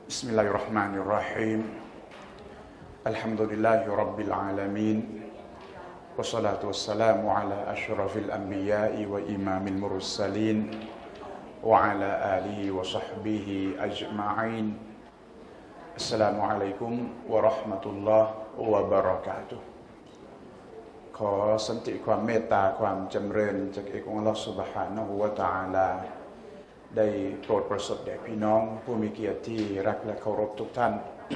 بسم الله الرحمن الرحيم الحمد لله رب العالمين والصلاة والسلام على أشرف الأنبياء وإمام المرسلين وعلى آله وصحبه أجمعين السلام عليكم ورحمة الله وبركاته ขอสันติความเมตตาความจำเริญจากเอกองค์อัลเลาะห์ซุบฮานะฮูวะตะอาลาได้โปรดประสบแด่พี่น้องผู้มีเกียรติที่รักและเคารพทุกท่าน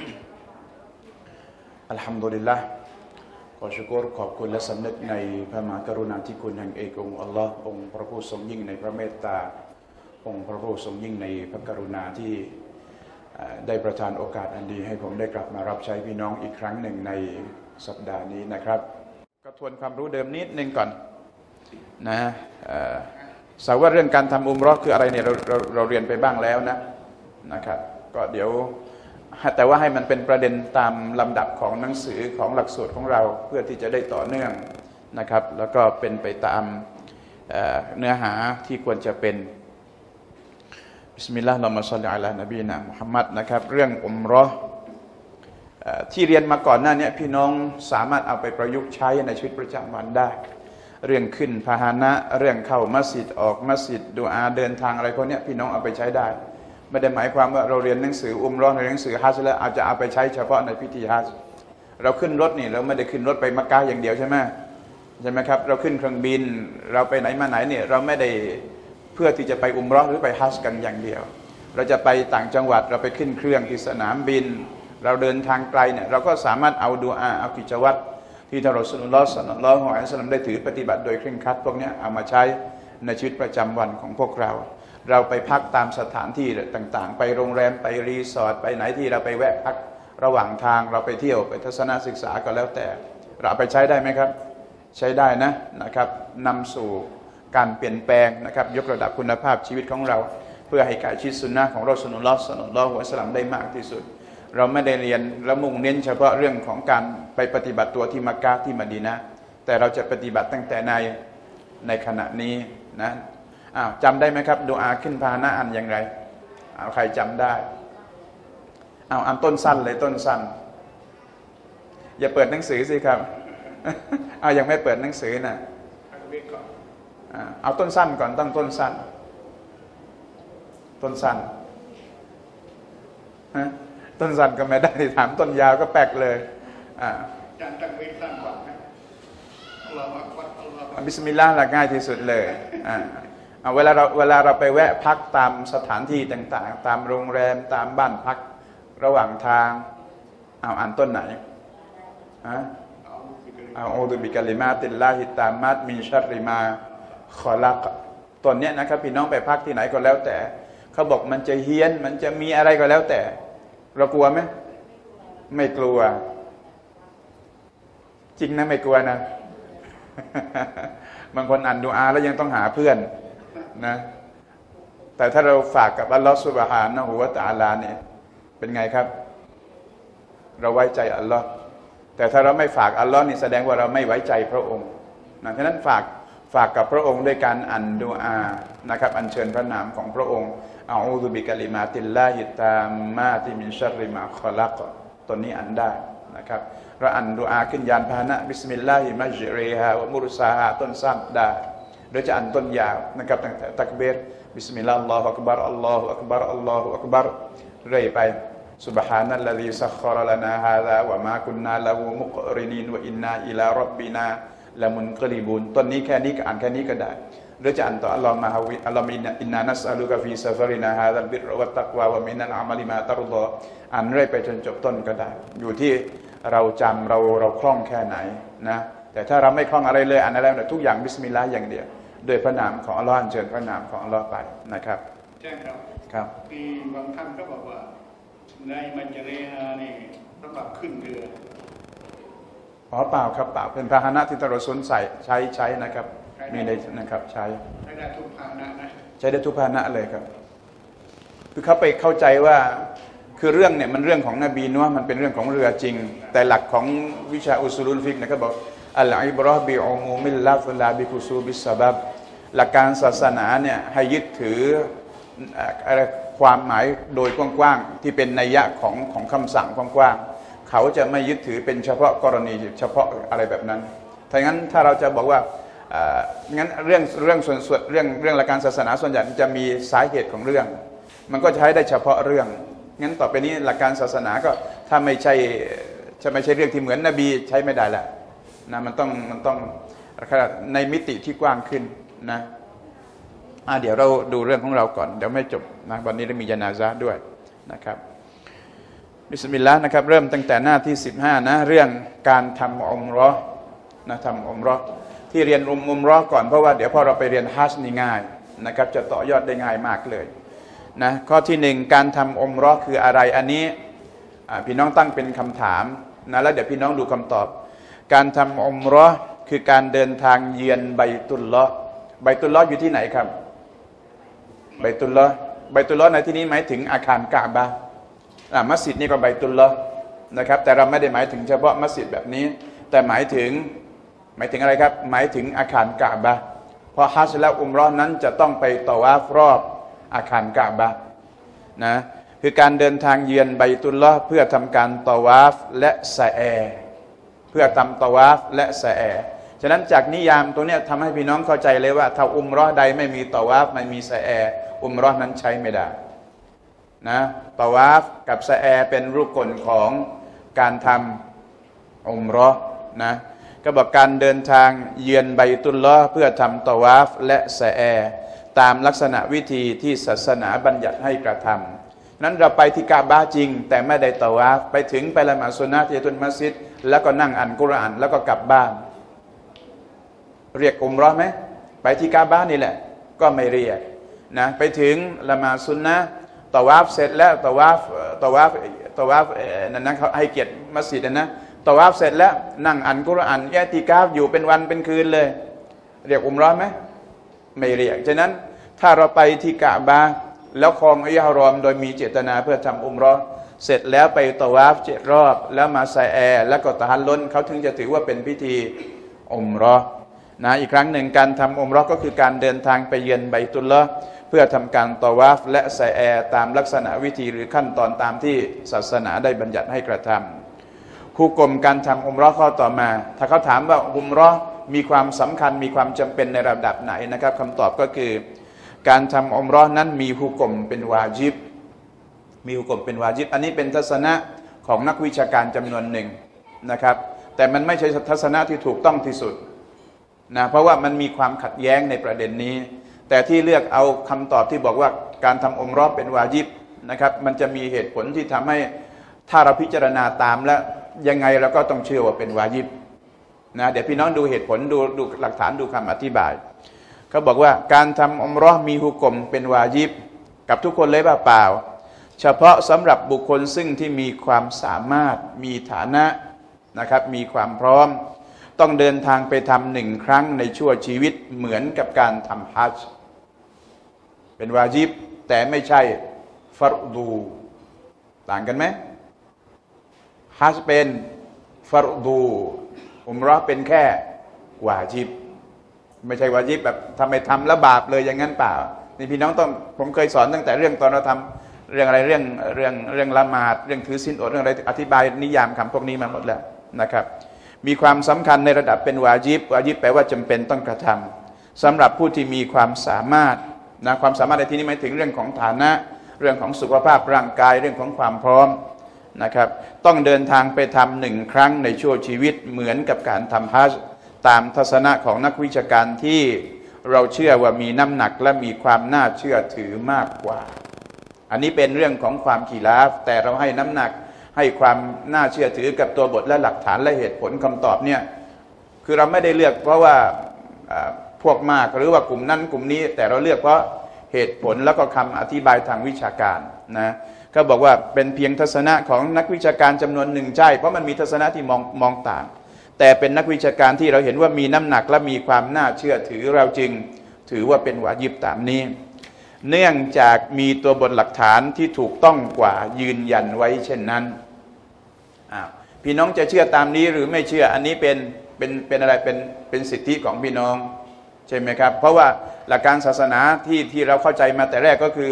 อัลฮัมดุลิลละห์ขอชุกรขอบคุณและสำนึกในพระมหากรุณาธิคุณแห่งเอกองค์อัลเลาะห์องค์พระผู้ทรงยิ่งในพระเมตตาองค์พระผู้ทรงยิ่งในพระกรุณาที่ได้ประทานโอกาสอันดีให้ผมได้กลับมารับใช้พี่น้องอีกครั้งหนึ่งในสัปดาห์นี้นะครับก็ทวนความรู้เดิมนิดนึงก่อนนะสาวว่าเรื่องการทำอุมเราะห์คืออะไรเนี่ยเราเรียนไปบ้างแล้วนะครับก็เดี๋ยวแต่ว่าให้มันเป็นประเด็นตามลำดับของหนังสือของหลักสูตรของเราเพื่อที่จะได้ต่อเนื่องนะครับแล้วก็เป็นไปตามเนื้อหาที่ควรจะเป็นบิสมิลลาฮิรเราะห์มาศ็อลลิอะลานบีนะมุฮัมมัดนะครับเรื่องอุมเราะห์ที่เรียนมาก่อนหน้านี้พี่น้องสามารถเอาไปประยุกต์ใช้ในชีวิตประจำวันได้เรื่องขึ้นพาหนะเรื่องเข้ามัสยิดออกมัสยิดดุอาเดินทางอะไรพวกนี้พี่น้องเอาไปใช้ได้ไม่ได้หมายความว่าเราเรียนหนังสืออุมเราะห์ในหนังสือฮัจญ์แล้วอาจจะเอาไปใช้เฉพาะในพิธีฮัจญ์เราขึ้นรถนี่เราไม่ได้ขึ้นรถไปมักกะฮ์อย่างเดียวใช่ไหมครับเราขึ้นเครื่องบินเราไปไหนมาไหนเนี่ยเราไม่ได้เพื่อที่จะไปอุมเราะห์หรือไปฮัจญ์กันอย่างเดียวเราจะไปต่างจังหวัดเราไปขึ้นเครื่องที่สนามบินเราเดินทางไกลเนี่ยเราก็สามารถเอาดุอาเอากิจวัตรที่ท่านรอซูลุลลอฮ์ ศ็อลลัลลอฮุอะลัยฮิวะซัลลัมได้ถือปฏิบัติโดยเคร่งครัดพวกนี้เอามาใช้ในชีวิตประจำวันของพวกเราไปพักตามสถานที่ต่างๆไปโรงแรมไปรีสอร์ทไปไหนที่เราไปแวะพักระหว่างทางเราไปเที่ยวไปทัศนศึกษาก็แล้วแต่เราเอาไปใช้ได้ไหมครับใช้ได้นะครับนำสู่การเปลี่ยนแปลงนะครับยกระดับคุณภาพชีวิตของเราเพื่อให้ใกล้ชิดสุนนะของรอซูลุลลอฮ์ ศ็อลลัลลอฮุอะลัยฮิวะซัลลัมได้มากที่สุดเราไม่ได้เรียนและมุ่งเน้นเฉพาะเรื่องของการไปปฏิบัติตัวที่มักกะฮ์ที่มะดีนะห์แต่เราจะปฏิบัติตั้งแต่ในขณะนี้นะจำได้ไหมครับดุอาขึ้นพาหนะอันอย่างไรใครจำได้อันต้นสั้นเลยต้นสั้นอย่าเปิดหนังสือสิครับยังไม่เปิดหนังสือนะเอาต้นสั้นก่อนตั้งต้นสั้นต้นสั้นต้นสั้นก็ไม่ได้ถามต้นยาวก็แปลกเลยจานตั้งเวทสั้นกว่านะบิสมิลลาห์ละง่ายที่สุดเลยเวลาเราไปแวะพักตามสถานที่ต่างๆตามโรงแรมตามบ้านพักระหว่างทางอ่านต้นไหนอูซุบิกะลิมาติลลาฮิตามัตมินชัรริมาคอลักต้นเนี้ยนะครับพี่น้องไปพักที่ไหนก็แล้วแต่เขาบอกมันจะเฮี้ยนมันจะมีอะไรก็แล้วแต่เรากลัวไหมไม่กลัวจริงนะไม่กลัวนะ บางคนอ่านดุอาแล้วยังต้องหาเพื่อนนะแต่ถ้าเราฝากกับอัลลอฮฺซุบฮานะฮูวะตะอาลาเนี่ยเป็นไงครับเราไว้ใจอัลลอฮ์แต่ถ้าเราไม่ฝากอัลลอฮ์นี่แสดงว่าเราไม่ไว้ใจพระองค์นะฉะนั้นฝากกับพระองค์ด้วยการอ่านดุอานะครับอัญเชิญพระนามของพระองค์อะอูซุบิกะลิมาติลลาฮิตามาติมินชัรริมาคอลักตัวนี้อ่านได้นะครับเราอ่านดุอาขึ้นยานพาหนะบิสมิลลาฮิมัจรีฮาวะมุรซาฮาต้นสั้นได้โดยจะอ่านต้นยาวนะครับตั้งแต่ตักบีรบิสมิลลาฮิอัลลอฮุอักบัรอัลลอฮุอักบัรอัลลอฮุอักบัรเรื่อยไปซุบฮานัลลซีซัคคอรลานาฮาซาวะมากุนนาละฮูมุกรินีนวะอินนาอิลาร็อบบินาละมุนกลิบุนต้นนี้แค่นี้ก็อ่านแค่นี้ก็ได้หรือจะอ่านต่ออัลลอฮ์มาฮาวิอัลลอฮ์อินนานัสอัลุกะฟีซาฟารินาฮาซัลบิรวัตตักวาwaมินัลอามัลิมาตัรฎออ่านเรื่อยไปจนจบต้นก็ได้อยู่ที่เราจำเราคล่องแค่ไหนนะแต่ถ้าเราไม่คล่องอะไรเลยอ่านอะไรทุกอย่างบิสมิลลาห์อย่างเดียวโดยพระนามของอัลลอฮ์เชิญพระนามของอัลลอฮ์ไปนะครับใช่ครับมีบางท่านก็บอกว่าในมัจเรฮานี่สำหรับขึ้นเรือเปล่าครับเปล่าเป็นพาหนะที่ท่านรอซูลใช้นะครับมีในนะครับใช้ได้ทุกพาหนะนะใช้ได้ทุกพาหนะเลยครับคือเขาไปเข้าใจว่าคือเรื่องเนี่ยมันเรื่องของนบีนัวมันเป็นเรื่องของเรือจริงแต่หลักของวิชาอุซูลุลฟิกเนี่ยเขาบอกอัลอิบรอบิอุมูมิลลาฟลาบิคุซูบิสซะบับหลักการศาสนาเนี่ยให้ยึดถือความหมายโดยกว้างๆที่เป็นนัยยะของคำสั่งกว้างๆเขาจะไม่ยึดถือเป็นเฉพาะกรณีเฉพาะอะไรแบบนั้นถ้างั้นถ้าเราจะบอกว่างั้นเรื่องส่วนเรื่องหลักการศาสนาส่วนใหญ่จะมีสาเหตุของเรื่องมันก็ใช้ได้เฉพาะเรื่องงั้นต่อไปนี้หลักการศาสนาก็ถ้าไม่ใช่เรื่องที่เหมือนนบีใช้ไม่ได้ละนะมันต้องในมิติที่กว้างขึ้นนะเดี๋ยวเราดูเรื่องของเราก่อนเดี๋ยวไม่จบนะวันนี้เรามีญะนาซะห์ด้วยนะครับบิสมิลลาห์นะครับเริ่มตั้งแต่หน้าที่15นะเรื่องการทำอุมเราะห์นะทำอุมเราะห์ที่เรียนอุมเราะห์ก่อนเพราะว่าเดี๋ยวพอเราไปเรียนฮัจญ์นี่ง่ายนะครับจะต่อยอดได้ง่ายมากเลยนะข้อที่1การทำอุมเราะห์คืออะไรอันนี้พี่น้องตั้งเป็นคำถามนะแล้วเดี๋ยวพี่น้องดูคำตอบการทำอุมเราะห์คือการเดินทางเยือนไบตุลลอฮ์ไบตุลลอฮ์อยู่ที่ไหนครับไบตุลลอฮ์ในที่นี้หมายถึงอาคารกะบะห์มัสยิดนี่ก็ไบตุลลอฮ์นะครับแต่เราไม่ได้หมายถึงเฉพาะมัสยิดแบบนี้แต่หมายถึงอะไรครับหมายถึงอาคารกะบะห์เพราะฮัจญ์และอุมเราะห์นั้นจะต้องไปตอวาฟรอบอาคารกะบะห์นะคือการเดินทางเยือนไบตุลลอฮ์เพื่อทำการตอวาฟและซะอเพื่อทำตอวาฟและซะอฉะนั้นจากนิยามตัวนี้ทำให้พี่น้องเข้าใจเลยว่าถ้าอุมเราะห์ใดไม่มีตอวาฟไม่มีซะออุมเราะห์นั้นใช้ไม่ได้นะตอวาฟกับซะอเป็นรุกนของการทำอุมเราะห์นะก็บอกการเดินทางเยือนไบตุลลอฮ์เพื่อทำตอวาฟและซะอตามลักษณะวิธีที่ศาสนาบัญญัติให้กระทำนั้นเราไปที่กะบะห์จริงแต่ไม่ได้ตอวาฟไปถึงไปละหมาดซุนนะห์ที่ตุลมัสยิดแล้วก็นั่งอ่านกุรอานแล้วก็กลับบ้านเรียกอุมเราะห์ไหมไปที่กะบะห์นี่แหละก็ไม่เรียกนะไปถึงละหมาดซุนนะห์ตอวาฟเสร็จแล้วตอวาฟนั่นนะเขาให้เกียรติมัสยิดนะตอวาฟเสร็จแล้วนั่งอ่านกุรอานอิอ์ติกาฟอยู่เป็นวันเป็นคืนเลยเรียกอุมเราะห์ไหมไม่เรียกฉะนั้นถ้าเราไปที่กะบะห์แล้วครองอิหรอมโดยมีเจตนาเพื่อทำอุมเราะห์เสร็จแล้วไปตอวาฟ7 รอบแล้วมาซะอแล้วก็ตะฮัลลุลเขาถึงจะถือว่าเป็นพิธีอุมเราะห์นะอีกครั้งหนึ่งการทำอุมเราะห์ก็คือการเดินทางไปเยือนไบตุลลอฮ์เพื่อทำการตอวาฟและซะอตามลักษณะวิธีหรือขั้นตอนตามที่ศาสนาได้บัญญัติให้กระทำคู่กลมการทำอุมเราะห์ข้อต่อมาถ้าเขาถามว่าอุมเราะห์มีความสำคัญมีความจำเป็นในระดับไหนนะครับคำตอบก็คือการทำอุมเราะห์นั้นมีหุกมเป็นวาญิบมีหุกมเป็นวาญิบอันนี้เป็นทัศนะของนักวิชาการจำนวนหนึ่งนะครับแต่มันไม่ใช่ทัศนะที่ถูกต้องที่สุดนะเพราะว่ามันมีความขัดแย้งในประเด็นนี้แต่ที่เลือกเอาคำตอบที่บอกว่าการทำอุมเราะห์เป็นวาญิบนะครับมันจะมีเหตุผลที่ทำให้ถ้าเราพิจารณาตามแล้วยังไงเราก็ต้องเชื่อว่าเป็นวาญิบนะเดี๋ยวพี่น้องดูเหตุผลดูหลักฐานดูคำอธิบายเขาบอกว่าการทำอุมเราะห์มีหุกมเป็นวาญิบกับทุกคนเลยเปล่าเฉพาะสำหรับบุคคลซึ่งที่มีความสามารถมีฐานะนะครับมีความพร้อมต้องเดินทางไปทำ1 ครั้งในชั่วชีวิตเหมือนกับการทำฮัจญ์เป็นวาญิบแต่ไม่ใช่ฟัรดูต่างกันไหมฮัจญ์เป็นฟัรดูอุมเราะห์เป็นแค่วาญิบไม่ใช่วาญิบแบบทำไปทำแล้วบาปเลยอย่างนั้นเปล่านี่พี่น้องต้องผมเคยสอนตั้งแต่เรื่องตอนเราทำเรื่องอะไรเรื่องละหมาดเรื่องถือศีลอดเรื่องอะไรอธิบายนิยามคำพวกนี้มาหมดแล้วนะครับมีความสำคัญในระดับเป็นวาญิบแปลว่าจำเป็นต้องกระทำสำหรับผู้ที่มีความสามารถนะความสามารถในที่นี้หมายถึงเรื่องของฐานะเรื่องของสุขภาพร่างกายเรื่องของความพร้อมนะครับต้องเดินทางไปทำ1 ครั้งในชั่วชีวิตเหมือนกับการทำฮัจญ์ตามทัศนะของนักวิชาการที่เราเชื่อว่ามีน้ำหนักและมีความน่าเชื่อถือมากกว่าอันนี้เป็นเรื่องของความขีลาฟแต่เราให้น้ำหนักให้ความน่าเชื่อถือกับตัวบทและหลักฐานและเหตุผลคำตอบเนี่ยคือเราไม่ได้เลือกเพราะว่าพวกมากหรือว่ากลุ่มนั้นกลุ่มนี้แต่เราเลือกเพราะเหตุผลแล้วก็คำอธิบายทางวิชาการนะก็บอกว่าเป็นเพียงทัศนะของนักวิชาการจำนวนหนึ่งใช่เพราะมันมีทัศนะที่มองต่างแต่เป็นนักวิชาการที่เราเห็นว่ามีน้ำหนักและมีความน่าเชื่อถือเราจึงถือว่าเป็นวาญิบตามนี้เนื่องจากมีตัวบทหลักฐานที่ถูกต้องกว่ายืนยันไว้เช่นนั้นพี่น้องจะเชื่อตามนี้หรือไม่เชื่ออันนี้เป็นอะไรเป็นสิทธิของพี่น้องใช่ไหมครับเพราะว่าหลักการศาสนาที่เราเข้าใจมาแต่แรกก็คือ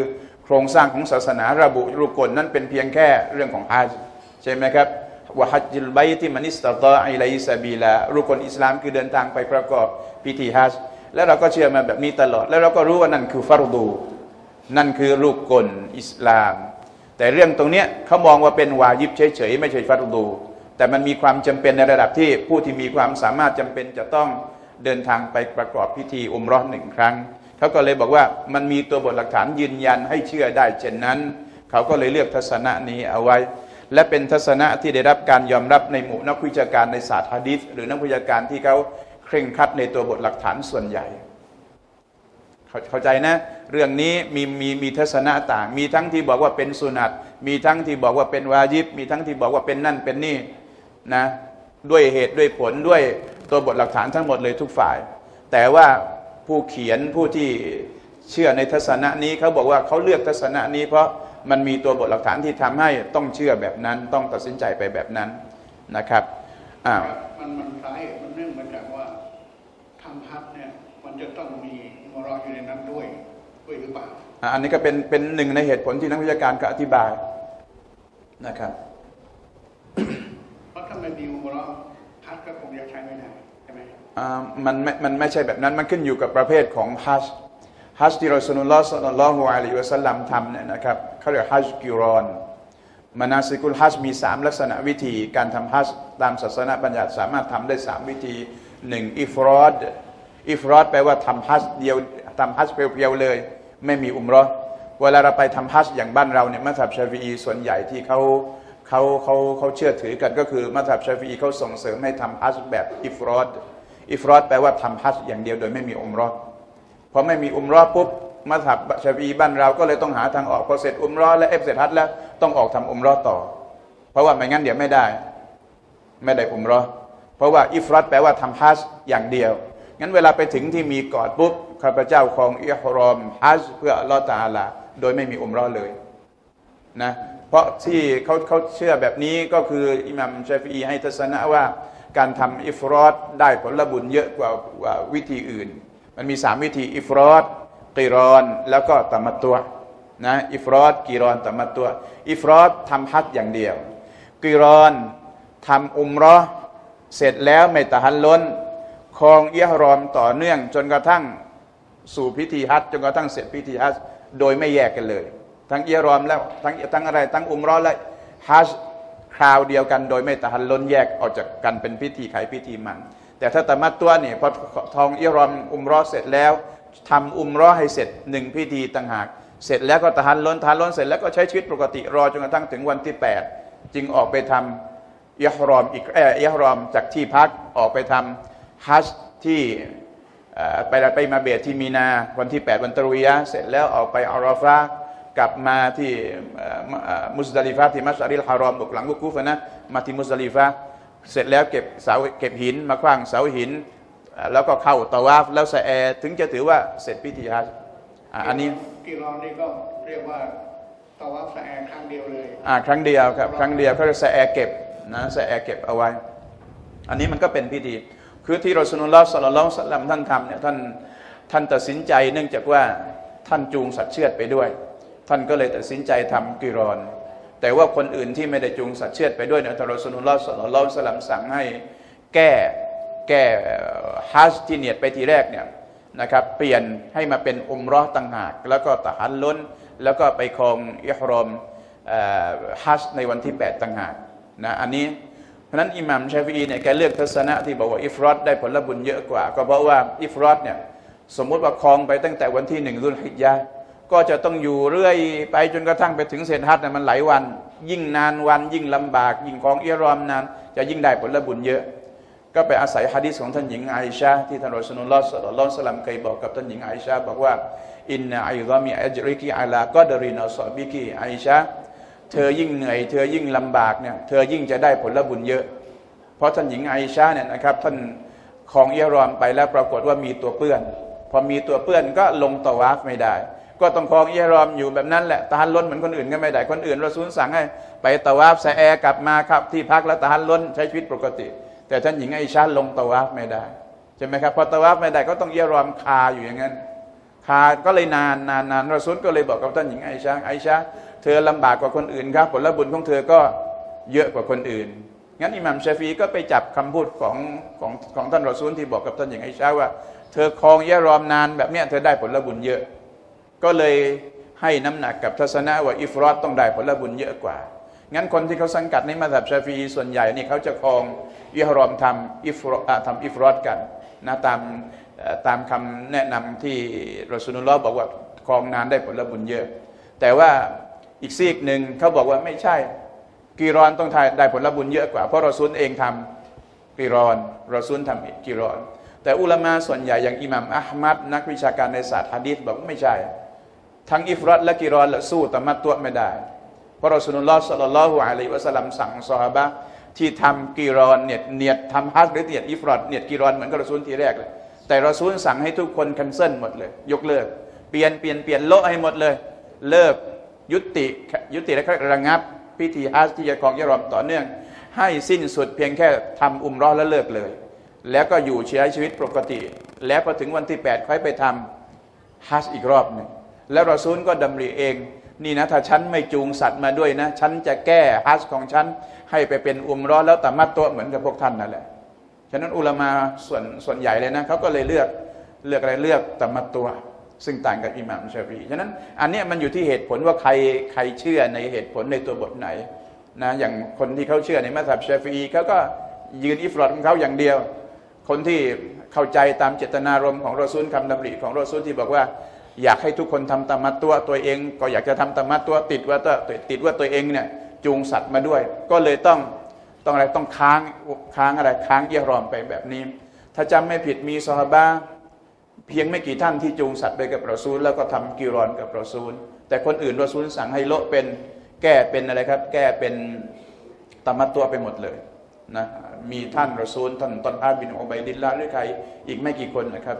โครงสร้างของศาสนาระบุรุกลนั้นเป็นเพียงแค่เรื่องของฮัจญ์ใช่ไหมครับวะฮัจญุลบัยติมันิสตะฏออิลัยฮิซะบีลารุกลอิสลามคือเดินทางไปประกอบพิธีฮัจญ์แล้วเราก็เชื่อมาแบบนี้ตลอดแล้วเราก็รู้ว่านั่นคือฟัรดูนั่นคือรุกลอิสลามแต่เรื่องตรงนี้เขามองว่าเป็นวาญิบเฉยๆไม่ใช่ฟัรดูแต่มันมีความจำเป็นในระดับที่ผู้ที่มีความสามารถจำเป็นจะต้องเดินทางไปประกอบพิธีอุมเราะห์หนึ่งครั้งเขาก็เลยบอกว่ามันมีตัวบทหลักฐานยืนยันให้เชื่อได้เช่นนั้นเขาก็เลยเลือกทัศนะนี้เอาไว้และเป็นทัศนะที่ได้รับการยอมรับในหมู่นักวิชาการในศาสตร์หะดีษหรือนักวิชาการที่เขาเคร่งครัดในตัวบทหลักฐานส่วนใหญ่เข้าใจนะเรื่องนี้มีทัศนะต่างมีทั้งที่บอกว่าเป็นสุนัตมีทั้งที่บอกว่าเป็นวาญิบมีทั้งที่บอกว่าเป็นนั่นเป็นนี่นะด้วยเหตุด้วยผลด้วยตัวบทหลักฐานทั้งหมดเลยทุกฝ่ายแต่ว่าผู้เขียนผู้ที่เชื่อในทัศนะนี้เขาบอกว่าเขาเลือกทัศนะนี้เพราะมันมีตัวบทหลักฐานที่ทำให้ต้องเชื่อแบบนั้นต้องตัดสินใจไปแบบนั้นนะครับมันสาเหตุมันเนื่องมาจากว่าทำฮัจญ์เนี่ยมันจะต้องมีมรออยู่ในนั้นด้วยหรือเปล่าอันนี้ก็เป็นหนึ่งในเหตุผลที่นักวิชาการก็อธิบายนะครับเพราะถ้าไม่มีมรอฮัจญ์ก็คงจะใช้ไม่ได้ใช่ไหมมันไม่ใช่แบบนั้นมันขึ้นอยู่กับประเภทของฮัจญ์ที่รอซูลุลลอฮ์ ศ็อลลัลลอฮุอะลัยฮิวะซัลลัมทำเนี่ยนะครับเขาเรียกฮัจญ์กิรอนมานาซิกุลฮัจญ์มี3ลักษณะวิธีการทำฮัจญ์ตามศาสนาบัญญัติสามารถทำได้3วิธี1อิฟรอดแปลว่าทำฮัจญ์เดียวทำฮัจญ์เพียวๆเลยไม่มีอุมเราะห์เวลาเราไปทำฮัจญ์อย่างบ้านเราเนี่ยมัซฮับชาฟิอีส่วนใหญ่ที่เขาเชื่อถือกันก็คือมัซฮับชาฟิอีเขาส่งเสริมให้ทำฮัจญ์แบบอิฟรอดแปลว่าทำฮัจญ์อย่างเดียวโดยไม่มีอุมเราะห์พอไม่มีอุมเราะห์ปุ๊บมัซฮับชาฟิอีบ้านเราก็เลยต้องหาทางออกพอเสร็จอุมเราะห์และเสร็จฮัจญ์แล้วต้องออกทำอุมเราะห์ต่อเพราะว่าไม่งั้นเดี๋ยวไม่ได้อุมเราะห์เพราะว่าอิฟรอดแปลว่าทำฮัจญ์อย่างเดียวงั้นเวลาไปถึงที่มีกอดปุ๊บข้าพเจ้าของอิหรอมฮัจญ์เพื่ออัลเลาะห์ตะอาลาโดยไม่มีอุมเราะห์เลยนะเพราะที่เขาเชื่อแบบนี้ก็คืออิหม่ามชาฟิอีให้ทัศนะว่าการทำอิฟรอดได้ผลบุญเยอะกว่าวิธีอื่นมันมี3วิธีอิฟรอดกิรอนแล้วก็ตะมัตตุอ์นะอิฟรอดกิรอนตะมัตตุอ์อิฟรอดทำฮัจญ์อย่างเดียวกิรอนทำอุมเราะห์เสร็จแล้วไม่ตะฮัลลุลครองอิหรอมต่อเนื่องจนกระทั่งสู่พิธีฮัจญ์จนกระทั่งเสร็จพิธีฮัจญ์โดยไม่แยกกันเลยทั้งอิหรอมแล้วทั้งอะไรทั้งอุมเราะห์และฮัจญ์คราวเดียวกันโดยไม่ตะฮัลลุลแยกออกจากกันเป็นพิธีไขพิธีมันแต่ถ้าตะมัตตุอ์เนี่ยพอทองอิหรอมอุมเราะห์เสร็จแล้วทำอุมเราะห์ให้เสร็จ1พิธีต่างหากเสร็จแล้วก็ตะฮัลลุลเสร็จแล้วก็ใช้ชีวิตปกติรอจนกระทั่งถึงวันที่8จึงออกไปทำอิหรอมอิหรอมจากที่พักออกไปทำฮัจญ์ที่ไปมาเบียดที่มีนาวันที่8วันตะรุยะห์เสร็จแล้วออกไปอาราฟะห์กลับมาที่มุซดะลิฟะห์ที่มัชอาริลฮารอมหลังวุกูฟนะมาที่มุซดะลิฟะห์เสร็จแล้วเก็บหินมาขว้างเสาหินแล้วก็เข้าตะวาฟแล้วซะแอถึงจะถือว่าเสร็จพิธีฮัจญ์อันนี้กิรอนนี่ก็เรียกว่าตะวาฟซะแอครั้งเดียวเลยครั้งเดียวครับครั้งเดียวเขาจะซะแอเก็บนะซะแอเก็บเอาไว้อันนี้มันก็เป็นพิธีคือที่รอซูลุลลอฮ์ ศ็อลลัลลอฮุอะลัยฮิวะซัลลัมท่านทำเนี่ยท่านตัดสินใจเนื่องจากว่าท่านจูงสัตว์เชือดไปด้วยท่านก็เลยตัดสินใจทำกิรอนแต่ว่าคนอื่นที่ไม่ได้จูงสัตว์เชือดไปด้วยเนี่ยท่านรอซูลุลลอฮ์ ศ็อลลัลลอฮุอะลัยฮิวะซัลลัมสั่งให้แก้ฮัจญ์ที่เนียดไปทีแรกเนี่ยนะครับเปลี่ยนให้มาเป็นอุมเราะห์ต่างหากแล้วก็ตะฮัลลุลแล้วก็ไปครองอิหรอมฮัจญ์ในวันที่8ต่างหากนะอันนี้เพราะนั้นอิหม่ามชาฟิอีเนี่ยแกเลือกทัศนะที่บอกว่าอิฟรอดได้ผลบุญเยอะกว่าก็เพราะว่าอิฟรอดเนี่ยสมมุติว่าครองไปตั้งแต่วันที่1 ซุลฮิจญะห์ก็จะต้องอยู่เรื่อยไปจนกระทั่งไปถึงเสร็จฮัจญ์เนี่ยมันหลายวันยิ่งนานวันยิ่งลำบากยิ่งครองอิหรอมนานจะยิ่งได้ผลบุญเยอะก็ไปอาศัยหะดีษของท่านหญิงอาอิชะห์ที่ท่านรอซูลุลลอฮ์ ศ็อลลัลลอฮุอะลัยฮิวะซัลลัมเคยบอกกับท่านหญิงอาอิชะห์บอกว่าอินนะอิฎอมิอัจริกิอะลากอดรินัสซอบิกิอาอิชะห์เธอยิ่งเหนื่อยเธอยิ่งลำบากเนี่ยเธอยิ่งจะได้ผลบุญเยอะเพราะท่านหญิงอาอิชะห์เนี่ยนะครับท่านครองอิหรอมไปแล้วปรากฏว่ามีตัวเปื้อนพอมีตัวเปื้อนก็ลงตะวาฟไม่ได้ก็ต้องครองอิหรอมอยู่แบบนั้นแหละตะฮัลลุลเหมือนคนอื่นก็ไม่ได้คนอื่นรอซูลสั่งให้ไปตะวาฟซะแอกลับมาครับที่พักแล้วตะฮัลลุลใช้ชีวิตปกติแต่ท่านหญิงอาอิชะห์ลงตะวาฟไม่ได้ใช่ไหมครับพอตะวาฟไม่ได้ก็ต้องอิหรอมคาอยู่อย่างนั้นก็เลยนานรอซูลก็เลยบอกกับท่านหญิงไอชาเธอลำบากกว่าคนอื่นครับผลบุญของเธอก็เยอะกว่าคนอื่นงั้นอิหม่ามชาฟีก็ไปจับคำพูดของท่านรอซูลที่บอกกับท่านหญิงไอชาว่าเธอครองยะรอมนานแบบเนี้ยเธอได้ผลบุญเยอะก็เลยให้น้ำหนักกับทัศนะว่าอิฟรอตต้องได้ผลบุญเยอะกว่างั้นคนที่เขาสังกัดในมัซฮับชาฟีส่วนใหญ่นี่เขาจะครองอิหรอมทำอิฟรอตกันนะตามคำแนะนำที่รอซูลุลลอฮ์บอกว่าครองนานได้ผลบุญเยอะแต่ว่าอีกซีกหนึ่งเขาบอกว่าไม่ใช่กีรอนต้องได้ผลบุญเยอะกว่าเพราะรอซูลเองทำกีรอนรอซูลทำกีรอนแต่อุลามะส่วนใหญ่อย่างอิหม่ามอะห์มัดนักวิชาการในศาสตร์หะดีษบอกไม่ใช่ทั้งอิฟรอตและกีรอนและสู้ตะมัตตุไม่ได้เพราะรอซูลุลลอฮ์ศ็อลลัลลอฮุอะลัยฮิวะซัลลัมสั่งซอฮาบะห์ที่ทำกีรอนเนียดทำฮัจญ์หรือเนียดอิฟรอตเนียดกีรอนเหมือนกับรอซูลทีแรกเลยแต่รอซูลสั่งให้ทุกคนแคนเซิลหมดเลยยกเลิกเปลี่ยนโละให้หมดเลยเลิกยุติและระงับพิธีฮัจญ์ที่จะครองยะรอมต่อเนื่องให้สิ้นสุดเพียงแค่ทำอุมเราะห์แล้วเลิกเลยแล้วก็อยู่ใช้ชีวิตปกติแล้วพอถึงวันที่8ค่อยไปทำฮัจญ์อีกรอบหนึ่งแล้วรอซูลก็ดำริเองนี่นะถ้าฉันไม่จูงสัตว์มาด้วยนะฉันจะแก้ฮัจญ์ของฉันให้ไปเป็นอุมเราะห์แล้วตะมัตตุเหมือนกับพวกท่านนั่นแหละฉะนั้นอุลามะส่วนใหญ่เลยนะเขาก็เลยเลือกตะมัตตุซึ่งต่างกับอิหม่ามชาฟีอีฉะนั้นอันนี้มันอยู่ที่เหตุผลว่าใครเชื่อในเหตุผลในตัวบทไหนนะอย่างคนที่เขาเชื่อในมัซฮับชาฟีอีเขาก็ยืนอิฟรอตของเขาอย่างเดียวคนที่เข้าใจตามเจตนารมณ์ของรอซูลคำดำริของรอซูลที่บอกว่าอยากให้ทุกคนทำตะมัตตุตัวเองก็อยากจะทำตะมัตตุติดว่าตัวเองเนี่ยจูงสัตว์มาด้วยก็เลยต้องค้างอิหรอมไปแบบนี้ถ้าจำไม่ผิดมีซอฮาบะห์เพียงไม่กี่ท่านที่จูงสัตว์ไปกับรอซูลแล้วก็ทำกีรอนกับรอซูลแต่คนอื่นรอซูลสั่งให้โละเป็นแก้เป็นอะไรครับแก้เป็นตะมัตตุไปหมดเลยนะมีท่านรอซูลท่านตอนอาบินอุบัยดิลลาห์หรือใครอีกไม่กี่คนนะครับ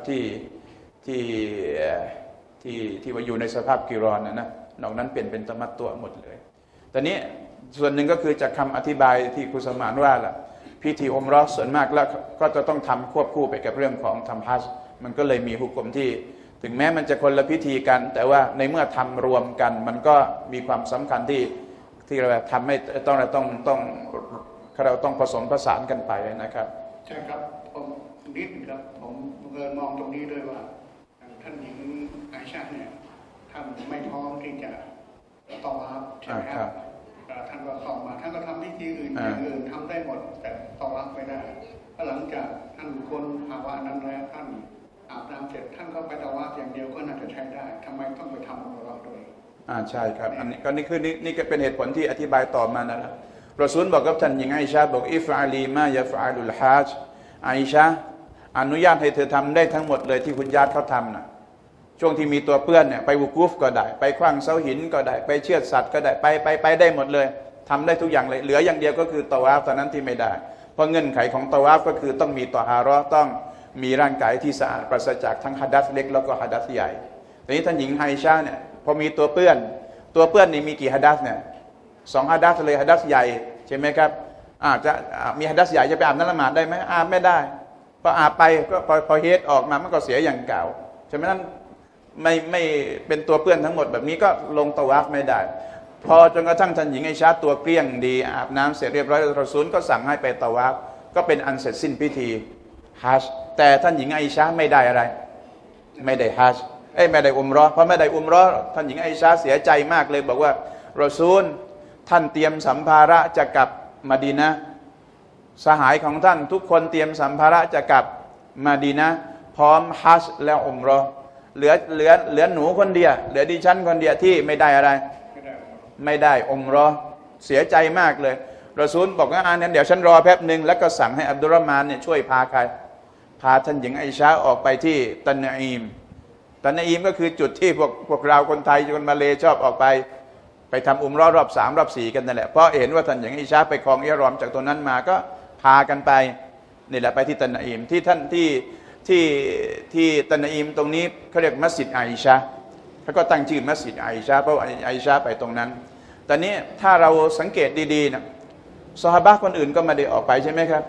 ที่ว่าอยู่ในสภาพกีรอนนะนอกนั้นเปลี่ยนเป็นตะมัตตุหมดเลยแต่นี้ส่วนหนึ่งก็คือจากคำอธิบายที่ครูสมานว่าล่ะพิธีอุมเราะห์ส่วนมากแล้วก็จะต้องทำควบคู่ไปกับเรื่องของทำฮัจญ์มันก็เลยมีหุกมที่ถึงแม้มันจะคนละพิธีกันแต่ว่าในเมื่อทำรวมกันมันก็มีความสำคัญที่เราทำให้เราต้องผสมผสานกันไปนะครับใช่ครับผมนิดครับผมมองตรงนี้ด้วยว่าท่านหญิงไอชาเนี่ยท่านไม่พร้อมที่จะตอวาฟใช่ไหมครับท่านก็เข้ามาท่านก็ทำพิธีอื่นอย่างอื่นทำได้หมดแต่ตอวาฟไม่ได้หลังจากท่านคนภาวะนั้นแล้วท่านอาบน้ำเสร็จท่านก็ไปตอวาฟอย่างเดียวก็น่าจะใช้ได้ทำไมต้องไปทำอุมเราะห์ด้วยใช่ครับอันนี้ก็นี่ก็เป็นเหตุผลที่อธิบายต่อมานั่นแหละรอซูลบอกกับท่านหญิงไอชาบอกอิฟอาลีมายะฟะอาลุลฮัจญ์ไอชาอนุญาตให้เธอทำได้ทั้งหมดเลยที่คุณญาติเขาทำนะช่วงที่มีตัวเปื้อนเนี่ยไปวุกูฟก็ได้ไปขว้างเสาหินก็ได้ไปเชือดสัตว์ก็ได้ไปได้หมดเลยทำได้ทุกอย่างเลยเหลืออย่างเดียวก็คือตะวาฟตอนนั้นที่ไม่ได้เพราะเงื่อนไขของตะวาฟก็คือต้องมีตอฮาเราะห์ต้องมีร่างกายที่สะอาดปราศจากทั้งหะดัษเล็กแล้วก็หะดัษใหญ่ทีนี้ท่านหญิงไอชาเนี่ยพอมีตัวเปื้อนนี่มีกี่หะดัษเนี่ย2หะดัษเลยหะดัษใหญ่ใช่ไหมครับจะมีหะดัษใหญ่จะไปอาบน้ำละหมาดได้ไหมอาบไม่ได้พออาบไปก็พอเฮดออกมามันก็เสียอย่างเก่าใช่ไหมนั้นไม่เป็นตัวเปื้อนทั้งหมดแบบนี้ก็ลงตะวาฟไม่ได้พอจนกระทั่งท่านหญิงไอชาตัวเกลี้ยงดีอาบน้ำเสร็จเรียบร้อยรอซูลก็สั่งให้ไปตะวาฟก็เป็นอันเสร็จสิ้นพิธีฮัจญ์แต่ท่านหญิงไอชาไม่ได้อะไรไม่ได้ฮัจญ์ไม่ได้อุมเราะห์เพราะไม่ได้อุมเราะห์ท่านหญิงไอชาเสียใจมากเลยบอกว่ารอซูลท่านเตรียมสัมภาระจะกลับมะดีนะห์สหายของท่านทุกคนเตรียมสัมภาระจะกลับมะดีนะห์พร้อมฮัจญ์แล้วอุมเราะห์เหลือหนูคนเดียวเหลือดิฉันคนเดียวที่ไม่ได้อะไรไม่ได้อุมเราะห์เสียใจมากเลยรอซูลบอกว่านั้นเดี๋ยวฉันรอแป๊บหนึ่งแล้วก็สั่งให้อับดุลรอห์มานเนี่ยช่วยพาใครพาท่านหญิงไอชาออกไปที่ตันอีมก็คือจุดที่พวกเราคนไทยคนมาเลชอบออกไปทำอุมเราะห์รอบ3รอบ4กันนั่นแหละเพราะเห็นว่าท่านหญิงไอชาไปครองอิหรอมจากตรงนั้นมาก็พากันไปนี่แหละไปที่ตันอีมที่ท่านที่ตันอีมตรงนี้เขาเรียกมัสยิดไอชาเขาก็ตั้งชื่อมัสยิดไอชาเพราะไอชาไปตรงนั้นตอนนี้ถ้าเราสังเกตดีๆนะซอฮาบะห์คนอื่นก็ไม่ได้ออกไปใช่ไหมครับ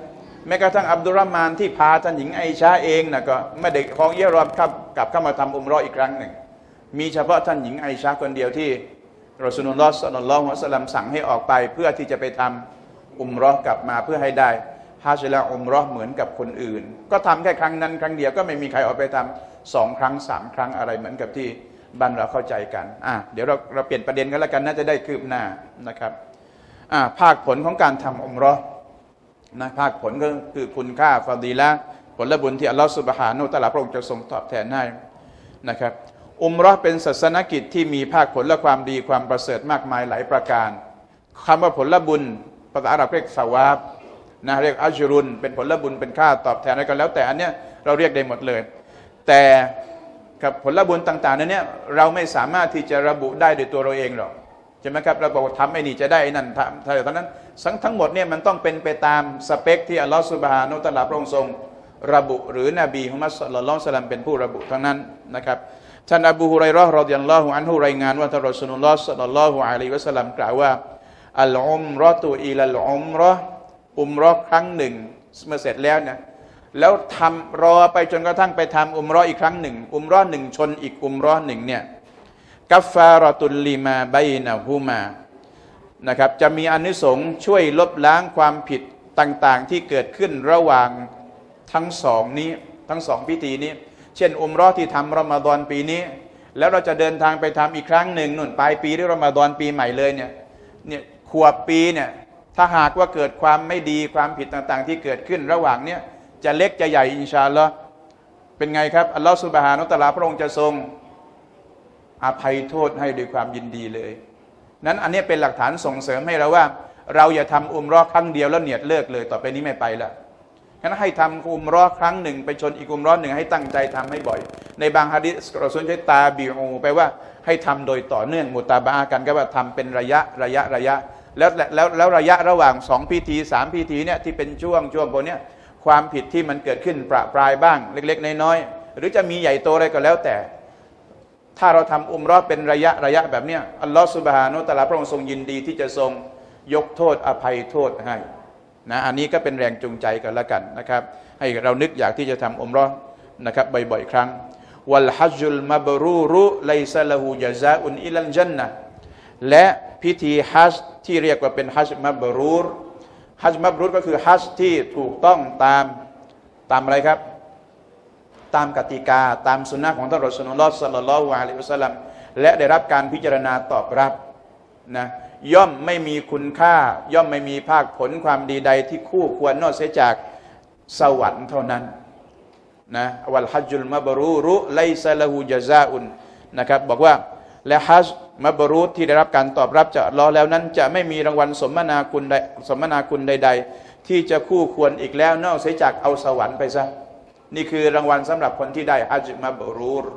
แม้กระทั่งอับดุลรอห์มานที่พาท่านหญิงไอชาเองนะก็ไม่ได้ของเยรอมกลับเข้ามาทำอุมเราะห์อีกครั้งหนึ่งมีเฉพาะท่านหญิงไอชาคนเดียวที่รอซูลุลลอฮ์ ศ็อลลัลลอฮุอะลัยฮิวะซัลลัมสั่งให้ออกไปเพื่อที่จะไปทำอุมเราะห์กลับมาเพื่อให้ได้ฮัจญ์และอุมเราะห์เหมือนกับคนอื่นก็ทำแค่ครั้งนั้นครั้งเดียวก็ไม่มีใครออกไปทำ2 ครั้ง 3 ครั้งอะไรเหมือนกับที่บ้านเราเข้าใจกันเดี๋ยวเราเปลี่ยนประเด็นกันแล้วกันน่าจะได้คืบหน้านะครับภาคผลของการทำอุมเราะห์นะภาคผลก็คือคุณค่าฟาดีละห์ผลบุญที่อัลลอฮฺซุบฮานะฮูวะตะอาลาพระองค์จะทรงตอบแทนให้นะครับอุมเราะห์เป็นศาสนกิจที่มีภาคผลและความดีความประเสริฐมากมายหลายประการคำว่าผลบุญภาษาอาหรับเรียกซาวาบนะเรียกอัจรุนเป็นผลบุญเป็นค่าตอบแทนอะไรก็แล้วแต่อันเนี้ยเราเรียกได้หมดเลยแต่กับผลบุญต่างๆนั้นเนี่ยเราไม่สามารถที่จะระบุได้โดยตัวเราเองหรอกใช่ไหมครับเราบอกทำไอ้นี่จะได้ไอ้นั่นทำแต่ตอนนั้นทั้งหมดเนี่ยมันต้องเป็นไปตามสเปคที่อัลลอฮฺซุบฮานะฮูวะตะอาลาพระองค์ทรงระบุหรือนบีมุฮัมมัด ศ็อลลัลลอฮุอะลัยฮิวะซัลลัมเป็นผู้ระบุทั้งนั้นนะครับท่านอบูฮุไรเราะห์ รอฎิยัลลอฮุอันฮุรายงานว่าท่านรอซูลุลลอฮ์ ศ็อลลัลลอฮุอะลัยฮิวะซัลลัมกล่าวว่าอัลอุมเราะตุอิลัลอุมเราะห์อุมเราะห์ครั้งหนึ่งเมื่อเสร็จแล้วเนี่ยแล้วทำรอไปจนกระทั่งไปทำอุมเราะห์อีกครั้งหนึ่งอุมเราะห์หนึ่งชนอีกอุมเราะห์หนึ่งเนี่ยกัฟฟาเราะตุลลิมาบัยนะฮูมานะครับจะมีอานิสงส์ช่วยลบล้างความผิดต่างๆที่เกิดขึ้นระหว่างทั้งสองพิธีนี้เช่นอุมเราะห์ที่ทำรอมฎอนปีนี้แล้วเราจะเดินทางไปทำอีกครั้งหนึ่งนู่นปลายปีหรือรอมฎอนปีใหม่เลยเนี่ยขวบปีเนี่ยถ้าหากว่าเกิดความไม่ดีความผิดต่างๆที่เกิดขึ้นระหว่างเนี้ยจะเล็กจะใหญ่อินชาอัลลอฮ์เป็นไงครับอัลลอฮ์ซุบฮานะฮูวะตะอาลาพระองค์จะทรงอภัยโทษให้ด้วยความยินดีเลยนั้นอันนี้เป็นหลักฐานส่งเสริมให้เราว่าเราอย่าทำอุมเราะห์ครั้งเดียวแล้วเนียดเลิกเลยต่อไปนี้ไม่ไปละงั้นให้ทำอุมเราะห์ครั้งหนึ่งไปชนอีกอุมเราะห์หนึ่งให้ตั้งใจทำให้บ่อยในบางหะดีษรอซูลใช้ตาบิอูแปลว่าให้ทำโดยต่อเนื่องมุตาบะห์กันก็ว่าทำเป็นระยะแล้วระยะระหว่าง2 พิธี3 พิธีเนี่ยที่เป็นช่วงพวกเนี้ยความผิดที่มันเกิดขึ้นประปรายบ้างเล็กๆน้อยๆหรือจะมีใหญ่โตอะไรก็แล้วแต่ถ้าเราทำอุมเราะห์เป็นระยะแบบเนี้ยอัลลอฮฺซุบฮานะฮูวะตะอาลาพระองค์ทรงยินดีที่จะทรงยกโทษอภัยโทษให้นะอันนี้ก็เป็นแรงจูงใจกันละกันนะครับให้เรานึกอยากที่จะทำอุมเราะห์นะครับบ่อยๆครั้งวัลฮัจญุลมับรูรุไลซะละฮูญะซาอุนอิลัลญันนะห์และพิธีฮัจญ์ที่เรียกว่าเป็นฮัจญ์มับรูรฮัจญ์มับรูรก็คือฮัจญ์ที่ถูกต้องตามอะไรครับตามกติกาตามสุนนะของท่านรอซูลุลลอฮ์ ศ็อลลัลลอฮุอะลัยฮิวะซัลลัมและได้รับการพิจารณาตอบรับนะย่อมไม่มีคุณค่าย่อมไม่มีภาคผลความดีใดที่คู่ควรนอกเสียจากสวรรค์เท่านั้นนะวัลฮัจญุลมับรูรุไลซะละฮูญะซาอุนนะครับบอกว่าและฮัจญ์มับรูรที่ได้รับการตอบรับจากอัลเลาะห์แล้วนั้นจะไม่มีรางวัลสมนาคุณใดๆที่จะคู่ควรอีกแล้วนอกเสียจากเอาสวรรค์ไปซะนี่คือรางวัลสำหรับคนที่ได้ฮัจญ์มับรูร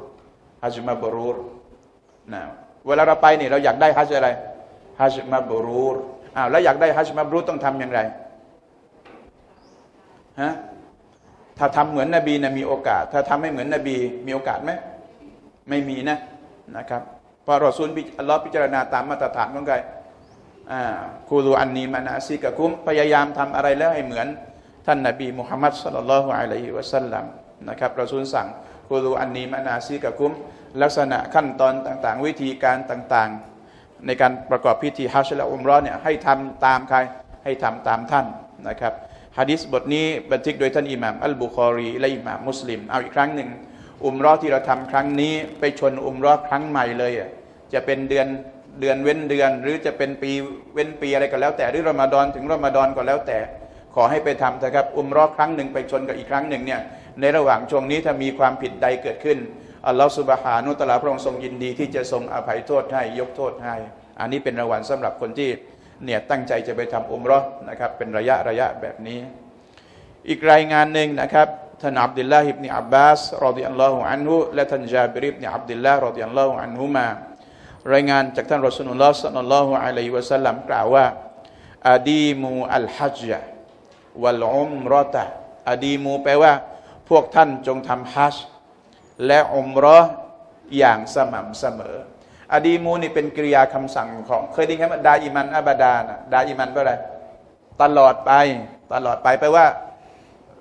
นะเวลาเราไปนี่เราอยากได้ฮัจญ์อะไรฮัจญ์มับรูรแล้วอยากได้ฮัจญ์มับรูรต้องทำอย่างไรฮะถ้าทำเหมือนนบีนะมีโอกาสถ้าทำไม่เหมือนนบีมีโอกาสไหมไม่มีนะครับเพราะรอซูลอัลลอฮ์พิจารณาตามมาตรฐานของใครคูลูอันนีมานาซิกะกุมพยายามทำอะไรแล้วให้เหมือนท่านนบีมุฮัมมัด ศ็อลลัลลอฮุอะลัยฮิวะซัลลัมนะครับรอซูลสั่งคูลูอันนีมานาซิกะกุมลักษณะขั้นตอนต่างๆวิธีการต่างๆในการประกอบพิธีฮัจญ์และอุมเราะห์เนี่ยให้ทำตามใครให้ทำตามท่านนะครับหะดีษบทนี้บันทึกโดยท่านอิหม่ามอัลบุคอรีและอิหม่ามมุสลิมเอาอีกครั้งหนึ่งอุมเราะห์ที่เราทำครั้งนี้ไปชนอุมเราะห์ครั้งใหม่เลยจะเป็นเดือนเว้นเดือนหรือจะเป็นปีเว้นปีอะไรก็แล้วแต่หรือรอมฎอนถึงรอมฎอนก็แล้วแต่ขอให้ไปทำนะครับอุมเราะห์ครั้งหนึ่งไปชนกับอีกครั้งหนึ่งเนี่ยในระหว่างช่วงนี้ถ้ามีความผิดใดเกิดขึ้นอัลลอฮฺซุบฮานะฮูวะตะอาลาพระองค์ทรงยินดีที่จะทรงอภัยโทษให้ยกโทษให้อันนี้เป็นรางวัลสำหรับคนที่เนี่ยตั้งใจจะไปทำอุมเราะห์นะครับเป็นระยะแบบนี้อีกรายงานหนึ่งนะครับท่านอับดุลลาฮ์อิบนุอับบาสรอฎิยัลลอฮุอันฮุและท่านญาบิรอิบนุอับดุลลาฮ์รอฎิยัลลอฮุอันฮุมารายงานจากท่านรอซูลุลลอฮ์ ศ็อลลัลลอฮุอะลัยฮิวะซัลลัมกล่าวว่าอาดีมูอัลฮัจญะวัลอุมเราะตะอาดีมูแปลว่าพวกท่านจงทำฮัจญ์และอุมเราะห์อย่างสม่ำเสมออาดีมูนี่เป็นกริยาคำสั่งของเคยได้ยินไหมดาอิมันอับดานะดาอิมันแปลว่าอะไรตลอดไปแปลว่า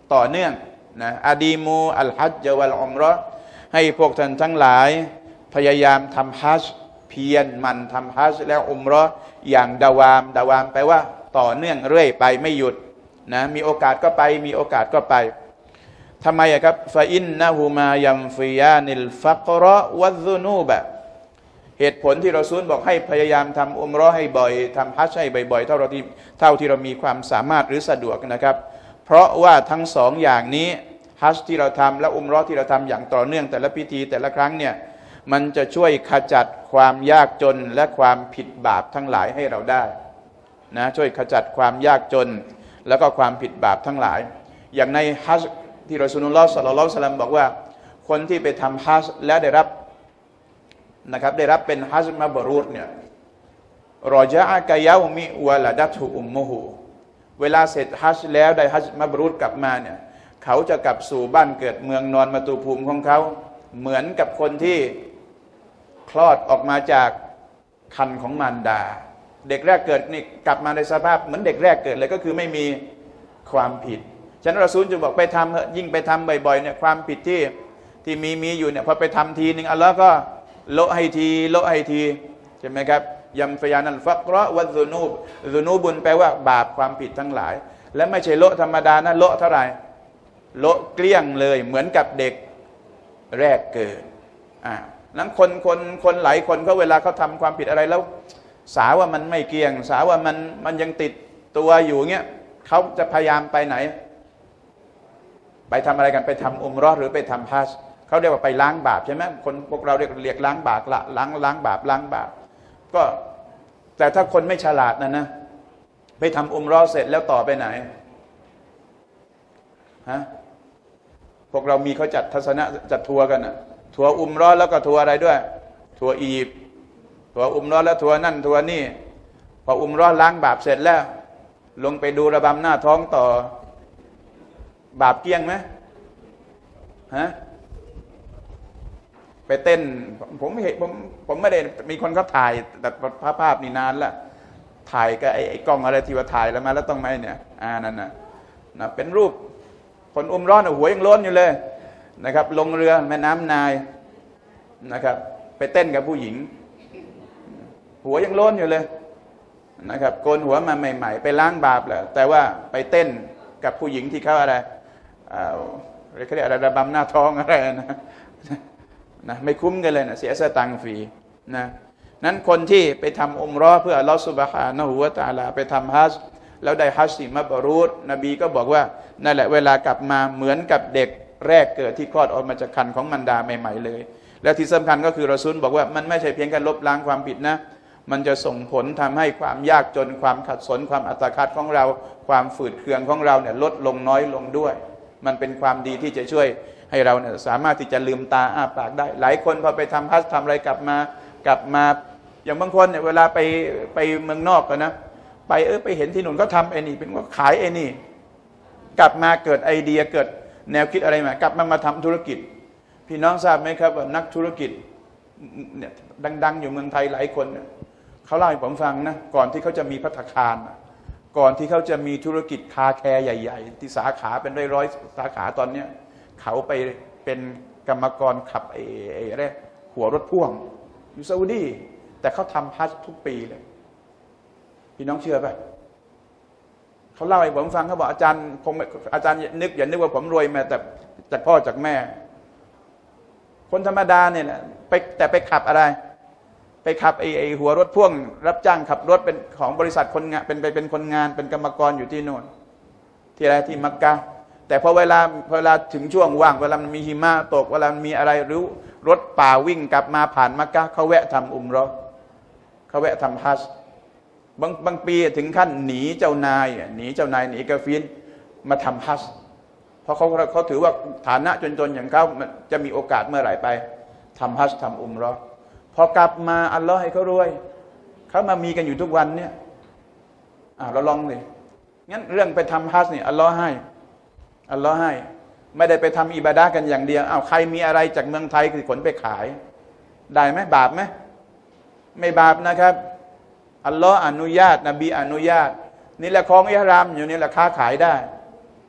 ต่อเนื่องนะอาดีมูอัลฮัจญ์วัลอุมเราะห์ให้พวกท่านทั้งหลายพยายามทำฮัจญ์เพียรมันทำฮัจญ์แล้วอุมเราะห์อย่างดาวามแปลว่าต่อเนื่องเรื่อยไปไม่หยุดนะมีโอกาสก็ไปมีโอกาสก็ไปทำไมครับฟาอินนะฮูมายัมฟิยานิลฟักเราะห์วัซซุนูบะเหตุผลที่เราซูลบอกให้พยายามทำอุมเราะห์ให้บ่อยทำฮัจญ์ให้บ่อยๆเท่าที่เรามีความสามารถหรือสะดวกนะครับเพราะว่าทั้งสองอย่างนี้ฮัจญ์ที่เราทำและอุมเราะห์ที่เราทำอย่างต่อเนื่องแต่ละพิธีแต่ละครั้งเนี่ยมันจะช่วยขจัดความยากจนและความผิดบาปทั้งหลายให้เราได้นะช่วยขจัดความยากจนแล้วก็ความผิดบาปทั้งหลายอย่างในฮัจญ์ที่รอซูลุลลอฮ์ ศ็อลลัลลอฮุอะลัยฮิวะซัลลัมบอกว่าคนที่ไปทำฮัจญ์และได้รับนะครับได้รับเป็นฮัจญ์มับรูรเนี่ยรอญะอะกะยะอมิวะละดัตุอุมมุฮูเวลาเสร็จฮัจญ์แล้วได้ฮัจญ์มับรูรกลับมาเนี่ยเขาจะกลับสู่บ้านเกิดเมืองนอนมาตุภูมิของเขาเหมือนกับคนที่คลอดออกมาจากครรภ์ของมารดาเด็กแรกเกิดนี่กลับมาในสภาพเหมือนเด็กแรกเกิดเลยก็คือไม่มีความผิดฉะนั้นรอซูลจึงบอกไปทำเถอะยิ่งไปทำบ่อยๆเนี่ยความผิดที่มีอยู่เนี่ยพอไปทำทีนึงอัลลอฮ์ก็โละให้ทีใช่ไหมครับยัมฟยานัลฟักเราะห์วัซซุนูบุนแปลว่าบาปความผิดทั้งหลายและไม่ใช่โละธรรมดานะโละเท่าไหร่โละเกลี้ยงเลยเหมือนกับเด็กแรกเกิดนั้นคนหลายคนเขาเวลาเขาทำความผิดอะไรแล้วสาว่ามันไม่เกลี้ยงสาว่ามันยังติดตัวอยู่เงี้ยเขาจะพยายามไปไหนไปทำอะไรกันไปทำอุมเราะห์หรือไปทำฮัจญ์เขาเรียกว่าไปล้างบาปใช่ไหมคนพวกเราเรียกล้างบาปละล้างบาปก็แต่ถ้าคนไม่ฉลาดนะไปทำอุมเราะห์เสร็จแล้วต่อไปไหนฮะพวกเรามีเขาจัดทัศนะจัดทัวร์กันนะทัวร์อุมเราะห์แล้วก็ทัวร์อะไรด้วยทัวร์อียิปต์ทัวร์อุมเราะห์แล้วทัวร์นั่นทัวร์นี่พออุมเราะห์ล้างบาปเสร็จแล้วลงไปดูระบำหน้าท้องต่อบาปเกลี้ยงไหมฮะไปเต้นผมไม่ได้มีคนเขาถ่ายแต่ภาพนี่นานละถ่ายกับไอ้กล้องอะไรที่ว่าถ่ายแล้วมาแล้วต้องไหมเนี่ยนั่นนะเป็นรูปคนอุมเราะห์หัวยังโล้นอยู่เลยนะครับลงเรือแม่น้ำนายนะครับไปเต้นกับผู้หญิงหัวยังโล้นอยู่เลยนะครับโกนหัวมาใหม่ๆไปล้างบาปแหละแต่ว่าไปเต้นกับผู้หญิงที่เขาอะไรเขาเรียกอะไรระบำหน้าท้องอะไรนะไม่คุ้มกันเลยนะเสียสตังค์ฟรีนะนั้นคนที่ไปทำอุมเราะห์เพื่ออัลลอฮฺซุบฮานะฮูวะตะอาลาไปทำฮัจญ์แล้วได้ฮัจญ์ที่มับรูรนบีก็บอกว่านั่นแหละเวลากลับมาเหมือนกับเด็กแรกเกิดที่คลอดออกมาจากครรภ์ของมารดาใหม่ๆเลยและที่สำคัญก็คือรอซูลบอกว่ามันไม่ใช่เพียงแค่ลบล้างความผิดนะมันจะส่งผลทำให้ความยากจนความขัดสนความอัตคัดของเราความฝืดเคืองของเราเนี่ยลดลงน้อยลงด้วยมันเป็นความดีที่จะช่วยให้เราเนี่ยสามารถที่จะลืมตาอ้าปากได้หลายคนพอไปทำฮัจญ์ทำอะไรกลับมาอย่างบางคนเนี่ยเวลาไปเมืองนอกกันนะไปเห็นที่หนุนก็ทำไอ้นี่เป็นว่าขายไอ้นี่กลับมาเกิดไอเดียเกิดแนวคิดอะไรมากลับมาทำธุรกิจพี่น้องทราบไหมครับว่านักธุรกิจเนี่ยดังๆอยู่เมืองไทยหลายคนเนี่ยเขาเล่าให้ผมฟังนะก่อนที่เขาจะมีภัตตาคารก่อนที่เขาจะมีธุรกิจคาแคร์ใหญ่ๆที่สาขาเป็นร้อยสาขาตอนเนี้ยเขาไปเป็นกรรมกรขับไอ้อะไรหัวรถพ่วงอยู่ซาอุดีแต่เขาทำฮัจญ์ทุกปีเลยพี่น้องเชื่อป่ะเขาเล่าให้ผมฟังเขาบอกอาจารย์อย่านึกว่าผมรวยมาแต่จากพ่อจากแม่คนธรรมดาเนี่ยแหละแต่ไปขับอะไรไปขับไอ้หัวรถพ่วงรับจ้างขับรถเป็นของบริษัทคนงานเป็นคนงานเป็นกรรมกรอยู่ที่โน่นที่อะไรที่มักกะแต่พอเวลาถึงช่วงว่างเวลามันมีหิมะตกเวลามันมีอะไรหรือรถป่าวิ่งกลับมาผ่านมักกะเขาแวะทำอุมเราะห์เขาแวะทำฮัจญ์บางปีถึงขั้นหนีเจ้านายหนีกาฟีรมาทำฮัจญ์เพราะเขาถือว่าฐานะจนๆอย่างเขาจะมีโอกาสเมื่อไหร่ไปทำฮัจญ์ทำอุมเราะห์พอกลับมาอัลลอฮ์ให้เขารวยเขามามีกันอยู่ทุกวันเนี่ยเราลองเลยงั้นเรื่องไปทำฮัจญ์นี่อัลลอฮ์ให้ไม่ได้ไปทำอิบาดะห์กันอย่างเดียวใครมีอะไรจากเมืองไทยคือขนไปขายได้ไหมบาปไหมไม่บาปนะครับอัลลอฮ์อนุญาตนบีอนุญาตนี่แหละของอิหรามอยู่นี่แหละค้าขายได้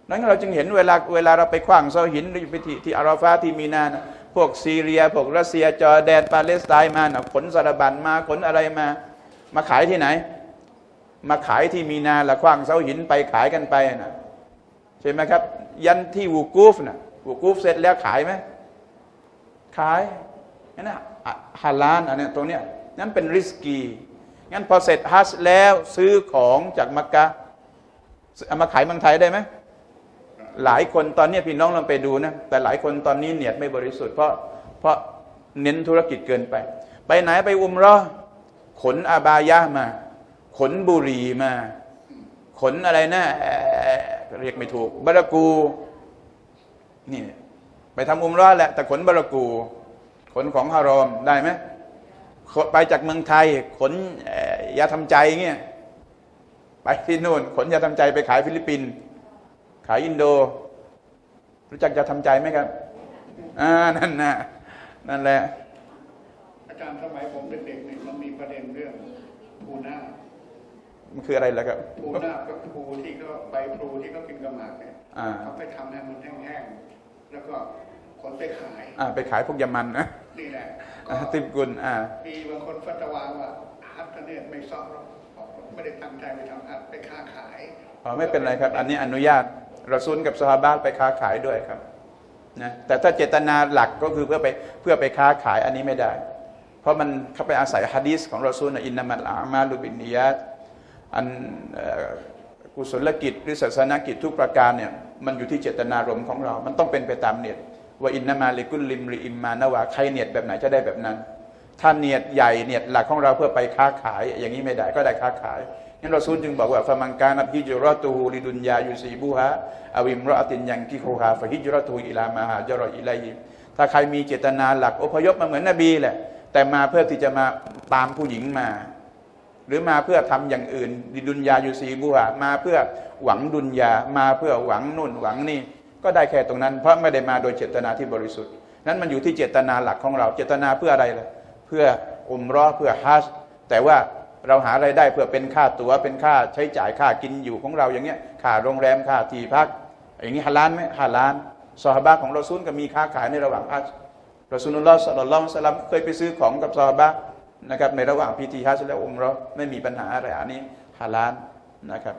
นั้นเราจึงเห็นเวลาเราไปขว้างเสาหินที่อาราฟาที่มีนานะพวกซีเรียพวกรัสเซียจอร์แดนปาเลสไตน์มานะขนสารบัญมาขนอะไรมาขายที่ไหนมาขายที่มีนาละขว้างเสาหินไปขายกันไปนะใช่ไหมครับยันที่วูกูฟนะวูกูฟเสร็จแล้วขายไหมขายนั่นนะฮาลาลอันนี้ตรงเนี้ยนั่นเป็นริสกีงั้นพอเสร็จฮัจญ์แล้วซื้อของจากมักกะเอามาขายเมืองไทยได้ไหมหลายคนตอนนี้พี่น้องลองไปดูนะแต่หลายคนตอนนี้เนียดไม่บริสุทธิ์เพราะเน้นธุรกิจเกินไปไหนไปอุมเราะห์ขนอาบายะมาขนบุหรี่มาขนอะไรนะเรียกไม่ถูกบารากูนี่ไปทำอุมเราะห์แหละแต่ขนบารากูขนของฮารอมได้ไหมไปจากเมืองไทยขนยาทำใจเงี้ยไปที่นู่นขนยาทำใจไปขายฟิลิปปินส์ขายอินโดรู้จักยาทำใจไหมครับนั่นแหละอาจารย์สมัยผมเด็กๆเนี่ยมันมีประเด็นเรื่องภูน่ามันคืออะไรล่ะครับภูน่าก็ภูที่ก็ใบพลูที่เขากินกระหมากเนี่ยเขาไปทำให้มันแห้งๆแล้วก็ขนไปขายไปขายพวกยามันนะนี่แหละติบกุลมีบางคนฟัตวาว่าฮัทเนี่ยไม่ชอบหรอกไม่ได้ตั้งใจไปทำฮัทไปค้าขายไม่เป็นไรครับอันนี้อนุญาตรอซูลกับซอฮาบะห์ไปค้าขายด้วยครับนะแต่ถ้าเจตนาหลักก็คือเพื่อไปค้าขายอันนี้ไม่ได้เพราะมันเข้าไปอาศัยหะดีษของรอซูลนะอินนัมัลอามาลุบินนิยาตอันกุศลกิจหรือศาสนกิจทุกประการเนี่ยมันอยู่ที่เจตนารมณ์ของเรามันต้องเป็นไปตามเนียดว่าอินนามาลิกุลลิมริอิมมานาวะใครเนียดแบบไหนจะได้แบบนั้นถ้าเนียดใหญ่เนียดหลักของเราเพื่อไปค้าขายอย่างนี้ไม่ได้ก็ได้ค้าขายงั้นรอซูลจึงบอกว่าฟะมังกานะฮิจเราะตุฮุลิดุนยายุซีบูฮาอวิมรอตินยังกิฮูฮาฟะฮิจเราะตุอิลามาฮาจรออิลัยฮิถ้าใครมีเจตนาหลักอพยพมาเหมือนนบีแหละแต่มาเพื่อที่จะมาตามผู้หญิงมาหรือมาเพื่อทำอย่างอื่นดิดุนยายุซีบูฮามาเพื่อหวังดุนยามาเพื่อหวังนู่นหวังนี่ก็ได้แค่ตรงนั้นเพราะไม่ได้มาโดยเจตนาที่บริสุทธิ์นั้นมันอยู่ที่เจตนาหลักของเราเจตนาเพื่ออะไรล่ะเพื่ออุมเราะห์เพื่อฮัจญ์แต่ว่าเราหารายได้เพื่อเป็นค่าตั๋วเป็นค่าใช้จ่ายค่ากินอยู่ของเราอย่างเงี้ยค่าโรงแรมค่าที่พักอย่างนี้ฮาลาลไหมฮาลาลซอฮาบะห์ของรอซูลก็มีค้าขายในระหว่างฮัจญ์รอซูลุลลอฮ์ศ็อลลัลลอฮุอะลัยฮิวะซัลลัมเคยไปซื้อของกับซอฮาบะห์นะครับในระหว่างพิธีฮัจญ์และอุมเราะห์ไม่มีปัญหาอะไรอันนี้ฮาลาลนะครับ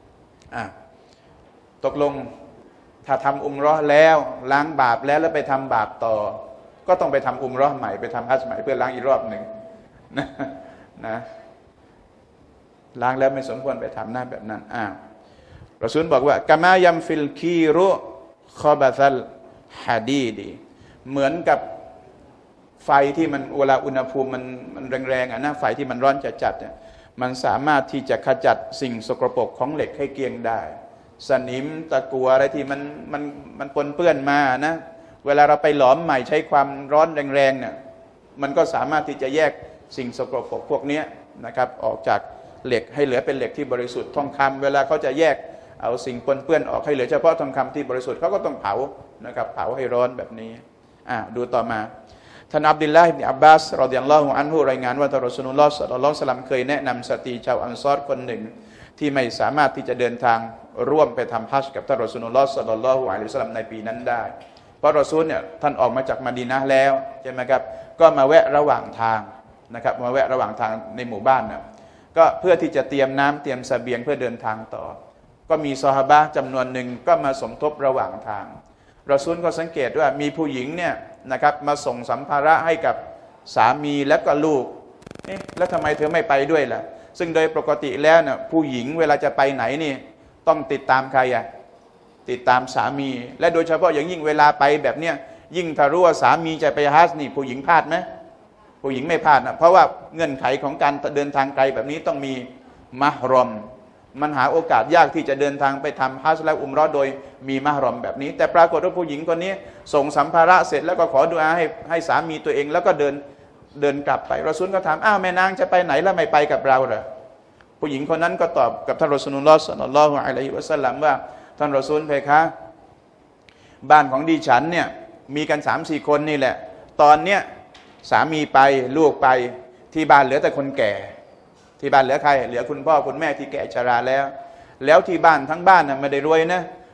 ตกลงถ้าทำอุมเราะห์แล้วล้างบาปแล้วไปทำบาปต่อก็ต้องไปทำอุมเราะห์ใหม่ไปทำฮัจญ์ใหม่เพื่อล้างอีกรอบหนึ่งนะล้างแล้วไม่สมควรไปทำหน้าแบบนั้นรอซูลบอกว่ากะมายัมฟิลคีรุคอบะซัลฮะดีดีเหมือนกับไฟที่มันเวลาอุณหภูมิมันแรงๆนะไฟที่มันร้อนจัดๆเนี่ยมันสามารถที่จะขจัดสิ่งสกปรกของเหล็กให้เกลี้ยงได้สนิมตะกั่วอะไรที่มันปนเปื้อนมานะเวลาเราไปหลอมใหม่ใช้ความร้อนแรงๆเนี่ยมันก็สามารถที่จะแยกสิ่งสกปรกพวกนี้นะครับออกจากเหล็กให้เหลือเป็นเหล็กที่บริสุทธิ์ทองคำเวลาเขาจะแยกเอาสิ่งปนเปื้อนออกให้เหลือเฉพาะทองคำที่บริสุทธิ์เขาก็ต้องเผานะครับเผาให้ร้อนแบบนี้ดูต่อมาท่านอับดุลลาห์อิบนุอับบาสรอฎิยัลลอฮุอันฮุรายงานว่าท่านรอซูลุลลอฮ์ศ็อลลัลลอฮุอะลัยฮิวะซัลลัมเคยแนะนำสตรีชาวอันซอรคนหนึ่งที่ไม่สามารถที่จะเดินทางร่วมไปทำฮัจญ์กับท่านรอซูลุลลอฮ์ศ็อลลัลลอฮุอะลัยฮิวะซัลลัมในปีนั้นได้เพราะรอซูลเนี่ยท่านออกมาจากมะดีนะห์แล้วใช่ไหมครับก็มาแวะระหว่างทางนะครับมาแวะระหว่างทางในหมู่บ้านนะก็เพื่อที่จะเตรียมน้ำเตรียมเสบียงเพื่อเดินทางต่อก็มีซอฮาบะห์จำนวนหนึ่งก็มาสมทบระหว่างทางรอซูลก็สังเกตว่ามีผู้หญิงเนี่ยนะครับมาส่งสัมภาระให้กับสามีและก็ลูกแล้วทำไมเธอไม่ไปด้วยล่ะซึ่งโดยปกติแล้วเนี่ยผู้หญิงเวลาจะไปไหนนี่ต้องติดตามใครติดตามสามีและโดยเฉพาะอย่างยิ่งเวลาไปแบบเนี้ยยิ่งถ้ารู้ว่าสามีจะไปฮัจญ์นี่ผู้หญิงพลาดไหมผู้หญิงไม่พลาดนะเพราะว่าเงื่อนไขของการเดินทางไกลแบบนี้ต้องมีมะฮรอมมันหาโอกาสยากที่จะเดินทางไปทำฮัจญ์และอุมเราะห์โดยมีมะฮรอมแบบนี้แต่ปรากฏว่าผู้หญิงคนนี้ส่งสัมภาระเสร็จแล้วก็ขอดุอาให้สามีตัวเองแล้วก็เดินกลับไปรอซูลก็ถามแม่นางจะไปไหนแล้วไม่ไปกับเราเหรอผู้หญิงคนนั้นก็ตอบกับท่านรอซูลุลลอฮ์ศ็อลลัลลอฮุอะลัยฮิวะซัลลัมว่าท่านรอซูลเพคะบ้านของดิฉันเนี่ยมีกัน 3-4 คนนี่แหละตอนเนี้ยสามีไปลูกไปที่บ้านเหลือแต่คนแก่ที่บ้านเหลือใครเหลือคุณพ่อคุณแม่ที่แก่ชราแล้วที่บ้านทั้งบ้านน่ะไม่ได้รวยนะ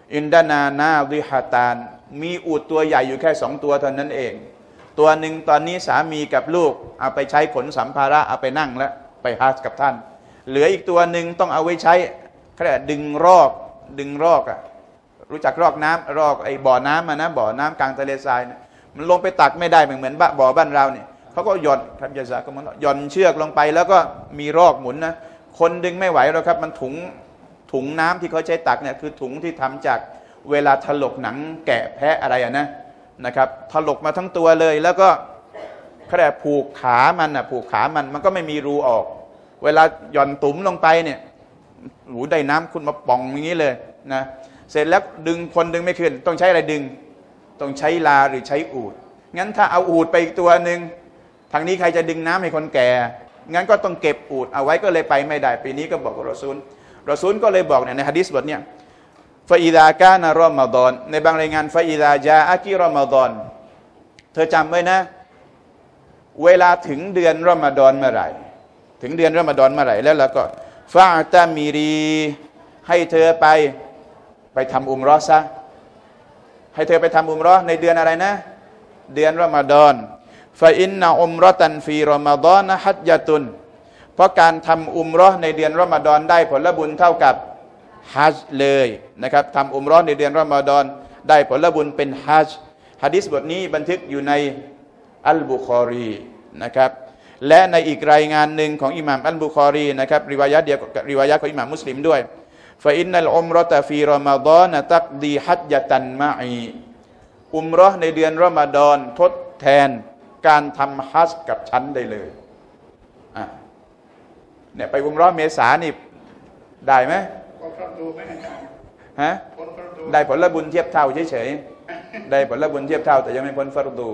อินดานานาดิฮาตานมีอูฐตัวใหญ่อยู่แค่2 ตัวเท่านั้นเองตัวหนึ่งตอนนี้สามีกับลูกเอาไปใช้ขนสัมภาระเอาไปนั่งแล้วไปฮัจญ์กับท่านเหลืออีกตัวหนึ่งต้องเอาไว้ใช้แค่ดึงรอกอ่ะรู้จักรอกน้ำรอกไอ้บ่อน้ำนะบ่อน้ำกลางทะเลทรายนะมันลงไปตักไม่ได้เหมือนบ่อบ้านเราเนี่ยเขาก็หย่อนครับยาซาก็มันหย่อนเชือกลงไปแล้วก็มีรอกหมุนนะคนดึงไม่ไหวแล้วครับมันถุงน้ำที่เขาใช้ตักเนี่ยคือถุงที่ทำจากเวลาถลกหนังแกะแพะอะไรนะครับถลกมาทั้งตัวเลยแล้วก็แค่ผูกขามันก็ไม่มีรูออกเวลาหย่อนตุ๋มลงไปเนี่ยหูได้น้ำคุณมาป่องอย่างนี้เลยนะเสร็จแล้วคนดึงไม่ขึ้นต้องใช้อะไรดึงต้องใช้ลาหรือใช้อูฐงั้นถ้าเอาอูฐไปอีกตัวหนึ่งทางนี้ใครจะดึงน้ำให้คนแก่งั้นก็ต้องเก็บอูฐเอาไว้ก็เลยไปไม่ได้ปีนี้ก็บอกกับรอซูลก็เลยบอกเนี่ยในหะดีษบทเนี่ยฟาอิดากานะรอมฎอนในบางรายงานฟาอิดาจาอะกิรอมฎอนเธอจำไว้นะเวลาถึงเดือนรอมฎอนเมื่อไหร่ถึงเดือนรอมฎอนเมื่อไหร่แล้วก็ฟาตามีรีให้เธอไปทำอุมเราะห์ซะให้เธอไปทำอุมเราะห์ในเดือนอะไรนะเดือนรอมฎอนฟาอินนะอุมเราะตันฟีรอมฎอนฮัจญะตุนเพราะการทำอุมเราะห์ในเดือนรอมฎอนได้ผลบุญเท่ากับฮัจญ์เลยนะครับทำอุมเราะห์ในเดือนรอมฎอนได้ผลบุญเป็นฮัจญ์หะดีษบทนี้บันทึกอยู่ในอัลบุคอรีนะครับและในอีกรายงานหนึ่งของอิหม่ามอัลบุคอรีนะครับริวายะห์เดียวกับริวายะห์ของอิหม่ามมุสลิมด้วยฟาอินนัลอุมเราะตะฟีรอมฎอนตักดีฮัจญะตันมะอีอุมเราะห์ในเดือนรอมฎอนทดแทนการทำฮัจญ์กับฉันได้เลยเนี่ยไปอุมเราะห์เมษานี่ได้ไหมฮะได้ผลบุญเทียบเท่าเฉยๆได้ผลบุญเทียบเท่าแต่ยังไม่พ้นฟัรดู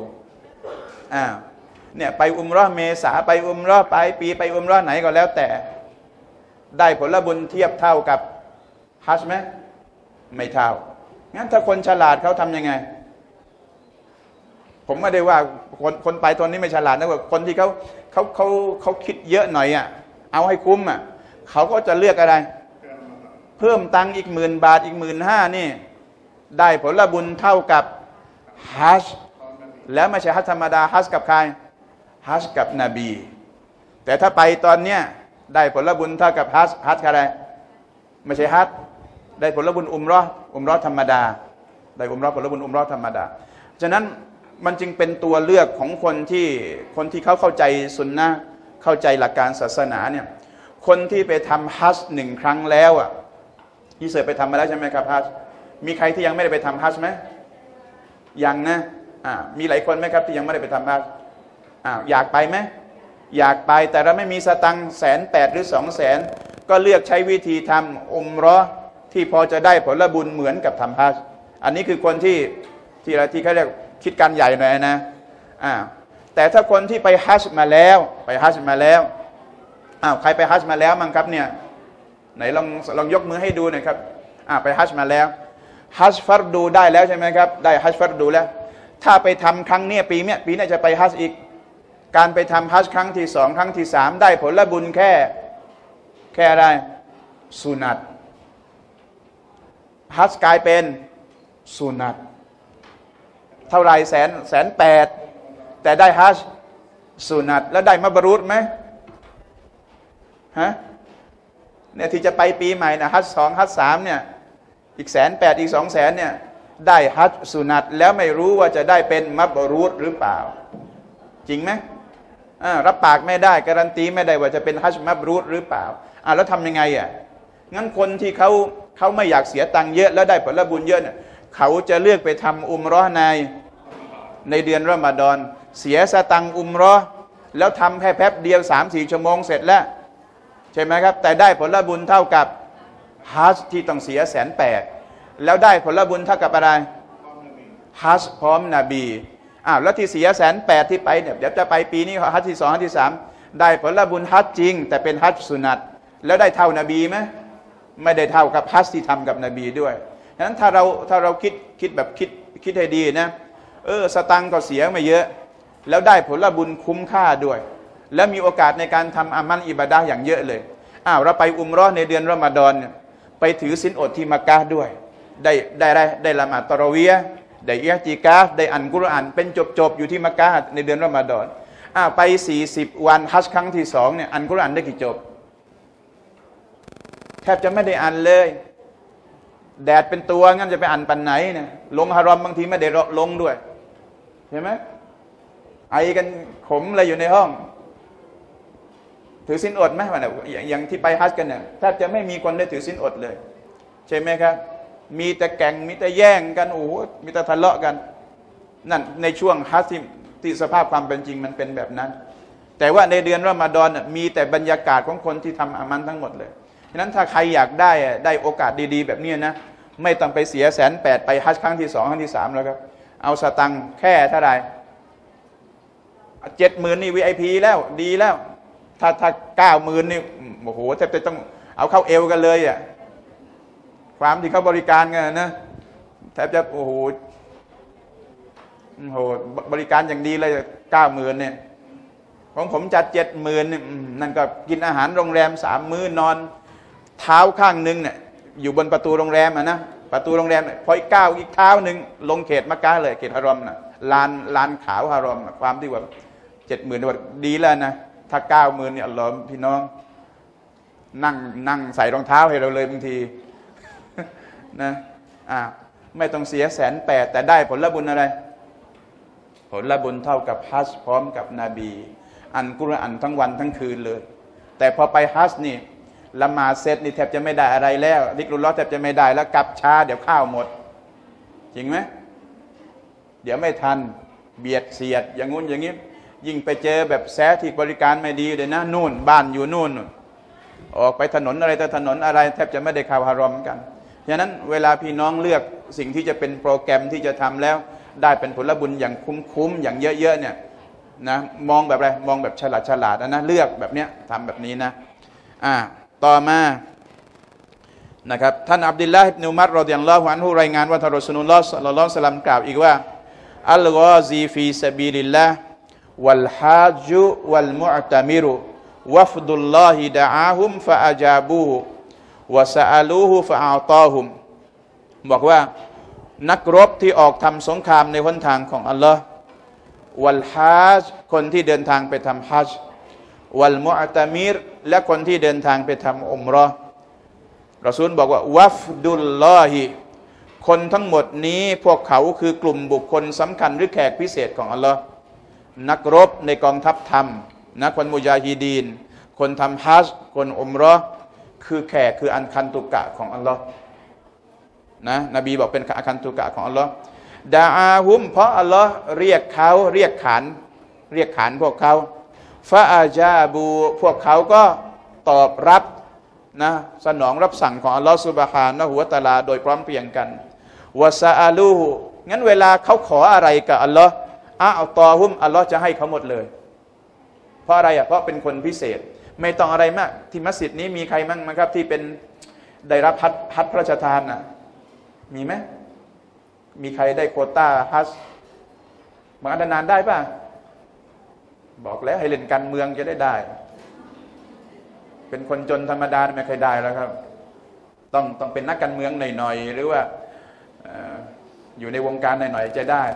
เนี่ยไปอุมเราะห์เมษาไปอุมเราะห์ปลายปีไปอุมเราะห์ไหนก็แล้วแต่ได้ผลบุญเทียบเท่ากับฮัจญ์ไหมไม่เท่างั้นถ้าคนฉลาดเขาทำยังไงผมไม่ได้ว่าคนไปตอนนี้ไม่ฉลาดนะว่าคนที่เขาคิดเยอะหน่อยเอาให้คุ้มเขาก็จะเลือกอะไรเพิ่มตังค์อีก10,000 บาทอีก15,000นี่ได้ผลบุญเท่ากับฮัจญ์แล้วไม่ใช่ฮัจญ์ธรรมดาฮัจญ์กับใครฮัจญ์กับนบีแต่ถ้าไปตอนเนี้ยได้ผลบุญเท่ากับฮัจญ์อะไรไม่ใช่ฮัจญ์ได้ผลบุญอุมเราะห์ธรรมดาได้อุมเราะห์ผลบุญอุมเราะห์ธรรมดาฉะนั้นมันจึงเป็นตัวเลือกของคนที่เขาเข้าใจสุนนะห์เข้าใจหลักการศาสนาเนี่ยคนที่ไปทำฮัจญ์1 ครั้งแล้วยี่เสือไปทำมาแล้วใช่ไหมครับฮัจญ์มีใครที่ยังไม่ได้ไปทำฮัจญ์ไหมยังนะมีหลายคนไหมครับที่ยังไม่ได้ไปทำฮัจญ์อยากไปไหมอยากไปแต่เราไม่มีสตังค์180,000 หรือ 200,000ก็เลือกใช้วิธีทำอุมเราะห์ที่พอจะได้ผลบุญเหมือนกับทำฮัจญ์อันนี้คือคนที่เขาเรียกคิดการใหญ่หน่อยนะแต่ถ้าคนที่ไปฮัจญ์มาแล้วใครไปฮัจญ์มาแล้วมั้งครับเนี่ยไหนลองยกมือให้ดูหน่อยครับไปฮัจญ์มาแล้วฮัจญ์ฟัรดูได้แล้วใช่ไหมครับได้ฮัจญ์ฟัรดูแล้วถ้าไปทำครั้งนี้ปีนี้จะไปฮัจญ์อีกการไปทำฮัจญ์ครั้งที่2ครั้งที่3ได้ผลบุญแค่อะไรสุนัตฮัจญ์กลายเป็นสุนัตเท่าไร180,000แต่ได้ฮัจญ์สุนัตแล้วได้มับรูรไหมฮะเนี่ยที่จะไปปีใหม่นะฮัจญ์2ฮัจญ์3เนี่ยอีก180,000อีก200,000เนี่ยได้ฮัจญ์สุนัตแล้วไม่รู้ว่าจะได้เป็นมับรูรหรือเปล่าจริงไหมรับปากไม่ได้การันตีไม่ได้ว่าจะเป็นฮัจญ์มับรูรหรือเปล่าแล้วทำยังไงงั้นคนที่เขาไม่อยากเสียตังค์เยอะแล้วได้ผลบุญเยอะเนี่ยเขาจะเลือกไปทำอุมเราะห์ในเดือนรอมฎอนเสียสตังค์อุมเราะห์แล้วทำแค่แป๊บเดียว 3-4 ชั่วโมงเสร็จแล้วใช่ไหมครับแต่ได้ผลบุญเท่ากับฮัจญ์ที่ต้องเสีย180,000แล้วได้ผลบุญเท่ากับอะไรฮัจญ์พร้อมนบีแล้วที่เสีย180,000ที่ไปเนี่ยเดี๋ยวจะไปปีนี้ฮัจญ์ที่2ฮัจญ์ที่3ได้ผลบุญฮัจญ์จริงแต่เป็นฮัจญ์สุนัตแล้วได้เท่านบีไหมไม่ได้เท่ากับฮัจญ์ที่ทำกับนบีด้วยฉะนั้นถ้าเราคิดให้ดีนะสตังค์ก็เสียไม่เยอะแล้วได้ผลบุญคุ้มค่าด้วยแล้วมีโอกาสในการทำอามัลอิบาดะห์อย่างเยอะเลยเราไปอุมเราะห์ในเดือนรอมฎอนเนี่ยไปถือศีลอดที่มักกะฮ์ด้วยได้ละหมาดตะเราะวียะห์ได้อิอ์ติกาฟได้อ่านกุรอานเป็นจบอยู่ที่มักกะฮ์ในเดือนรอมฎอนไป40 วันฮัจญ์ครั้งที่2เนี่ยอ่านกุรอานได้กี่จบแทบจะไม่ได้อ่านเลยแดดเป็นตัวงั้นจะไปอ่านปันไหนเนี่ยลงฮารอมบางทีไม่ได้ลงด้วยเห็นไหมไอกันขมอะไรอยู่ในห้องถือศีลอดไหมวันนี้อย่างที่ไปฮัจญ์กันเนี่ยแทบจะไม่มีคนได้ถือศีลอดเลยใช่ไหมครับมีแต่แก่งมีแต่แย่งกันโอ้โหมีแต่ทะเลาะกันนั่นในช่วงฮัจญ์ที่สภาพความเป็นจริงมันเป็นแบบนั้นแต่ว่าในเดือนรอมฎอนมีแต่บรรยากาศของคนที่ทำอามันทั้งหมดเลยฉะนั้นถ้าใครอยากได้โอกาสดีๆแบบนี้นะไม่ต้องไปเสีย180,000ไปฮัจญ์ครั้งที่2ครั้งที่3แล้วครับเอาสตังค์แค่เท่าไหร่70,000นี่ VIP แล้วดีแล้วถ้า90,000นี่โอ้โหแทบจะต้องเอาเข้าเอวกันเลยอ่ะความที่เขาบริการกันนะแทบจะโอ้โหบริการอย่างดีเลย90,000เนี่ยของผมจัด70,000เนี่ยนั่นก็กินอาหารโรงแรม3 มื้อนอนเท้าข้างนึงเนี่ยอยู่บนประตูโรงแรมนะประตูโรงแรมพอก้าวอีกเท้าหนึ่งลงเขตมักกะฮ์เลยเขตฮารอมนะลานขาวฮารอมความที่ว่า70,000ว่าดีแล้วนะถ้า90,000เนี่ยอัลลอฮ์พี่น้องนั่งใส่รองเท้าให้เราเลยบางทีนะไม่ต้องเสีย180,000แต่ได้ผลบุญอะไรผลบุญเท่ากับฮัจญ์พร้อมกับนบีอ่านกุรอานทั้งวันทั้งคืนเลยแต่พอไปฮัจญ์นี่ละหมาดเสร็จนี่แทบจะไม่ได้อะไรแล้วดิกรุลลอฮ์แทบจะไม่ได้แล้วกลับช้าเดี๋ยวข้าวหมดจริงไหมเดี๋ยวไม่ทันเบียดเสียดอย่างงู้นอย่างนี้ยิ่งไปเจอแบบแซะที่บริการไม่ดีเลยนะนู่นบ้านอยู่นู่นออกไปถนนอะไรแต่ถนนอะไรแทบจะไม่ได้เข้าฮารอมกันฉะนั้นเวลาพี่น้องเลือกสิ่งที่จะเป็นโปรแกรมที่จะทำแล้วได้เป็นผลบุญอย่างคุ้มๆอย่างเยอะๆเนี่ยนะมองแบบอะไรมองแบบฉลาดนะเลือกแบบเนี้ยทำแบบนี้นะต่อมานะครับท่านอับดุลลาห์อิบนุอุมัรรอฎิยัลลอฮุอันฮุรายงานว่าท่านรอซูลุลลอฮ์ศ็อลลัลลอฮุอะลัยฮิวะซัลลัมกล่าวอีกว่าอัลกอซีฟีซะบีลิลลาห์วัลฮาจุวัลมุอ์ตะมิรุวัฟดุลลอฮิดะอาฮุมฟะอาจาบูฮุวะซะอะลูฮุฟะอาตาฮุมบอกว่านักรบที่ออกทำสงครามในหนทางของอัลลอฮ์วัลฮาจคนที่เดินทางไปทำฮัจญ์วัลมุอ์ตะมิรและคนที่เดินทางไปทำอุมเราะห์รอซูลบอกว่าวัฟดุลลอฮิคนทั้งหมดนี้พวกเขาคือกลุ่มบุคคลสำคัญหรือแขกพิเศษของอัลลอฮ์นักรบในกองทัพธรรมนะคนมุญาฮิดีนคนทำฮัจญ์คนอุมเราะห์คือแขกคืออันคันตุกะของอัลลอฮ์นะนบีบอกเป็นอันคันตุกะของอัลลอฮ์ดาอาฮุมเพราะอัลลอฮ์เรียกขานพวกเขาฟาอาจาบูพวกเขาก็ตอบรับนะสนองรับสั่งของอัลลอฮ์ซุบฮานะฮูวะตะอาลาโดยพร้อมเพรียงกันวะซาอาลูงั้นเวลาเขาขออะไรกับอัลลอฮ์อัลตอฮุมอัลลอฮ์จะให้เขาหมดเลยเพราะอะไรเพราะเป็นคนพิเศษไม่ต้องอะไรมากที่มัสยิดนี้มีใครมั่งมั้งครับที่เป็นได้รับฮัจญ์พระราชทานนะมีไหมมีใครได้โควต้าฮัจญ์บางอันนานได้ป่ะบอกแล้วให้เล่นการเมืองจะได้เป็นคนจนธรรมดาไม่เคยได้แล้วครับต้องเป็นนักการเมืองหน่อยๆหรือว่าอยู่ในวงการหน่อยๆจะได้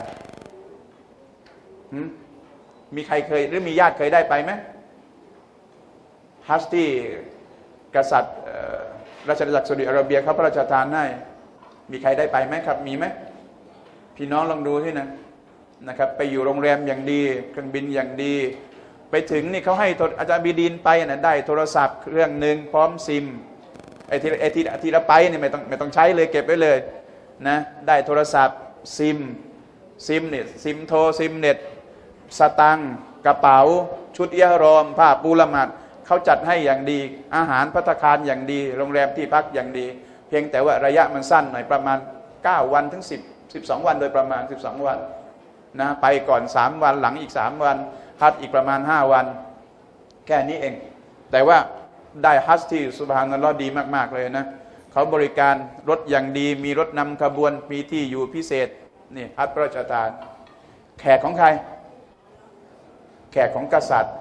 มีใครเคยหรือมีญาติเคยได้ไปไหมฮัจญ์ที่กษัตริย์ราชอาณาจักรซาอุดิอาระเบียเขาพระราชทานให้มีใครได้ไปไหมครับมีไหมพี่น้องลองดูที่นะครับไปอยู่โรงแรมอย่างดีเครื่องบินอย่างดีไปถึงนี่เขาให้อาจารย์บีดีนไปนะได้โทรศัพท์เครื่องหนึ่งพร้อมซิมไอ้ที่เราไปนี่ไม่ต้องใช้เลยเก็บไว้เลยนะได้โทรศัพท์ซิมเนี่ยซิมโทรซิมเน็ตสตังค์กระเป๋าชุดอิหรอมผ้าปูละหมาดเขาจัดให้อย่างดีอาหารภัตตาคารอย่างดีโรงแรมที่พักอย่างดีเพียงแต่ว่าระยะมันสั้นหน่อยประมาณ9 วันถึง12 วันโดยประมาณ12 วันนะไปก่อน3 วันหลังอีก3 วันฮัจญ์อีกประมาณ5 วันแค่นี้เองแต่ว่าได้ฮัจญ์ที่ซุบฮานัลลอฮ์ดีมากๆเลยนะเขาบริการรถอย่างดีมีรถนำขบวนมีที่อยู่พิเศษนี่ฮัจญ์พระราชทานแขกของใครแขกของกษัตริย์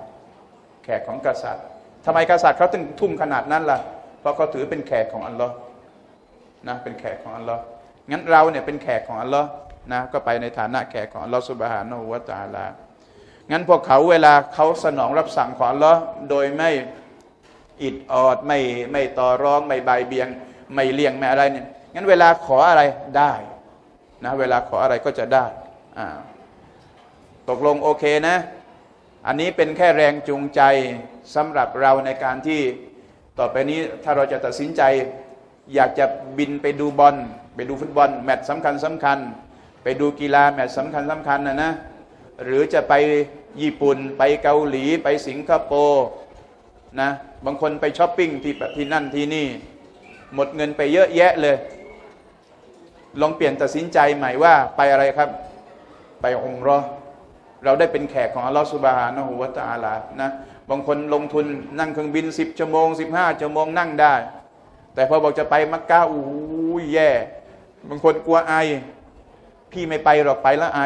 ทำไมกษัตริย์เขาถึงทุ่มขนาดนั้นล่ะเพราะเขาถือเป็นแขกของอัลลอฮ์นะเป็นแขกของอัลลอฮ์งั้นเราเนี่ยเป็นแขกของอัลลอฮ์นะก็ไปในฐานะแขกของอัลลอฮ์ซุบฮานะฮูวะตะอาลางั้นพวกเขาเวลาเขาสนองรับสั่งของอัลลอฮ์โดยไม่อิดออดไม่ต่อรองไม่บ่ายเบียงไม่เลี่ยงไม่อะไรเนี่ยงั้นเวลาขออะไรได้นะเวลาขออะไรก็จะได้ตกลงโอเคนะอันนี้เป็นแค่แรงจูงใจสำหรับเราในการที่ต่อไปนี้ถ้าเราจะตัดสินใจอยากจะบินไปดูบอลไปดูฟุตบอลแมตช์สำคัญไปดูกีฬาแมตช์สำคัญนะหรือจะไปญี่ปุ่นไปเกาหลีไปสิงคโปร์นะบางคนไปช้อปปิ้งที่นั่นที่นี่หมดเงินไปเยอะแยะเลยลองเปลี่ยนตัดสินใจใหม่ว่าไปอะไรครับไปอุมเราะห์เราได้เป็นแขกของอัลลอฮฺซุบฮานะฮูวะตะอาลานะบางคนลงทุนนั่งเครื่องบิน10 ชั่วโมง15 ชั่วโมงนั่งได้แต่พอบอกจะไปมักกะฮ์อู้ยแย่บางคนกลัวไอพี่ไม่ไปหรอกไปแล้วไอ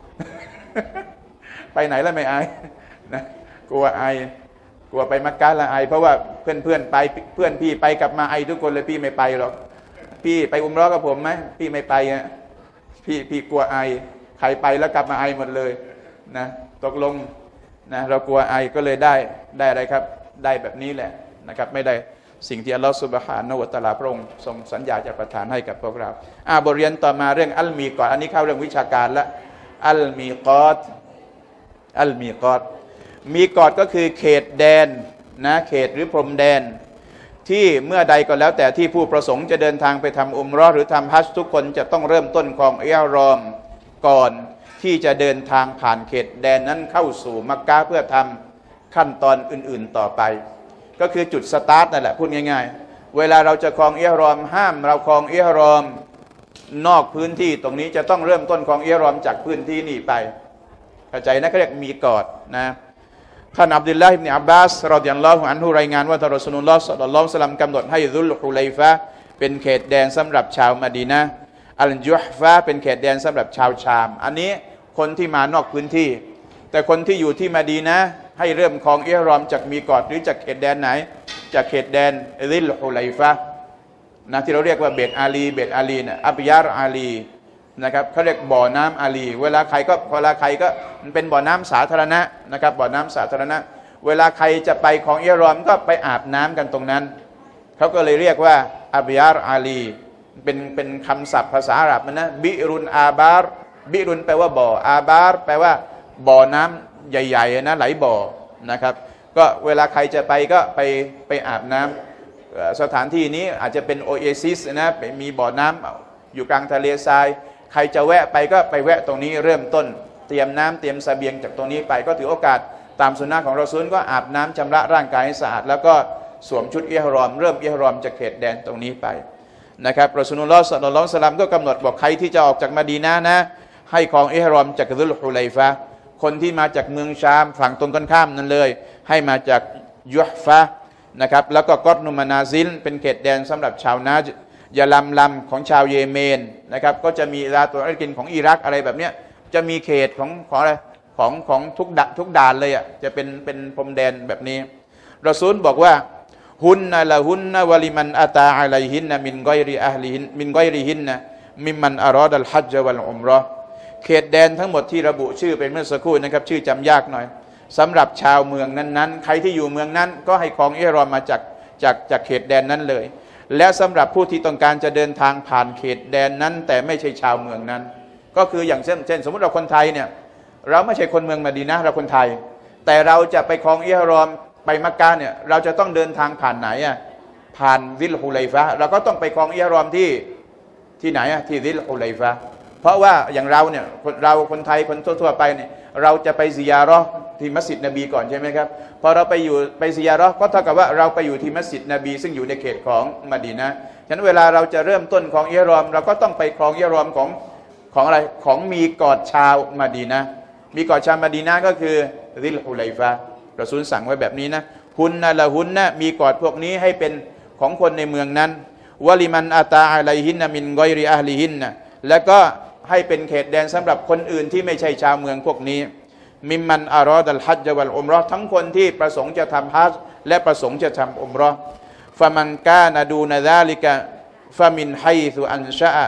ไปไหนแล้วไม่ไอนะกลัวไอกลัวไปมักกะฮ์แล้วไอเพราะว่าเพื่อนไปเพื่อนพี่ไปกลับมาไอทุกคนเลยพี่ไม่ไปหรอกพี่ไปอุมเราะห์กับผมไหมพี่ไม่ไปอ่ะพี่กลัวไอใครไปแล้วกลับมาไอหมดเลยนะตกลงนะเรากลัวไอก็เลยได้อะไรครับได้แบบนี้แหละนะครับไม่ได้สิ่งที่อัลลอฮฺซุบฮานะฮูวะตะอาลาพระองค์ทรงสัญญาจะประทานให้กับพวกเราบทเรียนต่อมาเรื่องอัลมีกอตอันนี้เข้าเรื่องวิชาการละอัลมีกอตมีกอตก็คือเขตแดนนะเขตหรือพรมแดนที่เมื่อใดก็แล้วแต่ที่ผู้ประสงค์จะเดินทางไปทำอุมเราะห์หรือทำฮัจญ์ทุกคนจะต้องเริ่มต้นของอิหรอมก่อนที่จะเดินทางผ่านเขตแดนนั้นเข้าสู่มักกะฮ์เพื่อทำขั้นตอนอื่นๆต่อไปก็คือจุดสตาร์ทนั่นแหละพูดง่ายๆเวลาเราจะครองอิหรอมห้ามเราครองอิหรอมนอกพื้นที่ตรงนี้จะต้องเริ่มต้นครองอิหรอมจากพื้นที่นี้ไปเข้าใจนะเขาเรียกมีกอดนะท่านอับดุลลาห์อิบนุอับบาสรอฎิยัลลอฮุอันฮุรายงานว่าท่านรอซูลุลลอฮ์ศ็อลลัลลอฮุอะลัยฮิวะซัลลัมกำหนดให้ซุลฮุไลฟะห์เป็นเขตแดนสำหรับชาวมะดีนะห์อัลจุฮฟะห์เป็นเขตแดนสำหรับชาวชามอันนี้คนที่มานอกพื้นที่แต่คนที่อยู่ที่มะดีนะห์ให้เริ่มครองอิหรอมจากมีกอดหรือจากเขตแดนไหนจากเขตแดนซิลฮุไลฟะห์นะที่เราเรียกว่าเบตอาลีนะอับยารอาลีนะครับเขาเรียกบ่อน้ำอาลีเวลาใครก็มันเป็นบ่อน้ำสาธารณะนะครับบ่อน้ำสาธารณะเวลาใครจะไปของอิหรอมก็ไปอาบน้ำกันตรงนั้นเขาก็เลยเรียกว่าอับยารอาลีเป็นคำศัพท์ภาษาอาหรับนะบิรุนอาบาร์บิรุนแปลว่าบ่ออาบาร์แปลว่าบ่อน้ำใหญ่ๆนะไหลบ่อนะครับก็เวลาใครจะไปก็ไปอาบน้ำสถานที่นี้อาจจะเป็นโอเอซิสนะมีบ่อน้ำอยู่กลางทะเลทรายใครจะแวะไปก็ไปแวะตรงนี้เริ่มต้นเตรียมน้ำเตรียมเสบียงจากตรงนี้ไปก็ถือโอกาสตามสุนนะของรอซูลก็อาบน้ำชำระร่างกายให้สะอาดแล้วก็สวมชุดอิหรอมเริ่มอิหรอมจากเขตแดนตรงนี้ไปนะครับรอซูลุลลอฮ์ ศ็อลลัลลอฮุอะลัยฮิวะซัลลัมก็กำหนดบอกใครที่จะออกจากมะดีนะห์นะให้ครองอิหรอมจากซุลฮุไลฟะห์คนที่มาจากเมืองชามฝั่งตรงกันข้ามนั่นเลยให้มาจากยุฮฟะห์นะครับแล้วก็กอตนุมานาซิลเป็นเขตแดนสำหรับชาวนาจยาลำของชาวเยเมนนะครับก็จะมีลาตัวอัลกินของอิรักอะไรแบบเนี้ยจะมีเขตของอะไรของทุกด่านเลยอ่ะจะเป็นพรมแดนแบบนี้รอซูลบอกว่าฮุนนะละฮุนนะวะลิมันอะตาอะลัยฮินนะมินกอยริอะฮลิฮินมินกอยริฮินนะมิมมันอารอดัลฮัจญะวัลอุมเราะห์เขตแดนทั้งหมดที่ระบุชื่อเป็นเมื่อสักครู่นะครับชื่อจำยากหน่อยสำหรับชาวเมืองนั้นๆใครที่อยู่เมืองนั้นก็ให้ครองอิหรอมมาจากเขตแดนนั้นเลยและสำหรับผู้ที่ต้องการจะเดินทางผ่านเขตแดนนั้นแต่ไม่ใช่ชาวเมืองนั้นก็คืออย่างเช่นสมมติเราคนไทยเนี่ยเราไม่ใช่คนเมืองมะดีนะห์เราคนไทยแต่เราจะไปครองอิหรอมไปมักกะฮ์เนี่ยเราจะต้องเดินทางผ่านไหนอ่ะผ่านซิลฮุไลฟะห์เราก็ต้องไปครองอิหรอมที่ไหนอ่ะที่ซิลฮุไลฟะห์เพราะว่าอย่างเราเนี่ยเราคนไทยคนทั่วๆไปเนี่ยเราจะไปซิยาเราะห์ที่มัสยิดนบีก่อนใช่ไหมครับพอเราไปซิยาเราะห์ก็เท่ากับว่าเราไปอยู่ที่มัสยิดนบีซึ่งอยู่ในเขตของมะดีนะห์ฉะนั้นเวลาเราจะเริ่มต้นของอิหรอมเราก็ต้องไปครองอิหรอมของอะไรของมีกอดชาวมะดีนะห์มีกอดชาวมะดีนะห์ก็คือซิลฮุไลฟะห์รอซูลสั่งไว้แบบนี้นะฮุนนะละฮุนนะมีกอดพวกนี้ให้เป็นของคนในเมืองนั้นวะลิมันอะตาอะลัยฮินนะมินกอยริอะฮลิฮินนะแล้วก็ให้เป็นเขตแดนสำหรับคนอื่นที่ไม่ใช่ชาวเมืองพวกนี้มิมมันอารอดัลฮัจญะวัลอุมเราะห์ทั้งคนที่ประสงค์จะทำฮัจญ์และประสงค์จะทำอุมเราะห์ฟะมันกานะดูนะซาลิกะฟะมินไฮซุอันชะอะ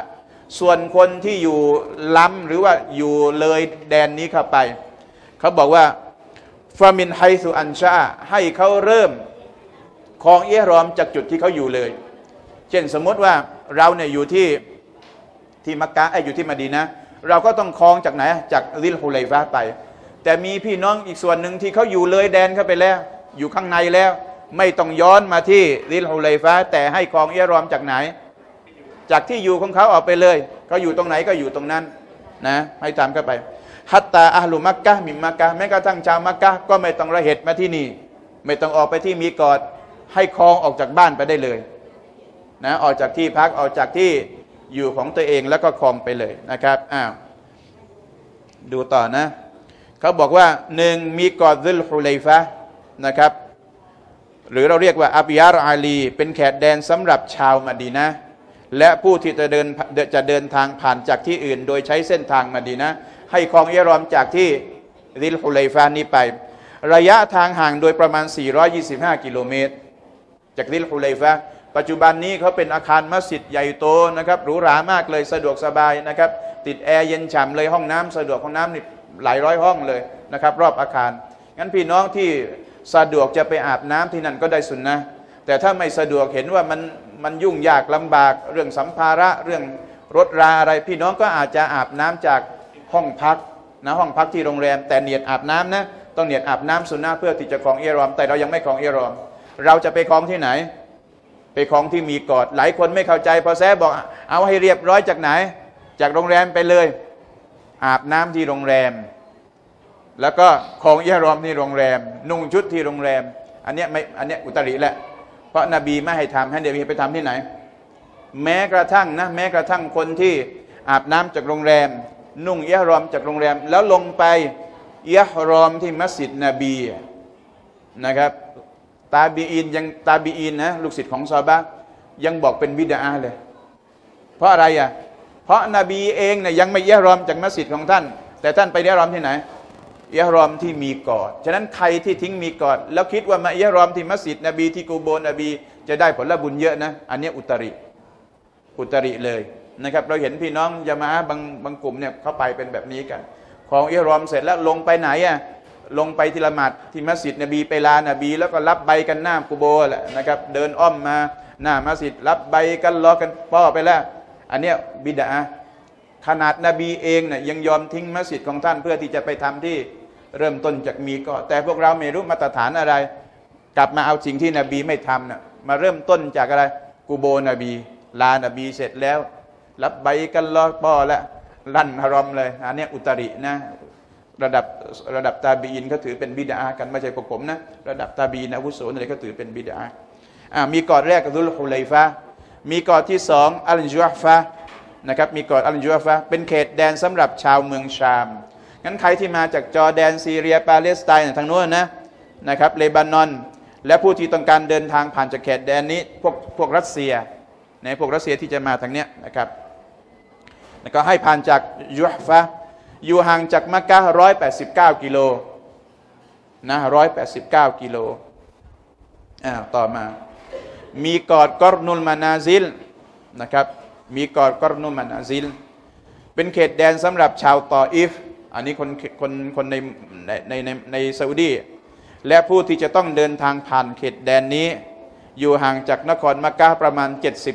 ส่วนคนที่อยู่ล้ำหรือว่าอยู่เลยแดนนี้เข้าไปเขาบอกว่าฟามินไฮซุอันชาให้เขาเริ่มคลองอิหรอมจากจุดที่เขาอยู่เลยเช่นสมมติว่าเราเนี่ยอยู่ที่มักกะอยู่ที่มะดีนะห์เราก็ต้องคลองจากไหนจากซิลฮุลัยฟะห์ไปแต่มีพี่น้องอีกส่วนหนึ่งที่เขาอยู่เลยแดนเข้าไปแล้วอยู่ข้างในแล้วไม่ต้องย้อนมาที่ซิลฮุลัยฟะห์แต่ให้คลองอิหรอมจากไหนจากที่อยู่ของเขาออกไปเลยเขาอยู่ตรงไหนก็อยู่ตรงนั้นนะให้ตามเข้าไปฮัตตาอะห์ลุมักกะฮ์มินมักกะฮ์แม้กระทั่งชาวมักกะฮ์ก็ไม่ต้องระเหตุมาที่นี่ไม่ต้องออกไปที่มีกอดให้คลองออกจากบ้านไปได้เลยนะออกจากที่พักออกจากที่อยู่ของตัวเองแล้วก็คลองไปเลยนะครับดูต่อนะเขาบอกว่าหนึ่งมีกอดซิลฮุลัยฟะห์นะครับหรือเราเรียกว่าอับยารอาลีเป็นแขกแดนสำหรับชาวมะดีนะห์และผู้ที่จะเดินทางผ่านจากที่อื่นโดยใช้เส้นทางมะดีนะห์ให้คลองอิหรอมจากที่ซิลฮุลัยฟะห์นี้ไประยะทางห่างโดยประมาณ425กิโลเมตรจากซิลฮุลัยฟะห์ปัจจุบันนี้เขาเป็นอาคารมัสยิดใหญ่โตนะครับหรูหรามากเลยสะดวกสบายนะครับติดแอร์เย็นฉ่ำเลยห้องน้ำสะดวกห้องน้ำนี่หลายร้อยห้องเลยนะครับรอบอาคารงั้นพี่น้องที่สะดวกจะไปอาบน้ำที่นั่นก็ได้สุนนะแต่ถ้าไม่สะดวกเห็นว่ามันยุ่งยากลำบากเรื่องสัมภาระเรื่องรถราอะไรพี่น้องก็อาจจะอาบน้ำจากห้องพักนะห้องพักที่โรงแรมแต่เนียดอาบน้ำนะต้องเนียดอาบน้ำสุนนะเพื่อที่จะคลองอิหรอมแต่เรายังไม่คลองอิหรอมเราจะไปคลองที่ไหนไปคลองที่มีกอดหลายคนไม่เข้าใจพอแซ่บอกเอาให้เรียบร้อยจากไหนจากโรงแรมไปเลยอาบน้ำที่โรงแรมแล้วก็คลองอิหรอมที่โรงแรมนุ่งชุดที่โรงแรมอันเนี้ยอุตริแหละเพราะนบีไม่ให้ทำให้นบีไปทำที่ไหนแม้กระทั่งคนที่อาบน้ำจากโรงแรมนุ่งอิหรอมจากโรงแรมแล้วลงไปอิหรอมที่มัสยิดนบีนะครับตาบีอินนะลูกศิษย์ของซอฮาบะห์ยังบอกเป็นบิดอะห์เลยเพราะอะไรเพราะนบีเองเนี่ยยังไม่อิหรอมจากมัสยิดของท่านแต่ท่านไปอิหรอมที่ไหนอิหรอมที่มีกอดฉะนั้นใครที่ทิ้งมีกอดแล้วคิดว่ามาอิหรอมที่มัสยิดนบีที่กูโบนบีจะได้ผลบุญเยอะนะอันนี้อุตริเลยนะครับเราเห็นพี่น้องยะมาอะห์บางกลุ่มเนี่ยเขาไปเป็นแบบนี้กันของอิหรอมเสร็จแล้วลงไปไหนลงไปที่ละหมาดที่มัสยิดนบีไปลานบีแล้วก็รับใบกันหน้ากุโบแหละนะครับเดินอ้อมมาหน้ามัสยิดรับใบกันล้อกันป้อไปแล้วอันเนี้ยบิดอะห์ขนาดนบีเองเนี่ยยังยอมทิ้งมัสยิดของท่านเพื่อที่จะไปทำที่เริ่มต้นจากมีก็แต่พวกเราไม่รู้มาตรฐานอะไรกลับมาเอาสิ่งที่นบีไม่ทำน่ะมาเริ่มต้นจากอะไรกุโบนบีลานบีเสร็จแล้วรับใบกันล้อป้อแล้วลั่นฮารอมเลยอันเนี้ยอุตรินะระดับตาบีอินเขาถือเป็นบิดากันไม่ใช่พวกผมนะระดับตาบีอินอาวุโสอะไรเขาถือเป็นบิดามีกอดแรกซุลฮุลัยฟะห์มีกอดที่สองอัลจุฮฟะห์นะครับมีกอดอัลจุฮฟะห์เป็นเขตแดนสำหรับชาวเมืองชามงั้นใครที่มาจากจอร์แดนซีเรียปาเลสไตน์ทางโน้นนะครับเลบานอนและผู้ที่ต้องการเดินทางผ่านจากเขตแดนนี้พวกรัสเซียพวกรัสเซียที่จะมาทางเนี้ยนะครับแล้วก็ให้ผ่านจากจุฮฟะห์อยู่ห่างจากมักกะฮ์189กิโลนะ189กิโลต่อมามีกอดกอรนุลมานาซิลนะครับมีกอดกอรนุลมานาซิลเป็นเขตแดนสำหรับชาวตออิฟอันนี้คนในซาอุดีและผู้ที่จะต้องเดินทางผ่านเขตแดนนี้อยู่ห่างจากนครมักกะฮ์ประมาณ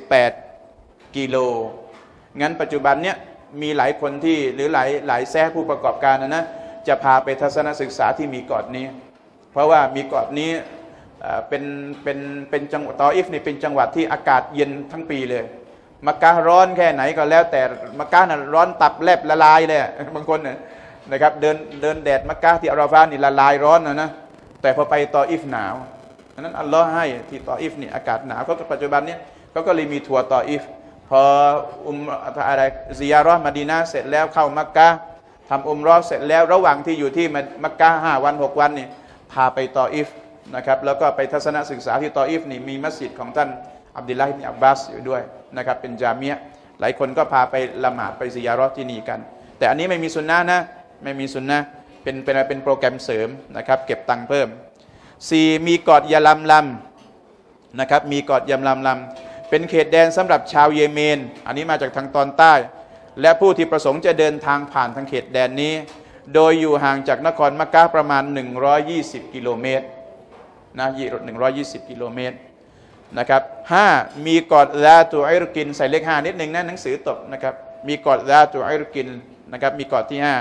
78กิโลงั้นปัจจุบันเนี้ยมีหลายคนที่หรือหลายแซ่ผู้ประกอบการนะจะพาไปทัศนศึกษาที่มีเกาะนี้เพราะว่ามีเกาะนี้เป็นจังหวัดตออิฟนี่เป็นจังหวัดที่อากาศเย็นทั้งปีเลยมักกะฮ์ร้อนแค่ไหนก็แล้วแต่มักกะฮ์น่ะร้อนตับแลบละลายเลยบางคนนะครับเดินแดดมักกะฮ์ที่อาราฟานี่ละลายร้อนนะแต่พอไปตออิฟหนาวนั้นอัลลอฮ์ให้ที่ตออิฟนี่อากาศหนาวเขาก็ปัจจุบันนี้เขาก็เลยมีทัวร์ตออิฟพออะไรซิยาเราะห์มะดีนะห์เสร็จแล้วเข้ามักกะฮ์ทำอุมเราะห์เสร็จแล้วระหว่างที่อยู่ที่มักกะฮ์5 วัน 6 วันนี่พาไปตออิฟนะครับแล้วก็ไปทัศนศึกษาที่ตออิฟนี่มีมัสยิดของท่านอับดุลลาห์อิบนุอับบาสอยู่ด้วยนะครับเป็นญามีอะห์หลายคนก็พาไปละหมาดไปซิยาเราะห์ที่นี่กันแต่อันนี้ไม่มีสุนนะห์นะไม่มีสุนนะห์เป็นโปรแกรมเสริมนะครับเก็บตังค์เพิ่ม4มีเกาะยะลัมลัมนะครับมีเกาะยะลัมลัมเป็นเขตแดนสำหรับชาวเยเมนอันนี้มาจากทางตอนใต้และผู้ที่ประสงค์จะเดินทางผ่านทางเขตแดนนี้โดยอยู่ห่างจากนครมักกะฮ์ประมาณ120กิโลเมตรนะ120กิโลเมตรนะครับ5มีเกาะซาตุอิรกินใส่เลข5นิดนึงนะหนังสือตกนะครับมีเกาะซาตุอิรกินนะครับมีเกาะที่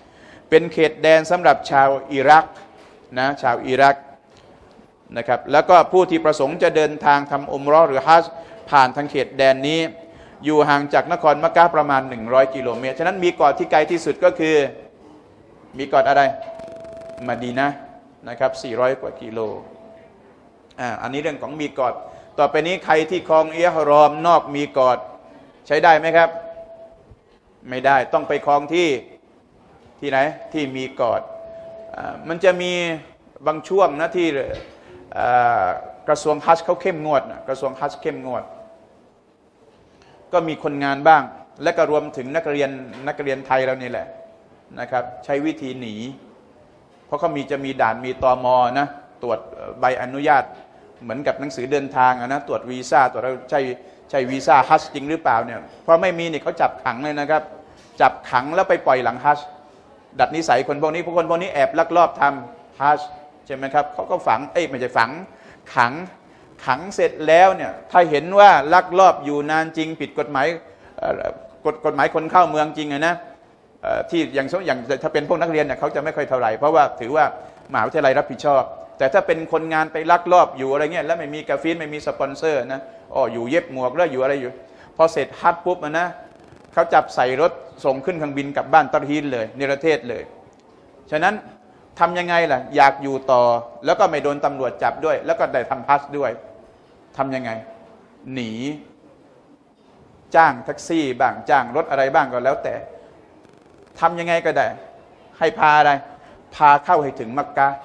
5เป็นเขตแดนสำหรับชาวอิรักนะชาวอิรักนะครับแล้วก็ผู้ที่ประสงค์จะเดินทางทำอุมเราะห์หรือฮัจญ์ผ่านทางเขตแดนนี้อยู่ห่างจากนครมักกะฮ์ประมาณ100กิโลเมตรฉะนั้นมีเกาะที่ไกลที่สุดก็คือมีเกาะอะไรมะดีนะห์นะครับ400กว่ากิโลอันนี้เรื่องของมีเกาะต่อไปนี้ใครที่ครองอิหรอมนอกมีเกาะใช้ได้ไหมครับไม่ได้ต้องไปครองที่ไหนที่มีเกาะมันจะมีบางช่วงนะที่กระทรวงฮัจญ์เขาเข้มงวดกระทรวงฮัจญ์เข้มงวดก็มีคนงานบ้างและก็รวมถึงนักเรียนไทยเรานี่แหละนะครับใช้วิธีหนีเพราะเขาจะมีด่านมีตม.นะตรวจใบอนุญาตเหมือนกับหนังสือเดินทางนะตรวจวีซ่าตรวจเราใช่วีซ่าฮัจญ์จริงหรือเปล่าเนี่ยเพราะไม่มีนี่เขาจับขังเลยนะครับจับขังแล้วไปปล่อยหลังฮัจญ์ดัดนิสัยคนพวกนี้แอบลักลอบทำฮัจญ์ใช่ไหมครับเขาก็ฝังไม่ใช่ฝังขังเสร็จแล้วเนี่ยถ้าเห็นว่าลักลอบอยู่นานจริงผิดกฎหมายกฎหมายคนเข้าเมืองจริงนะที่อย่างถ้าเป็นพวกนักเรียนเนี่ยเขาจะไม่ค่อยเท่าไหร่เพราะว่าถือว่ามหาวิทยาลัยรับผิดชอบแต่ถ้าเป็นคนงานไปลักลอบอยู่อะไรเงี้ยแล้วไม่มีกาฟีนไม่มีสปอนเซอร์นะอยู่เย็บหมวกแล้วอยู่อะไรอยู่พอเสร็จฮัจญ์ปุ๊บนะเขาจับใส่รถส่งขึ้นเครื่องบินกลับบ้านตะฮีนเลยนิรเทศเลยฉะนั้นทำยังไงล่ะอยากอยู่ต่อแล้วก็ไม่โดนตำรวจจับด้วยแล้วก็ได้ทำฮัจญ์ด้วยทำยังไงหนีจ้างแท็กซี่บ้างจ้างรถอะไรบ้างก็แล้วแต่ทำยังไงก็ได้ให้พาอะไรพาเข้าให้ถึงมักกะฮ์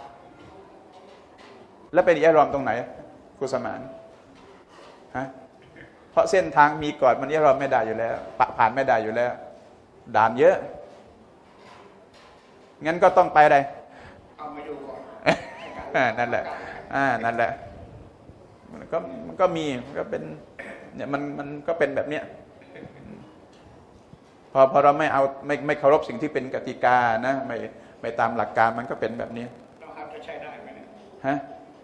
แล้วเป็นอิหรอมตรงไหนกุสมานฮะเพราะเส้นทางมีก่อนมันอิหรอมไม่ได้อยู่แล้วผ่านไม่ได้อยู่แล้วด่านเยอะงั้นก็ต้องไปอะไรเอามาดูก่อนนั่นแหละนั่นแหละมันก็มีก็เป็นเนี่ยมันก็เป็นแบบเนี้ยพอเราไม่เคารพสิ่งที่เป็นกติกานะไม่ตามหลักการมันก็เป็นแบบนี้เราครับจะใช้ได้ไหมเนี่ยฮะ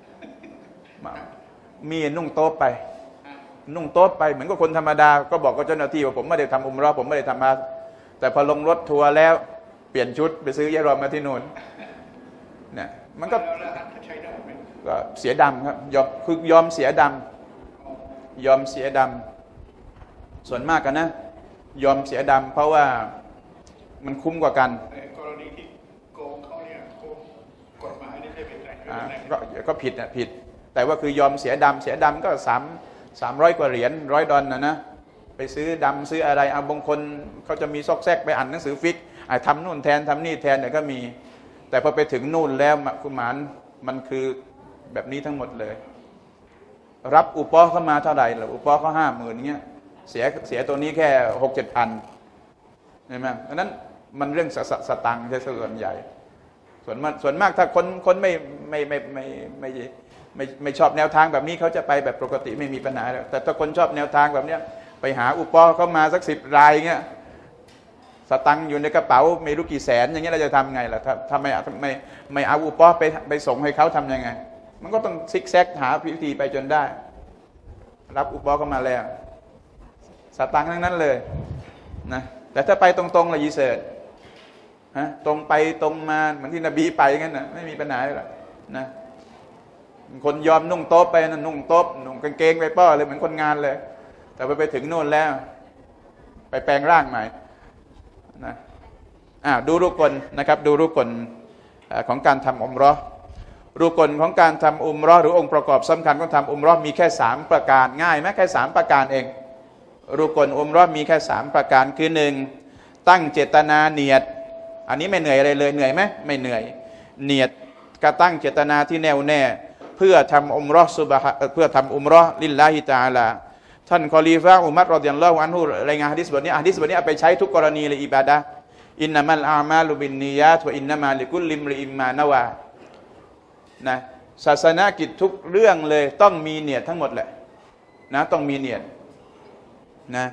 มีนุ่งโต๊ะไปนุ่งโต๊ะไปเหมือนกับคนธรรมดาก็บอกกับเจ้าหน้าที่ว่าผมไม่ได้ทำอุมเราะห์ผมไม่ได้ทำฮัจญ์แต่พอลงรถทัวร์แล้วเปลี่ยนชุดไปซื้ออิหรอมมาที่นู่นเนี่ยมันก็เสียดำครับยอมเสียดำส่วนมากกันนะยอมเสียดำเพราะว่ามันคุ้มกว่ากันกรณีที่โกงเขาเนี่ยโกงกฎหมายนี่ได้เป็นไรก็ผิดนะผิดแต่ว่าคือยอมเสียดำก็300กว่าเหรียญ$100นะไปซื้อดำซื้ออะไรบางคนเขาจะมีซอกแซกไปอ่านหนังสือฟิกทำนู่นแทนทำนี่แทนเนี่ยก็มีแต่พอไปถึงนู่นแล้วคุณหมานมันคือแบบนี้ทั้งหมดเลยรับอุปอเข้ามาเท่าไหร่หรืออุปอเขา50,000เงี้ยเสียตัวนี้แค่ 6-7 พันใช่ไหมเพราะนั้นมันเรื่องสตังค์ใช่ส่วนใหญ่ส่วนมากถ้าคนไม่ชอบแนวทางแบบนี้เขาจะไปแบบปกติไม่มีปัญหาแต่ถ้าคนชอบแนวทางแบบเนี้ยไปหาอุปอเข้ามาสัก10 รายเงี้ยสตังค์อยู่ในกระเป๋าไม่รู้กี่แสนอย่างเงี้ยเราจะทำไงล่ะถ้าไม่เอาอุปอไปส่งให้เขาทำยังไงมันก็ต้องซิกแซกหาวิธีไปจนได้รับอุปอเข้ามาแล้วสตังค์ทั้งนั้นเลยนะแต่ถ้าไปตรงๆละยีเสิร์ตตรงไปตรงมาเหมือนที่นบีไปงั้นนะไม่มีปัญหาเลยนะคนยอมนุ่งโต๊ะไปนะนุ่งโต๊ะนุ่งกางเกงไปป้อเลยเหมือนคนงานเลยแต่ไปถึงโน่นแล้วไปแปลงร่างใหม่นะดูรุกลนะครับดูรุกลของการทำอุมเราะห์รุกลของการทำอุมเราะห์หรือองค์ประกอบสำคัญของทำอุมเราะห์มีแค่3ประการง่ายไหมแค่3ประการเองรุกลอุมเราะห์มีแค่3ประการคือ1ตั้งเจตนาเนียดอันนี้ไม่เหนื่อยอะไรเลยเหนื่อยไหมไม่เหนื่อยเนียดก็ตั้งเจตนาที่แน่วแน่เพื่อทำอุมเราะห์เพื่อทำอุมเราะห์ลิลลาฮิตะอาลาท่านคอลีฟะห์อุมัรรอฎิยัลลอฮุอันฮุรายงานหะดีษบทนี้เอาไปใช้ทุกกรณีเลยอิบาดะห์อินนัมัลอามาลุบินนียาตวะอินนามาลิกุลลิมริอิมมานาวานะศาสนากิจทุกเรื่องเลยต้องมีเนียดทั้งหมดแหละนะต้องมีเนียดนะ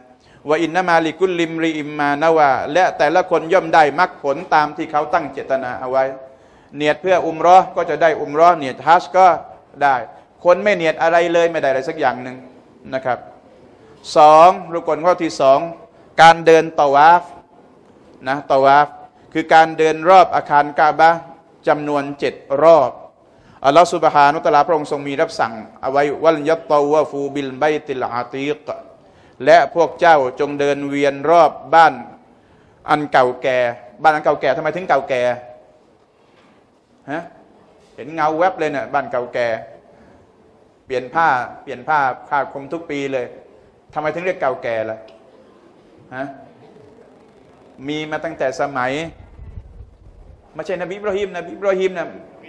ว่าอินนามาลิกุลลิมริอิมมานาวาและแต่ละคนย่อมได้มรรคผลตามที่เขาตั้งเจตนาเอาไว้เนียดเพื่ออุมเราะห์ก็จะได้อุมเราะห์เนียดฮัจญ์ก็ได้คนไม่เนียดอะไรเลยไม่ได้อะไรสักอย่างหนึ่งนะครับสองรุกลข้อที่สองการเดินตะวาฟนะตะวาฟคือการเดินรอบอาคารกะบะห์จำนวน7 รอบอัลลอฮฺซุบฮานะฮูวะตะอาลาพระองค์ทรงมีรับสั่งเอาไว้วัลยัตตาวะฟูบิลบัยติลอาตีกและพวกเจ้าจงเดินเวียนรอบบ้านอันเก่าแก่บ้านอันเก่าแก่ทำไมถึงเก่าแก่ฮะเห็นเงาแวบเลยเนี่ยบ้านเก่าแก่เปลี่ยนผ้าคลุมทุกปีเลยทำไมถึงเรียกเก่าแก่ล่ะฮะมีมาตั้งแต่สมัยไม่ใช่นบีอิบราฮิมเนี่ย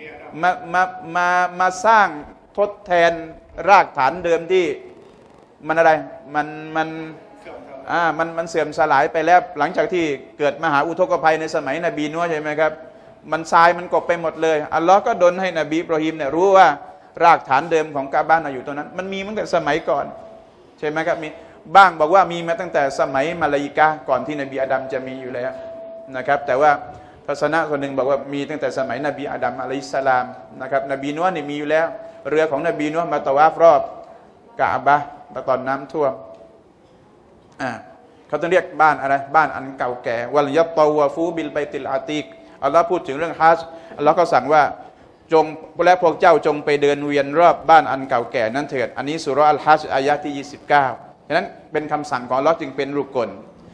มาสร้างทดแทนรากฐานเดิมที่มันอะไรมันเสื่อมสลายไปแล้วหลังจากที่เกิดมหาอุทกภัยในสมัยนบีนัวใช่ไหมครับมันทรายมันกบไปหมดเลยอัลลอฮ์ก็ดลให้นบีอิบราฮิมเนี่ยรู้ว่ารากฐานเดิมของกะบะห์อยู่ตรงนั้นมันมีตั้งแต่สมัยก่อนใช่ไหมครับมีบ้างบอกว่ามีมาตั้งแต่สมัยมาลาอิกะห์ก่อนที่นบีอาดัมจะมีอยู่แล้วนะครับแต่ว่าทัศนะคนหนึ่งบอกว่ามีตั้งแต่สมัยนบีอาดัมอะลัยฮิสสลามนะครับนบีนัวนี่มีอยู่แล้วเรือของนบีนัวมาตะวาฟรอบกะบะห์ตอนน้ำท่วมเขาต้องเรียกบ้านอะไรบ้านอันเก่าแก่วัลยัตตาวะฟูบิลบัยติลอาตีกอัลลอฮ์พูดถึงเรื่องฮัจญ์อัลลอฮ์ก็สั่งว่าจงและพวกเจ้าจงไปเดินเวียนรอบบ้านอันเก่าแก่นั้นเถิดอันนี้สุเราะห์อัลฮัจญ์อายะที่29ฉะนั้นเป็นคำสั่งของอัลลอฮ์จึงเป็นรุกล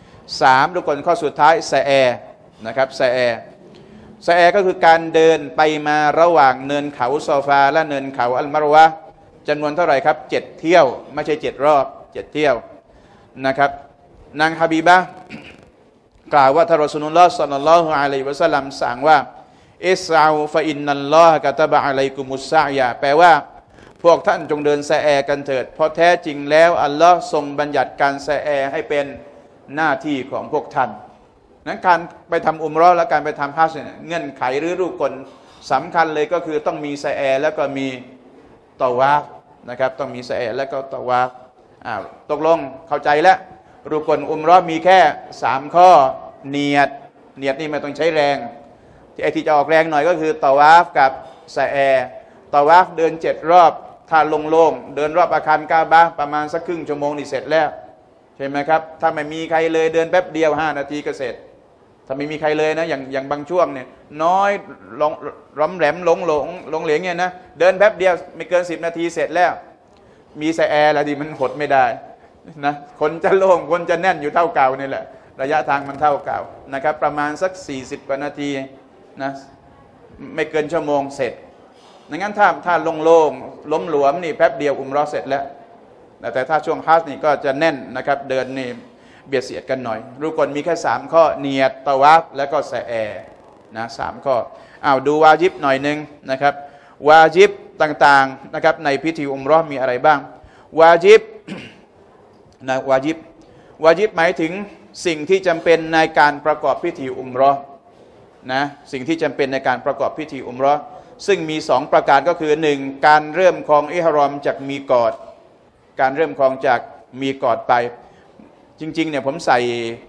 3รุกลข้อสุดท้ายซะแอนะครับซะแอก็คือการเดินไปมาระหว่างเนินเขาซอฟาและเนินเขาอัลมารวะจำนวนเท่าไหร่ครับ7 เที่ยวไม่ใช่7 รอบ7 เที่ยวนะครับนางฮะบีบะห์กล่าวว่าท่านรอซูลุลลอฮ์ศ็อลลัลลอฮุอะลัยฮิวะซัลลัมสั่งว่าอิสเอาฟะอินนัลลอฮะกะตะบะอะลัยกุมุสซะยะแปลว่าพวกท่านจงเดินซะแอกันเถิดเพราะแท้จริงแล้วอัลลอฮ์ทรงบัญญัติการซะแอให้เป็นหน้าที่ของพวกท่านนั้นการไปทำอุมเราะห์และการไปทำฮัจญ์เงื่อนไขหรือรุกลสำคัญเลยก็คือต้องมีซะแอแล้วก็มีตะวาฟนะครับต้องมีซะแอแล้วก็ตะวาฟตกลงเข้าใจแล้วรุกลอุมเราะห์มีแค่3 ข้อเนียดนี่ไม่ต้องใช้แรงที่จะออกแรงหน่อยก็คือตะวาฟกับซะแอตะวาฟเดิน7 รอบถ้าโล่งๆเดินรอบอาคารกะบะห์ประมาณสักครึ่งชั่วโมงนี่เสร็จแล้วใช่ไหมครับถ้าไม่มีใครเลยเดินแป๊บเดียว5 นาทีก็เสร็จถ้าไม่มีใครเลยนะอย่างบางช่วงเนี่ยน้อยร้อมแหลมหลงเหลงเนี่ยนะเดินแป๊บเดียวไม่เกิน10 นาทีเสร็จแล้วมีซะแอแล้วดิมันหดไม่ได้นะคนจะโล่งคนจะแน่นอยู่เท่าเก่านี่แหละระยะทางมันเท่าเก่านะครับประมาณสัก40 กว่านาทีนะไม่เกินชั่วโมงเสร็จดังนั้นถ้าโล่งล้มหลวมนี่แป๊บเดียวอุมเราะห์เสร็จแล้วแต่ถ้าช่วงฮัจญ์นี่ก็จะแน่นนะครับเดินนี่เบียดเสียดกันหน่อยรุกลมีแค่3 ข้อเนียดตะวาฟแล้วก็ซะแอนะ3 ข้อดูวาญิบหน่อยนึงนะครับวาญิบต่างๆนะครับในพิธีอุมเราะห์มีอะไรบ้างวาญิบนะวาญิบหมายถึงสิ่งที่จำเป็นในการประกอบพิธีอุมเราะห์นะสิ่งที่จำเป็นในการประกอบพิธีอุมเราะห์ซึ่งมี2 ประการก็คือ1การเริ่มครองอิหรอมจากมีกอดการเริ่มครองจากมีกอดไปจริงๆเนี่ยผมใส่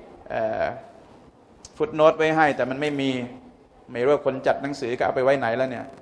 ฟุตโนตไว้ให้แต่มันไม่รู้ว่าคนจัดหนังสือก็เอาไปไว้ไหนแล้วเนี่ย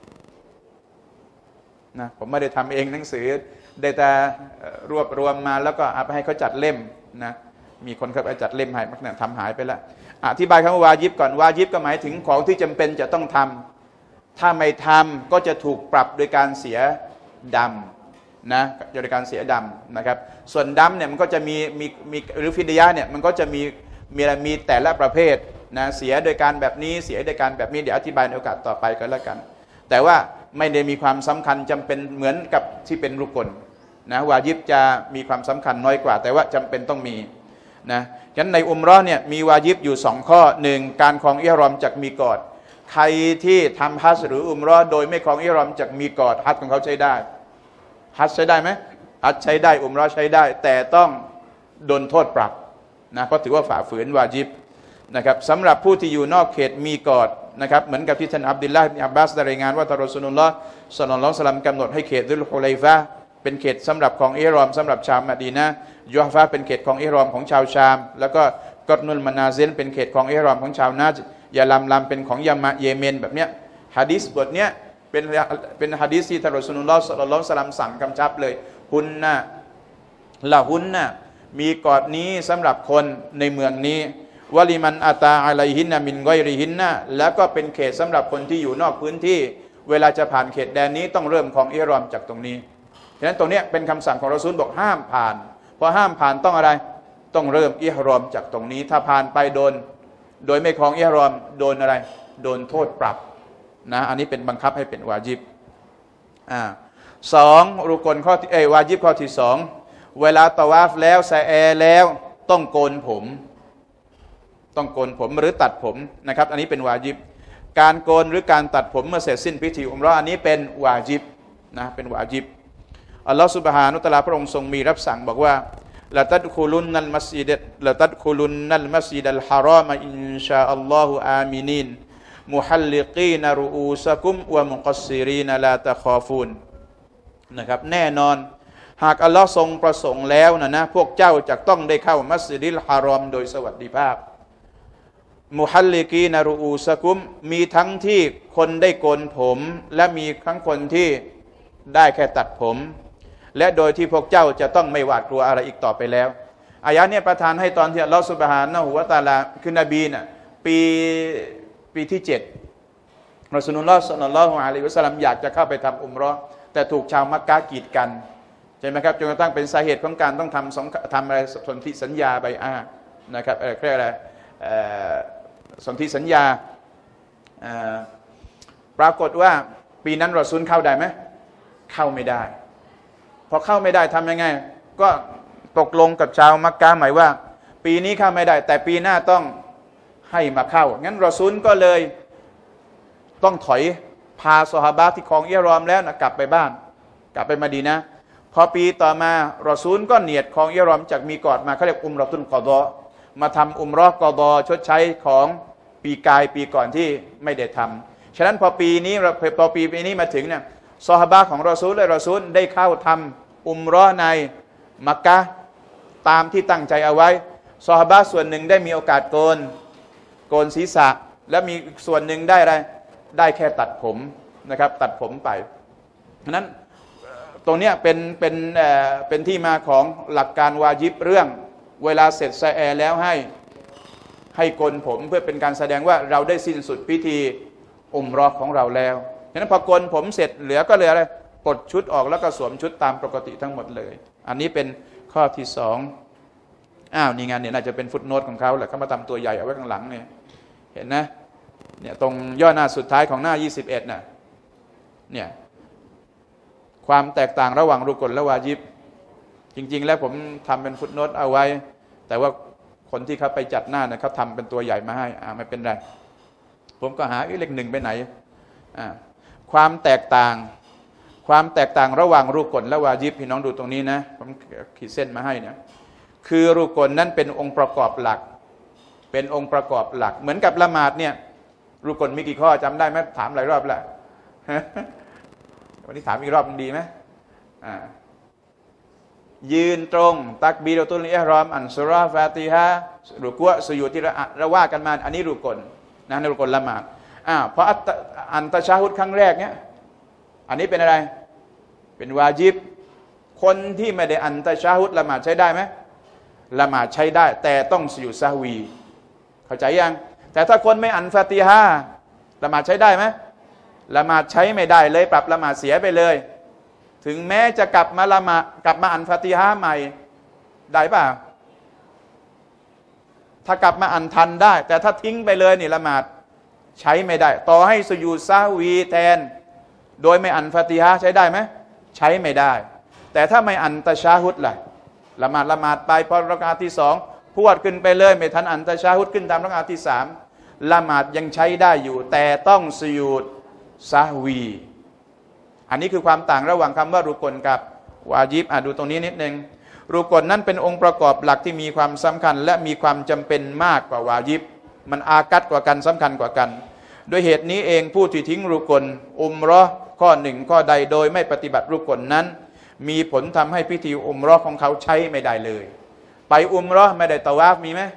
นะผมไม่ได้ทำเองหนังสือได้แต่รวบรวมมาแล้วก็เอาไปให้เขาจัดเล่มนะมีคนเขาไปจัดเล่มให้เนี่ยทำหายไปแล้วอธิบายคำว่าวาญิบก่อนวาญิบก็หมายถึงของที่จำเป็นจะต้องทำถ้าไม่ทำก็จะถูกปรับโดยการเสียดำนะโดยการเสียดำนะครับส่วนดำเนี่ยมันก็จะมีหรือฟิดยะห์เนี่ยมันก็จะมีแต่ละประเภทนะเสียโดยการแบบนี้เสียโดยการแบบนี้เดี๋ยวอธิบายในโอกาสต่อไปก็แล้วกันแต่ว่าไม่ได้มีความสำคัญจำเป็นเหมือนกับที่เป็นรุกลนะวาญิบจะมีความสำคัญน้อยกว่าแต่ว่าจำเป็นต้องมีนะฉะนั้นในอุมเราะห์เนี่ยมีวาญิบอยู่2 ข้อ1การครองอิหรอมจากมีกอดใครที่ทำฮัจญ์หรืออุมเราะห์โดยไม่ครองอิหรอมจากมีกอดฮัจญ์ของเขาใช้ได้ฮัจญ์ใช้ได้ไหมฮัจญ์ใช้ได้อุมเราะห์ใช้ได้แต่ต้องโดนโทษปรับนะเพราะถือว่าฝ่าฝืนวาญิบนะครับสำหรับผู้ที่อยู่นอกเขตมีกอดนะครับเหมือนกับที่ท่านอับดุลลาห์ อิบนุ อับบาสได้รายงานว่าท่านรอซูลุลลอฮ์ ศ็อลลัลลอฮุอะลัยฮิวะซัลลัมกำหนดให้เขตซุลฮุลัยฟะห์เป็นเขตสำหรับของอิหรอมสำหรับชาวมะดีนะห์ยูฮฟาเป็นเขตของอิหรอมของชาวชามแล้วก็กอตนุลมานาซิลเป็นเขตของอิหรอมของชาวนาจยาลัมเป็นของยามะเยเมนแบบเนี้ยหะดีษบทเนี้ยเป็นหะดีษที่ท่านรอซูลุลลอฮ์ศ็อลลัลลอฮุอะลัยฮิวะซัลลัมสั่งกำชับเลยฮุนนะละฮุนนะมีกฎนี้สำหรับคนในเมืองนี้วะลิมันอาตาอะลัยฮินนะมินกอยริฮินนะแล้วก็เป็นเขตสำหรับคนที่อยู่นอกพื้นที่เวลาจะผ่านเขตแดนนี้ต้องเริ่มของอิหรอมจากตรงนี้ฉะนั้นตรงนี้เป็นคำสั่งของรอซูลบอกห้ามผ่านพอห้ามผ่านต้องอะไรต้องเริ่มอิหรอมจากตรงนี้ถ้าผ่านไปโดยไม่ของอิหรอมโดนอะไรโดนโทษปรับนะอันนี้เป็นบังคับให้เป็นวาญิบสองรุกลข้อที่วาญิบข้อที่สองเวลาตะวาฟแล้วซะแอแล้วต้องโกนผมหรือตัดผมนะครับอันนี้เป็นวาญิบการโกนหรือการตัดผมเมื่อเสร็จสิ้นพิธีอุมเราะห์อันนี้เป็นวาญิบนะเป็นวาญิบอัลลอฮฺซุบฮานะฮูวะตะอาลาพระองค์ทรงมีรับสั่งบอกว่าละตัดคุลุนนัลมัสยิดอัลฮารอมอินชาอัลลอฮุอามินีนมุฮัลลิกีนรูอูซะกุมวะมุกัสซิรีนลาตะคอฟูนนะครับแน่นอนหากอัลลอฮ์ทรงประสงค์แล้วนะพวกเจ้าจะต้องได้เข้ามัสยิดฮารอมโดยสวัสดิภาพมุฮัลลิกีนรูอูซะกุมมีทั้งที่คนได้โกนผมและมีทั้งคนที่ได้แค่ตัดผมและโดยที่พวกเจ้าจะต้องไม่หวาดกลัวอะไรอีกต่อไปแล้วอายะเนี่ยประทานให้ตอนที่อัลลอฮฺซุบฮานะฮูวะตะอาลาคือนบีน่ะปีที่7รอซูลุลลอฮ์ศ็อลลัลลอฮุอะลัยฮิวะซัลลัมอยากจะเข้าไปทำอุมเราะห์แต่ถูกชาวมักกะฮ์กีดกันใช่ไหมครับจนกระทั่งเป็นสาเหตุของการต้องทำอะไรสนธิสัญญาไบอานะครับเรียกอะไรสนธิสัญญาปรากฏว่าปีนั้นรอซูลเข้าได้ไหมเข้าไม่ได้พอเข้าไม่ได้ทำยังไงก็ตกลงกับชาวมักกะฮ์หมายว่าปีนี้เข้าไม่ได้แต่ปีหน้าต้องให้มาเข้างั้นรอซูลก็เลยต้องถอยพาซอฮาบะห์ที่ครองอิหรอมแล้วนะกลับไปบ้านกลับไปมะดีนะห์พอปีต่อมารอซูลก็เนียดครองอิหรอมจากมีกอดมาเขาเรียกอุมเราะตุลกอฎอมาทำอุมเราะห์กอฎอชดใช้ของปีกายปีก่อนที่ไม่ได้ทำฉะนั้นพอปีนี้มาถึงเนี่ยซอฮาบะห์ของรอซูลและรอซูลได้เข้าทำอุมเราะห์ในมักกะฮ์ตามที่ตั้งใจเอาไว้ซอฮาบะห์ส่วนหนึ่งได้มีโอกาสโกนศีรษะและมีส่วนหนึ่งได้อะไรได้แค่ตัดผมนะครับตัดผมไปฉะนั้นตรงนี้เป็นที่มาของหลักการวาญิบเรื่องเวลาเสร็จซะแอแล้วให้โกนผมเพื่อเป็นการแสดงว่าเราได้สิ้นสุดพิธีอุมเราะห์ของเราแล้วฉะนั้นพอโกนผมเสร็จเหลือก็เลยอะไรปลดชุดออกแล้วก็สวมชุดตามปกติทั้งหมดเลยอันนี้เป็นข้อที่สองนี่งานเนี่ยน่าจะเป็นฟุตโนตของเขาแหละเขามาทำตัวใหญ่เอาไว้ข้างหลังเนี่ยเห็นนะเนี่ยตรงย่อหน้าสุดท้ายของหน้า21น่ะเนี่ยความแตกต่างระหว่างรุกลและวาญิบจริงๆแล้วผมทำเป็นฟุตโนตเอาไว้แต่ว่าคนที่เขาไปจัดหน้าเนี่ยเขาทำเป็นตัวใหญ่มาให้ไม่เป็นไรผมก็หาเลขหนึ่งไปไหนความแตกต่างระหว่างรุกลและวาญิบพี่น้องดูตรงนี้นะผมขีดเส้นมาให้เนี่ยคือรุกลนั้นเป็นองค์ประกอบหลักเหมือนกับละหมาดเนี่ยรุกลมีกี่ข้อจำได้ไหมถามหลายรอบแล้ววันนี้ถามอีกรอบดีไหมยืนตรงตักบีรตุลอิหรอมอันซุเราะห์ฟาติฮะห์รุกูอ์สุญูดที่เราว่ากันมาอันนี้รุกลนะในรุกลละหมาดเพราะอันตะชะฮุดครั้งแรกเนี่ยอันนี้เป็นอะไรเป็นวาญิบคนที่ไม่ได้อันตะชะฮุดละหมาดใช้ได้ไหมละหมาดใช้ได้แต่ต้องสุญูดซะฮวีเข้าใจยังแต่ถ้าคนไม่อันฟาติฮะห์ละหมาดใช้ได้ไหมละหมาดใช้ไม่ได้เลยปรับละหมาดเสียไปเลยถึงแม้จะกลับมาอันฟาติฮะห์ใหม่ได้ป่ะถ้ากลับมาอันทันได้แต่ถ้าทิ้งไปเลยนี่ละหมาดใช้ไม่ได้ต่อให้สุญูดซะฮวีแทนโดยไม่อันฟาติฮะห์ใช้ได้ไหมใช้ไม่ได้แต่ถ้าไม่อันตะชะฮุดล่ะละหมาดไปพอรอกาอะห์ที่2พรวดขึ้นไปเลยไม่ทันอันตะชะฮุดขึ้นตามรอกาอะห์ที่3ละหมาดยังใช้ได้อยู่แต่ต้องสุญูดซะฮวีอันนี้คือความต่างระหว่างคำว่ารุกลกับวาญิบดูตรงนี้นิดนึงรุกลนั้นเป็นองค์ประกอบหลักที่มีความสำคัญและมีความจำเป็นมากกว่าวาญิบมันอากัดกว่ากันสำคัญกว่ากันโดยเหตุนี้เองผู้ที่ทิ้งรุกลอุมเราะห์ข้อหนึ่งข้อใดโดยไม่ปฏิบัติรุกลนั้นมีผลทำให้พิธีอุมเราะห์ของเขาใช้ไม่ได้เลยไปอุมเราะห์ไม่ได้ตะวาฟมีไหม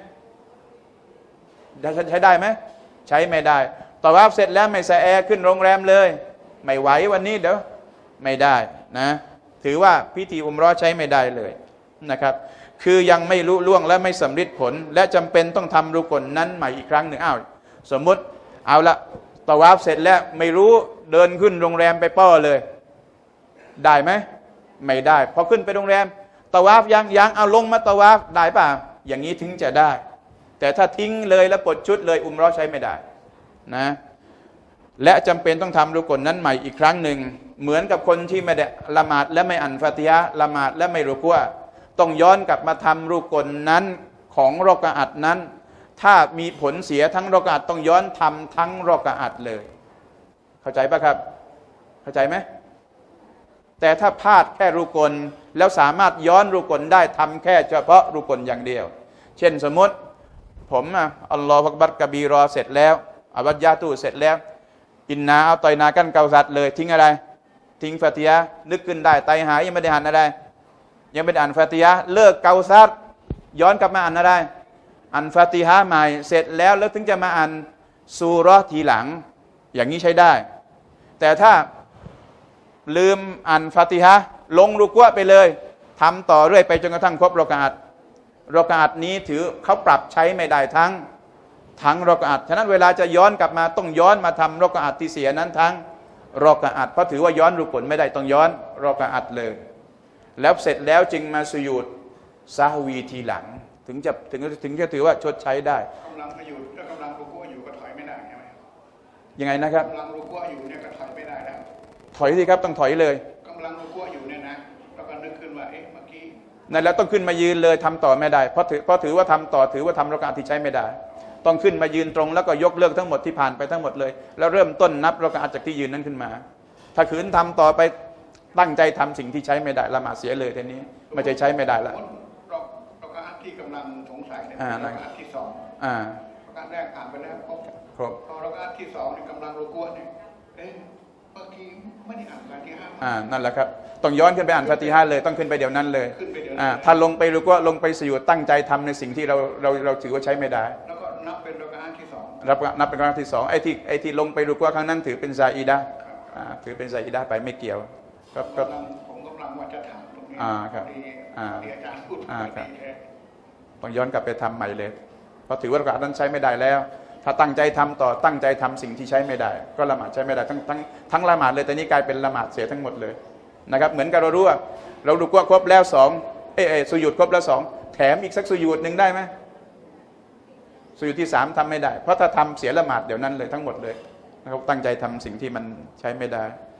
ใช้ได้ไหมใช้ไม่ได้ตะวาฟเสร็จแล้วไม่สะแอขึ้นโรงแรมเลยไม่ไหววันนี้เดี๋ยวไม่ได้นะถือว่าพิธีอุมเราะห์ใช้ไม่ได้เลยนะครับคือยังไม่ลุล่วงและไม่สำเร็จผลและจำเป็นต้องทำรุกนนั้นใหม่อีกครั้งหนึ่งสมมุติเอาละตะวาฟเสร็จแล้วไม่รู้เดินขึ้นโรงแรมไปป้อเลยได้ไหมไม่ได้พอขึ้นไปโรงแรมตะวาฟยังเอาลงมาตะวาฟได้ป่ะอย่างนี้ถึงจะได้แต่ถ้าทิ้งเลยแล้วปลดชุดเลยอุมเราะห์ใช้ไม่ได้นะและจำเป็นต้องทำรุกนนั้นใหม่อีกครั้งหนึ่งเหมือนกับคนที่ไม่ได้ละหมาดและไม่อ่านฟาติฮะห์ละหมาดและไม่รุกูอะห์ต้องย้อนกลับมาทำรุกนนั้นของรอกะอัตนั้นถ้ามีผลเสียทั้งรอกะอัตต้องย้อนทำทั้งรอกะอัตเลยเข้าใจป่ะครับเข้าใจไหมแต่ถ้าพลาดแค่รุกนแล้วสามารถย้อนรุกนได้ทำแค่เฉพาะรุกนอย่างเดียวเช่นสมมติผมอัลลอฮฺอักบัรกะบีรอเสร็จแล้วอัลยาตูเสร็จแล้วอินนาเอาตอยนากันเกาซัดเลยทิ้งอะไรทิ้งฟาติฮะห์นึกขึ้นได้ไตหายยังไม่ได้อ่านอะไรยังไม่ได้อ่านฟาติฮะห์เลิกเกาซัดย้อนกลับมาอ่านอะไรอ่านฟาติฮะห์ใหม่เสร็จแล้วถึงจะมาอ่านซูเราะห์ทีหลังอย่างนี้ใช้ได้แต่ถ้าลืมอ่านฟาติฮะห์ลงรุกูอะห์ไปเลยทำต่อเรื่อยไปจนกระทั่งครบรอกะอัตนี้ถือเขาปรับใช้ไม่ได้ทั้งรอกะอัตฉะนั้นเวลาจะย้อนกลับมาต้องย้อนมาทำรอกะอัตที่เสียนั้นทั้งรอกะอัตเพราะถือว่าย้อนรุกนไม่ได้ต้องย้อนรอกะอัตเลยแล้วเสร็จแล้วจึงมาสุญูดซะฮวีทีหลังถึงจะถือว่าชดใช้ได้กำลังสุญูดแล้วกำลังรุกูอยู่ก็ถอยไม่ได้ใช่ไหมยังไงนะครับกำลังรุกูอยู่เนี่ยก็ถอยไม่ได้แล้วถอยสิครับต้องถอยเลยกำลังรุกูอยู่เนี่ยนะแล้วก็นึกขึ้นว่าเมื่อกี้นั่นแล้วต้องขึ้นมายืนเลยทำต่อไม่ได้เพราะถือว่าทำต่อถือว่าทำรอกะอัตที่ใช้ไม่ได้ต้องขึ้นมายืนตรงแล้วก็ยกเลิกทั้งหมดที่ผ่านไปทั้งหมดเลยแล้วเริ่มต้นนับรอกะอัตจากที่ยืนนั้นขึ้นมาถ้าขืนทำต่อไปตั้งใจทำสิ่งที่ใช้ไม่ได้ละหมาดเสียเลยทีนี้ไม่ใช่ไม่ได้ละรอกะอัตที่กำลังสงสัยเนี่ยรอกะอัตที่สองรอกะอัตแรกผ่านไปแล้วครบพอรอกะอัตที่สองเนี่ยกำลังรุกูเนี่ยเมื่อกี้ไม่ได้อ่านฟาติฮะห์นั่นแหละครับต้องย้อนขึ้นไปอ่านฟาติฮะห์เลยต้องขึ้นไปเดี๋ยวนั้นเลยถ้าลงไปรุกูลงไปสุญูดตั้งใจทำในสิ่งที่เราถือว่าใช้ไม่ได้แล้วก็นับเป็นรอกะอัตที่สองนับเป็นรอกะอัตที่สองไอ้ที่ลงไปรุกูครั้งนั้นถือเป็นซาอิดะห์ถือเป็นซาอิดะห์ไปไม่เกี่ยวก็ผมกำลังว่าจะถามตรงนี้ครับที่อาจารย์พูดครับต้องย้อนกลับไปทำใหม่เลยเพราะถือว่ารอกะอัตนั้นใช้ไม่ได้แล้วถ้าตั้งใจทำต่อตั้งใจทำสิ่งที่ใช้ไม่ได้ก็ละหมาดใช้ไม่ได้ทั้งละหมาดเลยแต่นี้กลายเป็นละหมาดเสียทั้งหมดเลยนะครับเหมือนกับเรารู้ว่าเรารุกูครบแล้วสุญูดครบแล้ว2แถมอีกสักสุญูดหนึ่งได้ไหมสุญูดที่3ทำไม่ได้เพราะถ้าทำเสียละหมาดเดี๋ยวนั้นเลยทั้งหมดเลยนะครับตั้งใจทำสิ่งที่มันใช้ไม่ได้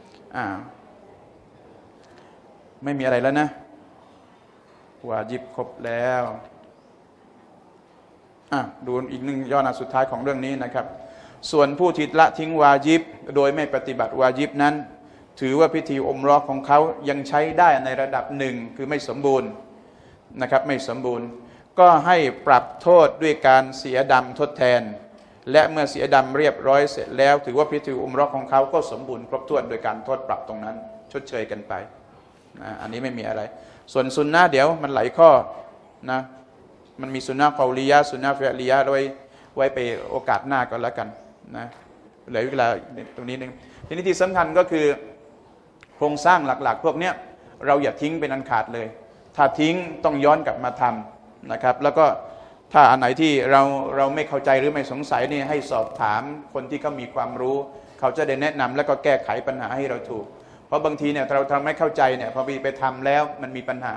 ไม่มีอะไรแล้วนะวาญิบครบแล้วดูอีกหนึ่งย่อหน้าสุดท้ายของเรื่องนี้นะครับส่วนผู้ที่ละทิ้งวาญิบโดยไม่ปฏิบัติวาญิบนั้นถือว่าพิธีอุมเราะห์ของเขายังใช้ได้ในระดับหนึ่งคือไม่สมบูรณ์นะครับไม่สมบูรณ์ก็ให้ปรับโทษด้วยการเสียดำทดแทนและเมื่อเสียดำเรียบร้อยเสร็จแล้วถือว่าพิธีอุมเราะห์ของเขาก็สมบูรณ์ครบถ้วนโดยการโทษปรับตรงนั้นชดเชยกันไปอันนี้ไม่มีอะไรส่วนซุนนะห์เดี๋ยวมันหลายข้อนะมันมีซุนนะห์กอลียะห์ซุนนะห์ฟิอลียะห์ไว้ไปโอกาสหน้าก็แล้วกันนะเหลือเวลาตรงนี้นึงทีนี้ที่สำคัญก็คือโครงสร้างหลักๆพวกเนี้ยเราอย่าทิ้งเป็นอันขาดเลยถ้าทิ้งต้องย้อนกลับมาทำนะครับแล้วก็ถ้าอันไหนที่เราไม่เข้าใจหรือไม่สงสัยนี่ให้สอบถามคนที่เขามีความรู้เขาจะได้แนะนำแล้วก็แก้ไขปัญหาให้เราถูกเพราะบางทีเนี่ยเราทำไม่เข้าใจเนี่ยพอไปทำแล้วมันมีปัญหา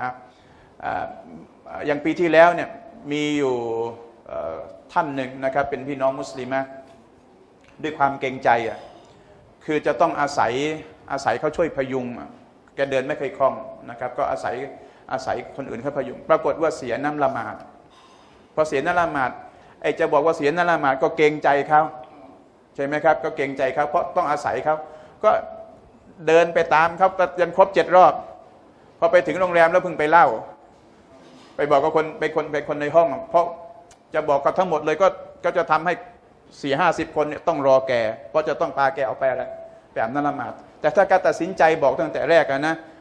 อย่างปีที่แล้วเนี่ยมีอยู่ท่านหนึ่งนะครับเป็นพี่น้องมุสลิมด้วยความเกรงใจคือจะต้องอาศัยเขาช่วยพยุงแกเดินไม่เคยคล่องนะครับก็อาศัยคนอื่นเขาพยุงปรากฏว่าเสียน้ำละหมาดพอเสียน้ำละหมาดจะบอกว่าเสียน้ำละหมาดก็เกรงใจเขาใช่ไหมครับก็เกรงใจเขาเพราะต้องอาศัยเขาก็เดินไปตามเขาจนครบ7 รอบพอไปถึงโรงแรมแล้วเพิ่งไปเล่าไปบอกกับคนในห้องเพราะจะบอกกับทั้งหมดเลยก็จะทำให้40-50 คนเนี่ยต้องรอแกเพราะจะต้องพาแกเอาไปอะไรไปอาบน้ำละหมาดแต่ถ้าการตัดสินใจบอกตั้งแต่แรกนะ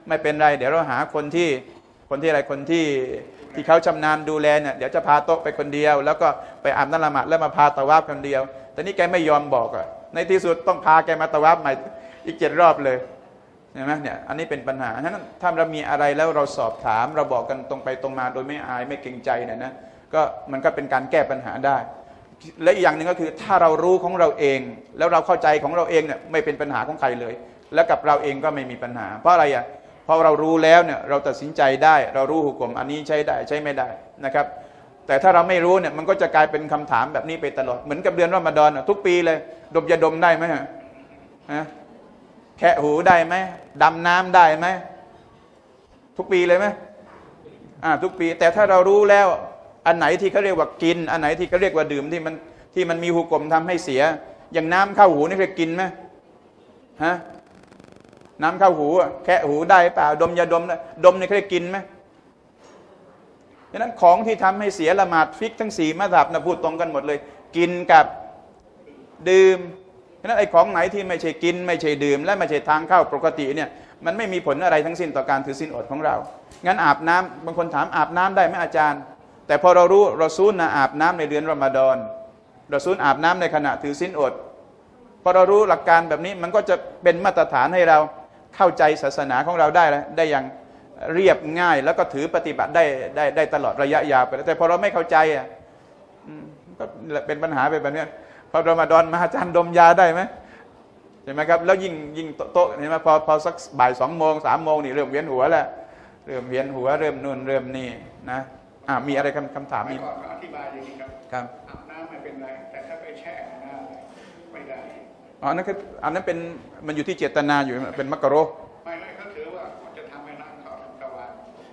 ไม่เป็นไรเดี๋ยวเราหาคนที่อะไรคนที่เขาชำนาญดูแลเนี่ยเดี๋ยวจะพาโต๊ะไปคนเดียวแล้วก็ไปอาบน้ำละหมาดแล้วมาพาตะวาฟคนเดียวแต่นี่แกไม่ยอมบอกอ่ะในที่สุดต้องพาแกมาตะวาฟใหม่อีก7 รอบเลยเห็นไหมเนี่ยอันนี้เป็นปัญหาฉะนั้นถ้าเรามีอะไรแล้วเราสอบถามเราบอกกันตรงไปตรงมาโดยไม่อายไม่เกรงใจเนี่ยนะก็มันก็เป็นการแก้ปัญหาได้และอีกอย่างหนึ่งก็คือถ้าเรารู้ของเราเองแล้วเราเข้าใจของเราเองเนี่ยไม่เป็นปัญหาของใครเลยแล้วกับเราเองก็ไม่มีปัญหาเพราะอะไรอ่ะพอเรารู้แล้วเนี่ยเราตัดสินใจได้เรารู้หุกมอันนี้ใช้ได้ใช้ไม่ได้นะครับแต่ถ้าเราไม่รู้เนี่ยมันก็จะกลายเป็นคำถามแบบนี้ไปตลอดเหมือนกับเดือนรอมฎอนทุกปีเลยดมยาดมได้ไหมฮะแคะหูได้ไหมดำน้ำได้ไหมทุกปีเลยไหมทุกปีแต่ถ้าเรารู้แล้วอันไหนที่เขาเรียกว่ากินอันไหนที่เขาเรียกว่าดื่มที่มันมีหุกมทำให้เสียอย่างน้ำเข้าหูนี่เคยกินไหมฮะน้ำเข้าหูแคะหูได้เปล่าดมยาดมดมนี่เคยกินไหมดังนั้นของที่ทำให้เสียละหมาดฟิกทั้ง4 มัซฮับนะพูดตรงกันหมดเลยกินกับดื่มดังนั้นไอ้ของไหนที่ไม่ใช่กินไม่ใช่ดื่มและไม่ใช่ทางเข้าปกติเนี่ยมันไม่มีผลอะไรทั้งสิ้นต่อการถือศีลอดของเรางั้นอาบน้ำบางคนถามอาบน้ำได้ไหมอาจารย์แต่พอเรารู้รอซูลนะอาบน้ำในเดือนรอมฎอนรอซูลอาบน้ำในขณะถือศีลอดพอเรารู้หลักการแบบนี้มันก็จะเป็นมาตรฐานให้เราเข้าใจศาสนาของเราได้อย่างเรียบง่ายแล้วก็ถือปฏิบัติได้ตลอดระยะยาวไปแต่พอเราไม่เข้าใจก็เป็นปัญหาไปแบบนี้พอรอมฎอนมาอาจารย์ดมยาได้ไหมใช่ไหมครับแล้วยิ่งโต๊ะเห็นไหมพอสักบ่าย2 โมง3 โมงนี่เริ่มเวียนหัวแล้วเริ่มเวียนหัวเริ่มนู่นเริ่มนี่นะมีอะไรคำถามอีกอธิบายอย่างนี้ครับอาบน้ำไม่เป็นไรแต่ถ้าไปแช่น้ำไม่ได้อันนั้นเป็นมันอยู่ที่เจตนาอยู่เป็นมักกะโรไม่เขาถือว่ามันจะทำให้น้ำเข้าทางทวาร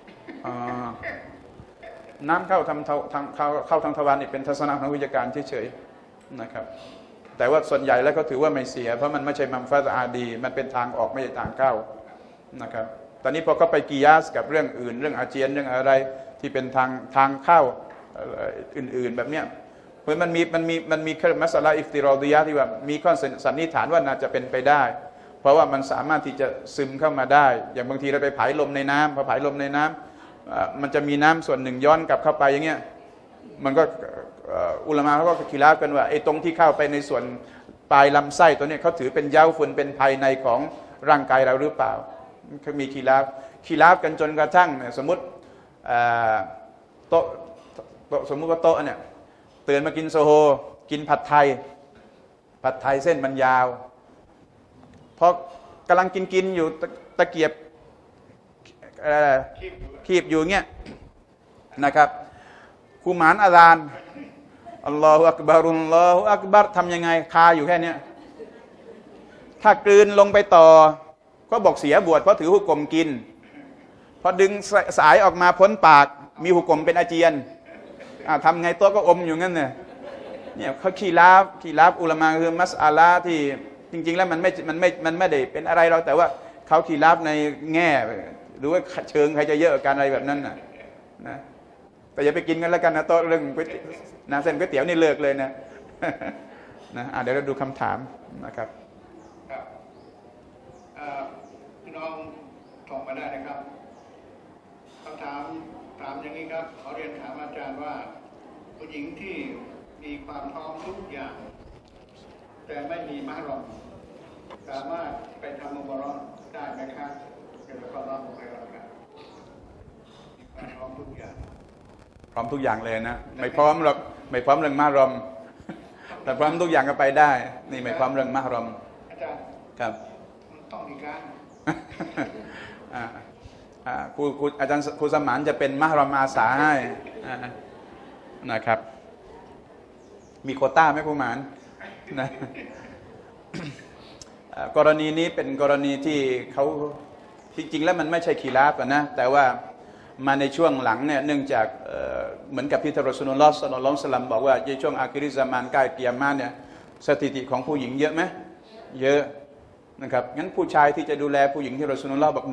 น้ำเข้าทางทวารนี่เป็นทัศนะทางวิทยาการเฉยๆนะครับแต่ว่าส่วนใหญ่แล้วเขาถือว่าไม่เสียเพราะมันไม่ใช่มัมฟาซอาดีมันเป็นทางออกไม่ใช่ทางเข้านะครับตอนนี้พอเขาไปกิยาสกับเรื่องอื่นเรื่องอาเจียนเรื่องอะไรที่เป็นทางเข้าอื่นๆแบบเนี้ยเพราะมันมีเครื่องมัสลาอิฟติรอดียะที่ว่ามีข้อสันนิษฐานว่าน่าจะเป็นไปได้เพราะว่ามันสามารถที่จะซึมเข้ามาได้อย่างบางทีเราไปผายลมในน้ำพอผายลมในน้ำมันจะมีน้ำส่วนหนึ่งย้อนกลับเข้าไปอย่างเงี้ยมันก็อุลามะเขาก็คิดแล้วกันว่าไอ้ตรงที่เข้าไปในส่วนปลายลำไส้ตัวนี้เขาถือเป็นเย้าฝุ่นเป็นภายในของร่างกายเราหรือเปล่าเขามีคีราฟกันจนกระทั่งสมมติโต๊ะสมมุติว่าโต๊ะเนี่ยตื่นมากินโซโฮกินผัดไทยเส้นมันยาวพอกำลังกินอยู่ตะเกียบคีบอยู่เงี้ยนะครับกุมารอาซานอัลลอฮฺอักบารุลลอฮฺอักบัรทำยังไงคาอยู่แค่นี้ถ้ากลืนลงไปต่อก็บอกเสียบวชเพราะถือหุกกลมกินพอดึงสายออกมาพ้นปากมีหุกกลมเป็นอาเจียนทำไงตัวก็อมอยู่งั้นเนี่ยเขาคีราฟอุลามะคือมัสอาลาที่จริงๆแล้วมันไม่ได้เป็นอะไรเราแต่ว่าเขาคีราฟในแง่หรือว่าเชิงใครจะเยอะกันอะไรแบบนั้นนะแต่อย่าไปกินกันแล้วกันนะโต๊ะเรื่องเส้นก๋วยเตี๋ยวนี่เลิกเลยนะเดี๋ยวเราดูคำถามนะครับพี่น้องส่งมาได้นะครับคำถามอย่างนี้ครับขอเรียนถามอาจารย์ว่าผู้หญิงที่มีความพร้อมทุกอย่างแต่ไม่มีมะฮรอมสามารถไปทำอุมเราะห์ได้ไหมครับเป็นความรอดของใครครับพร้อมทุกอย่างพร้อมทุกอย่างเลยนะไม่พร้อมหรอกไม่พร้อมเรื่องมะฮรอมแต่พร้อมทุกอย่างก็ไปได้นี่ไม่พร้อมเรื่องมะฮรอมอาจารย์ครับต้องมีการอาจารย์ครูสมานจะเป็นมะฮรอมอาสาให้นะครับมีโควต้าไหมครูหมานนะกรณีนี้เป็นกรณีที่เขาจริงๆแล้วมันไม่ใช่คีราฟนะแต่ว่ามาในช่วงหลังเนี่ยเนื่องจากเหมือนกับที่ท่านรอซูลุลลอฮ์ ศ็อลลัลลอฮุอะลัยฮิวะซัลลัมบอกว่าในช่วงอาคิริซามานใกล้กิยามะฮ์เนี่ยสถิติของผู้หญิงเยอะไหมเยอะนะครับงั้นผู้ชายที่จะดูแลผู้หญิงที่รอซูลุลลอฮ์บอก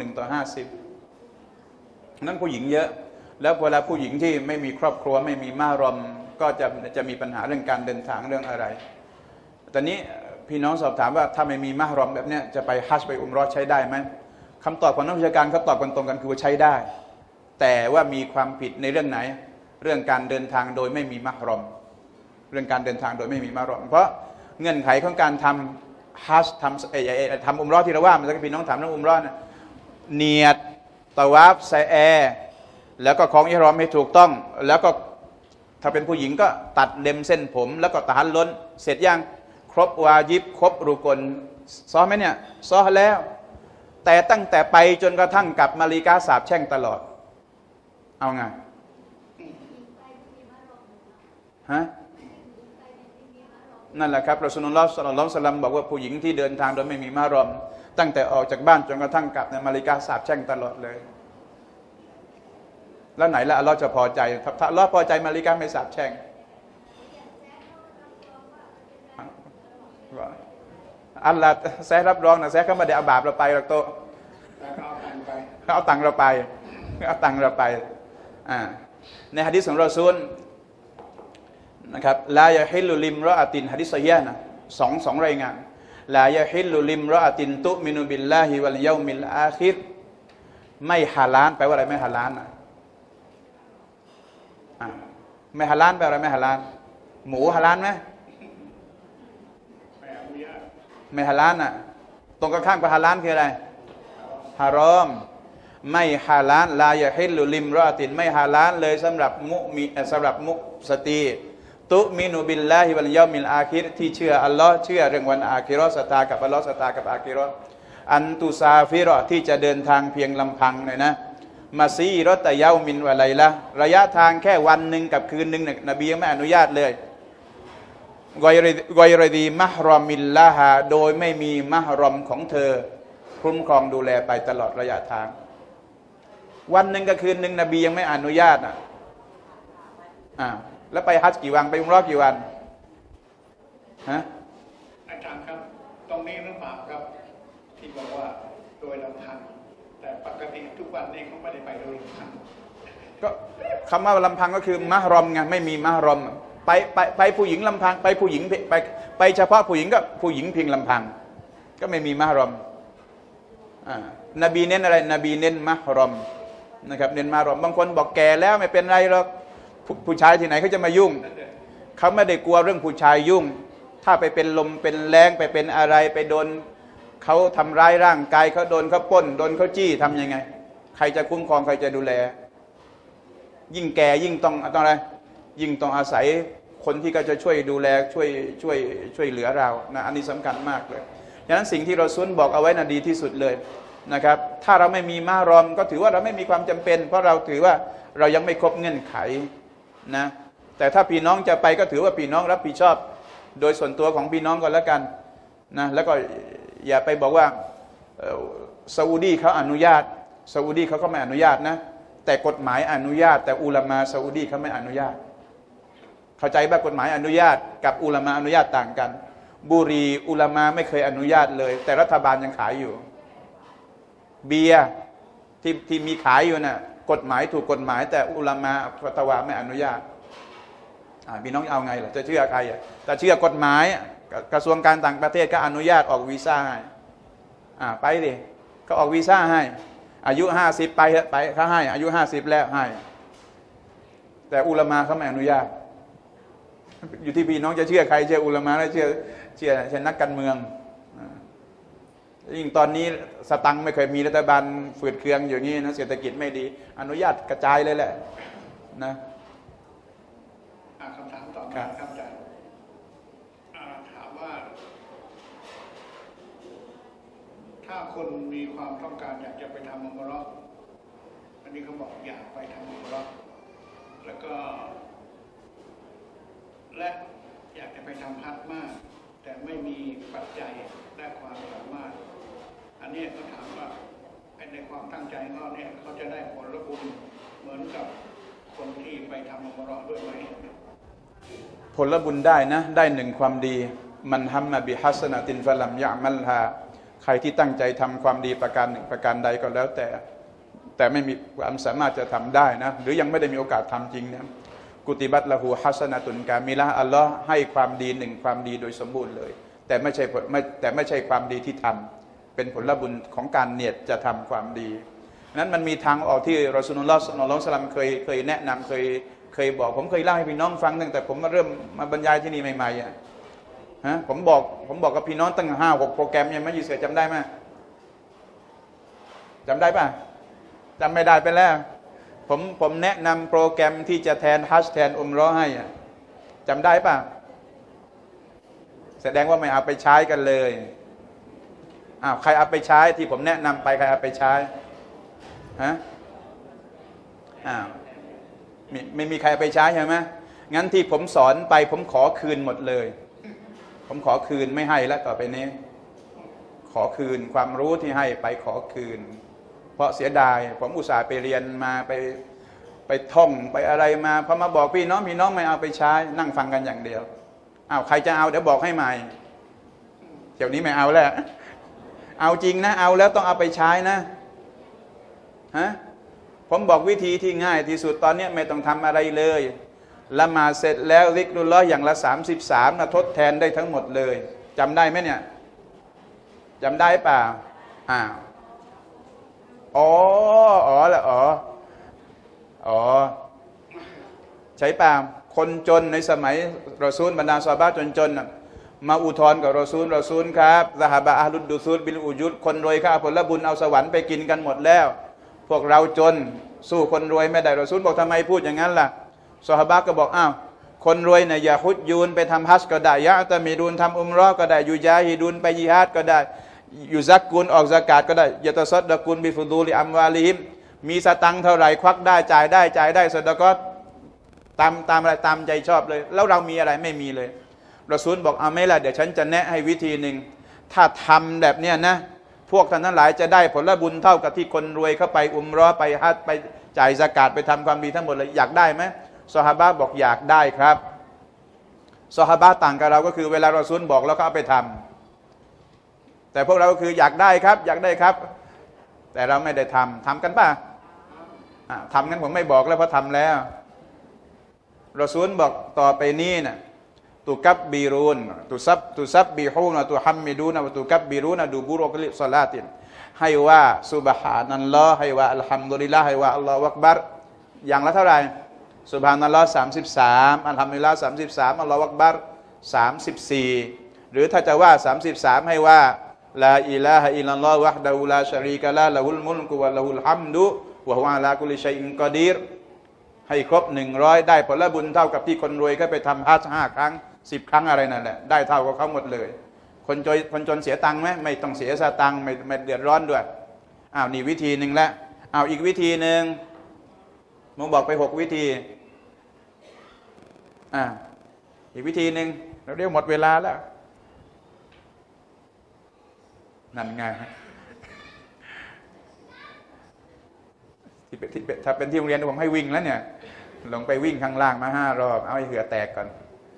1:50นั้นผู้หญิงเยอะแล้วเวลาผู้หญิงที่ไม่มีครอบครัวไม่มีมะฮรอมก็จะมีปัญหาเรื่องการเดินทางเรื่องอะไรตอนนี้พี่น้องสอบถามว่าถ้าไม่มีมะฮรอมแบบเนี้ยจะไปฮัจญ์ไปอุมเราะห์ใช้ได้ไหมคำตอบของนักวิชาการเขาตอบกันตรงกันคือว่าใช้ได้ แต่ว่ามีความผิดในเรื่องไหน เรื่องการเดินทางโดยไม่มีมัฮรอมเรื่องการเดินทางโดยไม่มีมัฮรอมเพราะเงื่อนไขของการทำฮัจญ์ทำอุมเราะห์ที่เราว่ามันจะพี่น้องถามเรื่องอุมเราะห์นะเนียดตะวาฟซะแอแล้วก็ของอิหรอมให้ถูกต้องแล้วก็ถ้าเป็นผู้หญิงก็ตัดเล็มเส้นผมแล้วก็ตะฮัลลุลเสร็จยังครบวาญิบครบรุกลซ้อไหมเนี่ยซ้อแล้วแต่ตั้งแต่ไปจนกระทั่งกลับมาลีกาสาบแช่งตลอดเอาไงฮะนั่นแหละครับรอซูลุลลอฮ์ ศ็อลลัลลอฮุอะลัยฮิวะซัลลัมบอกว่าผู้หญิงที่เดินทางโดยไม่มีมัฮรอมตั้งแต่ออกจากบ้านจนกระทั่งกลับในมาลีกาสาบแช่งตลอดเลยแล้วไหนละอัลลอฮ์จะพอใจถ้าอัลลอฮ์พอใจมาลีกาไม่สาบแช่งอัลลอฮ์แซะรับรองนะแซะเขาไม่ได้เอาบาปเราไปหรอกโตเขาเอาตังค์เราไปเอาตังค์เราไปในหะดีษของรอซูลนะครับลายะฮิลลุลิมรออะตินหะดีษซอฮีฮ์นะสองรายงานลายะฮิลลุลิมรออะตินตุมินุบิลลาฮิวัลยอมิลอาคิรไม่ฮาลาลแปลว่าอะไรไม่ฮาลาลไม่ฮาลาลแปลว่าอะไรไม่ฮาลาลหมูฮาลาลไหมไม่ฮาลาลตรงกับข้างกับฮาลาลคืออะไรฮารอมไม่ฮาลาลลายะฮิลลุลิมรออะตินไม่ฮาลาลเลยสำหรับมุสตีตุมินุบิลลาฮิวัลยอมิลอาคิรที่เชื่ออัลลอฮ์เชื่อเรื่องวันอาคิเราะห์ศรัทธากับอัลลอฮ์ศรัทธากับอาคิเราะห์อันตุซาฟิรอที่จะเดินทางเพียงลำพังเนี่ยนะมาซีรอตะเยามินวะไลละระยะทางแค่วันหนึ่งกับคืนหนึ่งนบียังไม่อนุญาตเลยกอยรดีมัฮรอมิลลาฮาโดยไม่มีมัฮรอมของเธอคุ้มครองดูแลไปตลอดระยะทางวันหนึ่งกับคืนหนึ่งนบียังไม่อนุญาตแล้วไปฮัจญ์กี่วันไปอุมเราะห์กี่วันฮะอาจารย์ครับตรงนี้หรือเปล่าครับที่บอกว่าโดยลำพังแต่ปกติทุกวันนี้เขาไม่ได้ไปโดยลำพังก็คำว่าลำพังก็คือมัฮรอมไงไม่มีมัฮรอมไปผู้หญิงลำพังไปผู้หญิงไปเฉพาะผู้หญิงก็ผู้หญิงเพียงลำพังก็ไม่มีมัฮรอมนบีเน้นอะไรนบีเน้นมัฮรอมนะครับเน้นมัฮรอมบางคนบอกแก่แล้วไม่เป็นไรหรอกผู้ชายที่ไหนเขาจะมายุ่งเขาไม่ได้กลัวเรื่องผู้ชายยุ่งถ้าไปเป็นลมเป็นแรงไปเป็นอะไรไปโดนเขาทำร้ายร่างกายเขาโดนเขาปล้นโดนเขาจี้ทำยังไงใครจะคุ้มครองใครจะดูแลยิ่งแก่ยิ่งต้องอะไรยิ่งต้องอาศัยคนที่ก็จะช่วยดูแลช่วยเหลือเรานะอันนี้สำคัญมากเลยฉะนั้นสิ่งที่เราซุนบอกเอาไว้น่ะดีที่สุดเลยนะครับถ้าเราไม่มีมัฮรอมก็ถือว่าเราไม่มีความจำเป็นเพราะเราถือว่าเรายังไม่ครบเงื่อนไขนะแต่ถ้าพี่น้องจะไปก็ถือว่าพี่น้องรับผิดชอบโดยส่วนตัวของพี่น้องก็แล้วกันนะแล้วก็อย่าไปบอกว่าซาอุดีเขาอนุญาตซาอุดีเขาก็ไม่อนุญาตนะแต่กฎหมายอนุญาตแต่อุลามะซาอุดีเขาไม่อนุญาตเข้าใจว่ากฎหมายอนุญาตกับอุลามะอนุญาตต่างกันบุหรี่อุลามะไม่เคยอนุญาตเลยแต่รัฐบาลยังขายอยู่เบียร์ที่มีขายอยู่น่ะกฎหมายถูกกฎหมายแต่อุลามะฟัตวาไม่อนุญาตพี่น้องเอาไงล่ะจะเชื่อใครแต่เชื่อกฎหมายกระทรวงการต่างประเทศก็อนุญาตออกวีซ่าให้ไปดิเขาออกวีซ่าให้อายุ50ไปเขาให้อายุ50แล้วให้แต่อุลามะเขาไม่อนุญาตอยู่ที่พี่น้องจะเชื่อใครเชื่ออุลามะหรือเชื่อนักการเมืองยิ่งตอนนี้สตังค์ไม่เคยมีรัฐบาลฝืดเคืองอย่างนี้นะเศรษฐกิจไม่ดีอนุญาตกระจายเลยแหละนะคำถามต่อมาครับอาจารย์ถามว่าถ้าคนมีความต้องการอยากจะไปทำอุมเราะห์อันนี้เขาบอกอยากไปทำอุมเราะห์แล้วก็และอยากจะไปทำฮัจญ์มากแต่ไม่มีปัจจัยและความสามารถอันนี้เขาถามว่าในความตั้งใจของเขาเนี่ยเขาจะได้ผลบุญเหมือนกับคนที่ไปทำอุมเราะห์ด้วยไหมผลบุญได้นะได้หนึ่งความดีมันฮัมมาบิฮัสนะตินฟะลัมยะมัลฮาใครที่ตั้งใจทำความดีประการหนึ่งประการใดก็แล้วแต่ไม่มีความสามารถจะทำได้นะหรือยังไม่ได้มีโอกาสทำจริงนะกุติบัตละหูฮัสนะตุนกามิละอัลลอฮ์ให้ความดีหนึ่งความดีโดยสมบูรณ์เลยแต่ไม่ใช่ความดีที่ทเป็นผลบุญของการเนียดจะทำความดีนั้นมันมีทางออกที่รอซูลุลลอฮ์ ศ็อลลัลลอฮุอะลัยฮิวะซัลลัมเคยแนะนำเคยบอกผมเคยเล่าให้พี่น้องฟังตั้งแต่ผมมาเริ่มมาบรรยายที่นี่ใหม่ๆผมบอกกับพี่น้องตั้ง5-6 โปรแกรมยังไม่ยืดเสือจำได้ไหมจำได้ป่ะจำไม่ได้ไปแล้วผมแนะนำโปรแกรมที่จะแทนฮัจญ์แทนอุมเราะห์ให้จำได้ป่ะแสดงว่าไม่เอาไปใช้กันเลยใครเอาไปใช้ที่ผมแนะนำไปใครเอาไปใช้ไม่มีใครเอาไปใช้ใช่ไหมงั้นที่ผมสอนไปผมขอคืนหมดเลยผมขอคืนไม่ให้แล้วต่อไปนี้ขอคืนความรู้ที่ให้ไปขอคืนเพราะเสียดายผมอุตส่าห์ไปเรียนมาไปท่องไปอะไรมาพอมาบอกพี่น้องไม่เอาไปใช้นั่งฟังกันอย่างเดียวใครจะเอาเดี๋ยวบอกให้ใหม่เดี๋ยวนี้ไม่เอาแล้วเอาจริงนะเอาแล้วต้องเอาไปใช้นะผมบอกวิธีที่ง่ายที่สุดตอนนี้ไม่ต้องทำอะไรเลยละหมาดเสร็จแล้วซิกรุลลอฮ์อย่างละ33นะทดแทนได้ทั้งหมดเลยจำได้ไหมเนี่ยจำได้ป่ะใช่ป่ะคนจนในสมัยรอซูลบรรดาซอฮาบะห์จนๆมาอุทธรณ์กับรอซูลครับซะฮาบะห์อะห์ลุดดุซูรบิลอุจุดคนรวยข้าผลบุญเอาสวรรค์ไปกินกันหมดแล้วพวกเราจนสู้คนรวยไม่ได้รอซูลบอกทำไมพูดอย่างนั้นล่ะซอฮาบะห์ก็บอกคนรวยเนี่ยอย่าฮุจยูนไปทำฮัจญ์ก็ได้ยะตะมีดูนทำอุมเราะห์ก็ได้ยูญาฮิดูนไปญิฮาดก็ได้อยู่ซักกุลออกซะกาตก็ได้ยะตะซัดดะกุลบิฟุดูลิอัมวาลิฮิมมีสตังค์เท่าไหร่ควักได้จ่ายได้ซะดะกอตตามอะไรตามใจชอบเลยแล้วเรามีอะไรไม่มีเลยรอซูลบอกเอาไหมล่ะเดี๋ยวฉันจะแนะให้วิธีหนึ่งถ้าทำแบบเนี้ยนะพวกท่านทั้งหลายจะได้ผลบุญเท่ากับที่คนรวยเข้าไปอุมเราะห์ไปฮัจญ์ไปจ่ายซะกาตไปทำความดีทั้งหมดเลยอยากได้ไหมซอฮาบะห์บอกอยากได้ครับซอฮาบะห์ต่างกับเราก็คือเวลารอซูลบอกแล้วก็เอาไปทำแต่พวกเราก็คืออยากได้ครับแต่เราไม่ได้ทำกันป่ะทำงั้นผมไม่บอกแล้วเพราะทำแล้วรอซูลบอกต่อไปนี้นะตุกับบีรูนตุซับบีฮูนตุฮัมมิดูนตุกับบีรูนดูบุรุกลิศลาตินให้ว่าซุบฮานัลลอฮ์ให้ว่าอัลฮัมดุลิลลาห์ให้ว่าอัลลอฮฺอักบัรอย่างละเท่าไหร่ซุบฮานัลลอฮ์33อัลฮัมดุลิลลาห์33อัลลอฮฺอักบัร34หรือถ้าจะว่า33ให้ว่าลาอิลาฮะอิลลัลลอฮ์วะฮ์ดะฮูลาชะรีกะละละฮุลมุลกุวะละฮุลฮัมดุวะฮุอะลากุลิชัยอินกอดีรให้ครบ100ได้ผลบุญเท่ากับที่คนรวยก็ไปทำฮัจญ์5 ครั้ง10 ครั้งอะไรนั่นแหละได้เท่ากับเขาหมดเลยคนจนเสียตังค์ไหมไม่ต้องเสียสตังค์ไม่เดือดร้อนด้วยนี่วิธีหนึ่งละอีกวิธีหนึ่งผมบอกไป6 วิธีอีกวิธีหนึ่งเราเรียกหมดเวลาแล้วนั่นไงถ้าเป็นที่โรงเรียนผมให้วิ่งแล้วเนี่ยลงไปวิ่งข้างล่างมา5 รอบเอาให้เหือแตกก่อน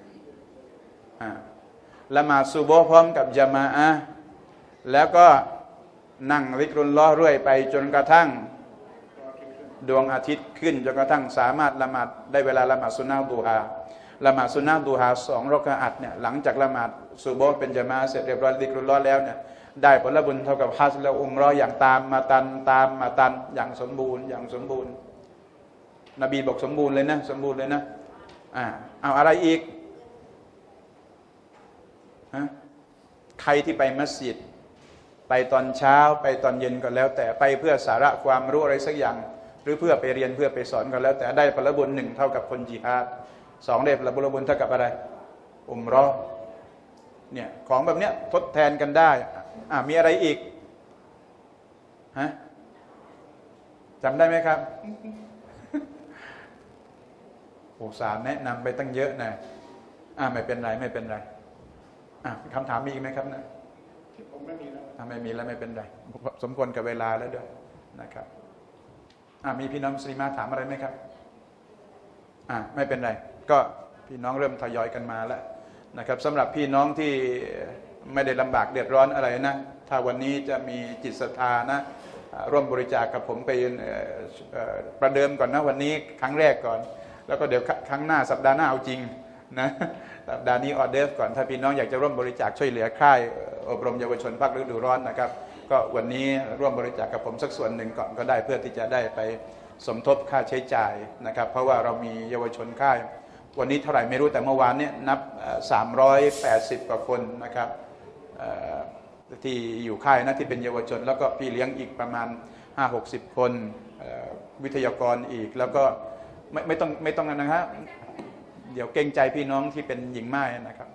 ละหมาดซุบฮ์พร้อมกับญะมาอะห์แล้วก็นั่งซิกรุลลอฮ์เรื่อยไปจนกระทั่งดวงอาทิตย์ขึ้นจนกระทั่งสามารถละหมาดได้เวลาละหมาดซุนนะห์ดูฮาละหมาดซุนนะห์ดูฮา2 รอกะอัตเนี่ยหลังจากละหมาดซุบฮ์เป็นญะมาอะห์เสร็จเรียบร้อยซิกรุลลอฮ์แล้วเนี่ยได้ผลบุญเท่ากับฮัจญ์และอุมเราะห์อย่างตามมาตันอย่างสมบูรณ์นบีบอกสมบูรณ์เลยนะเอาอะไรอีกใครที่ไปมัสยิดไปตอนเช้าไปตอนเย็นก็แล้วแต่ไปเพื่อสาระความรู้อะไรสักอย่างหรือเพื่อไปเรียนเพื่อไปสอนก็แล้วแต่ได้ผลบุญ1เท่ากับคนญิฮาด2ได้ผลบุญเท่ากับอะไรอุมเราะห์เนี่ยของแบบเนี้ยทดแทนกันได้มีอะไรอีกจำได้ไหมครับสารแนะนำไปตั้งเยอะนะไม่เป็นไรคำถามมีอีกไหมครับนะผมไม่มีแล้วไม่มีแล้วไม่เป็นไรสมควรกับเวลาแล้วด้วยนะครับมีพี่น้องมุสลิมถามอะไรไหมครับไม่เป็นไรก็พี่น้องเริ่มทยอยกันมาแล้วนะครับสำหรับพี่น้องที่ไม่ได้ลำบากเดือดร้อนอะไรนะถ้าวันนี้จะมีจิตศรัทธานะร่วมบริจาคกับผมไปประเดิมก่อนนะวันนี้ครั้งแรกก่อนแล้วก็เดี๋ยวครั้งหน้าสัปดาห์หน้าเอาจริงนะสัปดาห์นี้ออเดอร์ก่อนถ้าพี่น้องอยากจะร่วมบริจาคช่วยเหลือค่ายอบรมเยาวชนภาคฤดูร้อนนะครับก็วันนี้ร่วมบริจาคกับผมสักส่วนหนึ่งก่อนก็ได้เพื่อที่จะได้ไปสมทบค่าใช้จ่ายนะครับเพราะว่าเรามีเยาวชนค่ายวันนี้เท่าไหร่ไม่รู้แต่เมื่อวานนี้นับ380 กว่าคนนะครับที่อยู่ค่ายนะที่เป็นเยาวชนแล้วก็พี่เลี้ยงอีกประมาณ50-60 คนวิทยากรอีกแล้วก็ไม่ต้องนะครับเดี๋ยวเกรงใจพี่น้องที่เป็นหญิงม่ายนะครับ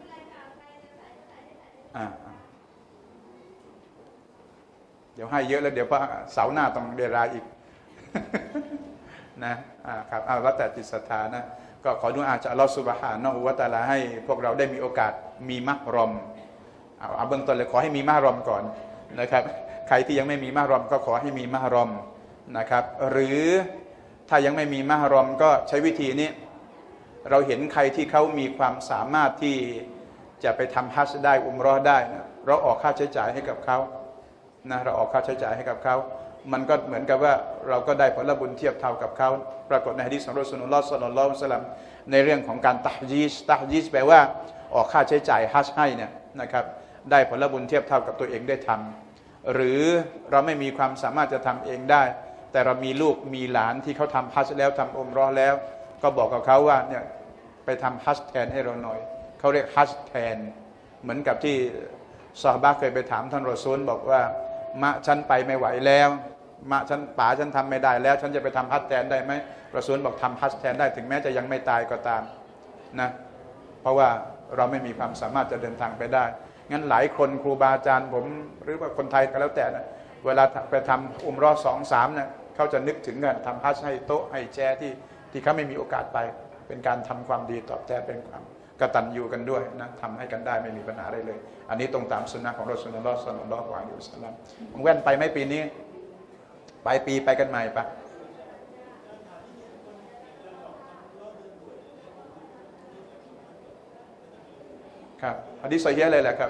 เดี๋ยวให้เยอะแล้วเดี๋ยวพอเสาร์หน้าต้องเรียรายอีกนะครับแล้วแต่จิตศรัทธานะก็ขอดุอาจากอัลลอฮฺซุบฮานะฮูวะตะอาลาให้พวกเราได้มีโอกาสมีมะรอมเอาเบื้องต้นเลยขอให้มีมะรอมก่อนนะครับใครที่ยังไม่มีมะรอมก็ขอให้มีมะรอมนะครับหรือถ้ายังไม่มีมะรอมก็ใช้วิธีนี้เราเห็นใครที่เขามีความสามารถที่จะไปทำฮัจญ์ได้อุมเราะห์ได้นะเราออกค่าใช้จ่ายให้กับเขานะเราออกค่าใช้จ่ายให้กับเขามันก็เหมือนกับว่าเราก็ได้ผลบุญเทียบเท่ากับเขาปรากฏในหะดีษของรอซูลุลลอฮ์ ศ็อลลัลลอฮุอะลัยฮิวะซัลลัมในเรื่องของการตะฮญีษแปลว่าออกค่าใช้จ่ายฮัจญ์ให้เนี่ยนะครับได้ผลบุญเทียบเท่ากับตัวเองได้ทำหรือเราไม่มีความสามารถจะทำเองได้แต่เรามีลูกมีหลานที่เขาทำฮัจญ์แล้วทำอุมเราะห์แล้วก็บอกกับเขาว่าเนี่ยไปทำฮัจญ์แทนให้เราหน่อยเขาเรียกฮัจญ์แทนเหมือนกับที่ซอฮาบะห์เคยไปถามท่านรอซูลบอกว่ามะฉันไปไม่ไหวแล้วมะฉันป๋าฉันทำไม่ได้แล้วฉันจะไปทำฮัจญ์แทนได้ไหมรอซูลบอกทำฮัจญ์แทนได้ถึงแม้จะยังไม่ตายก็ตามนะเพราะว่าเราไม่มีความสามารถจะเดินทางไปได้งั้นหลายคนครูบาอาจารย์ผมหรือว่าคนไทยก็แล้วแต่นะเวลาไปทำอุมเราะห์2-3เนี่ยเขาจะนึกถึงกันทำฮัจญ์ให้โต๊ะให้แชร์ที่เขาไม่มีโอกาสไปเป็นการทำความดีตอบแทนเป็นความกตัญญูกันด้วยนะทำให้กันได้ไม่มีปัญหาอะไรเลยอันนี้ตรงตามสุนนะของรอซูลุลลอฮ์ ศ็อลลัลลอฮุอะลัยฮิวะซัลลัมมึงแว่นไปไหมปีนี้ปลายปีไปกันใหม่ปะครับหะดีษซอฮีฮ์เลยแหละครับ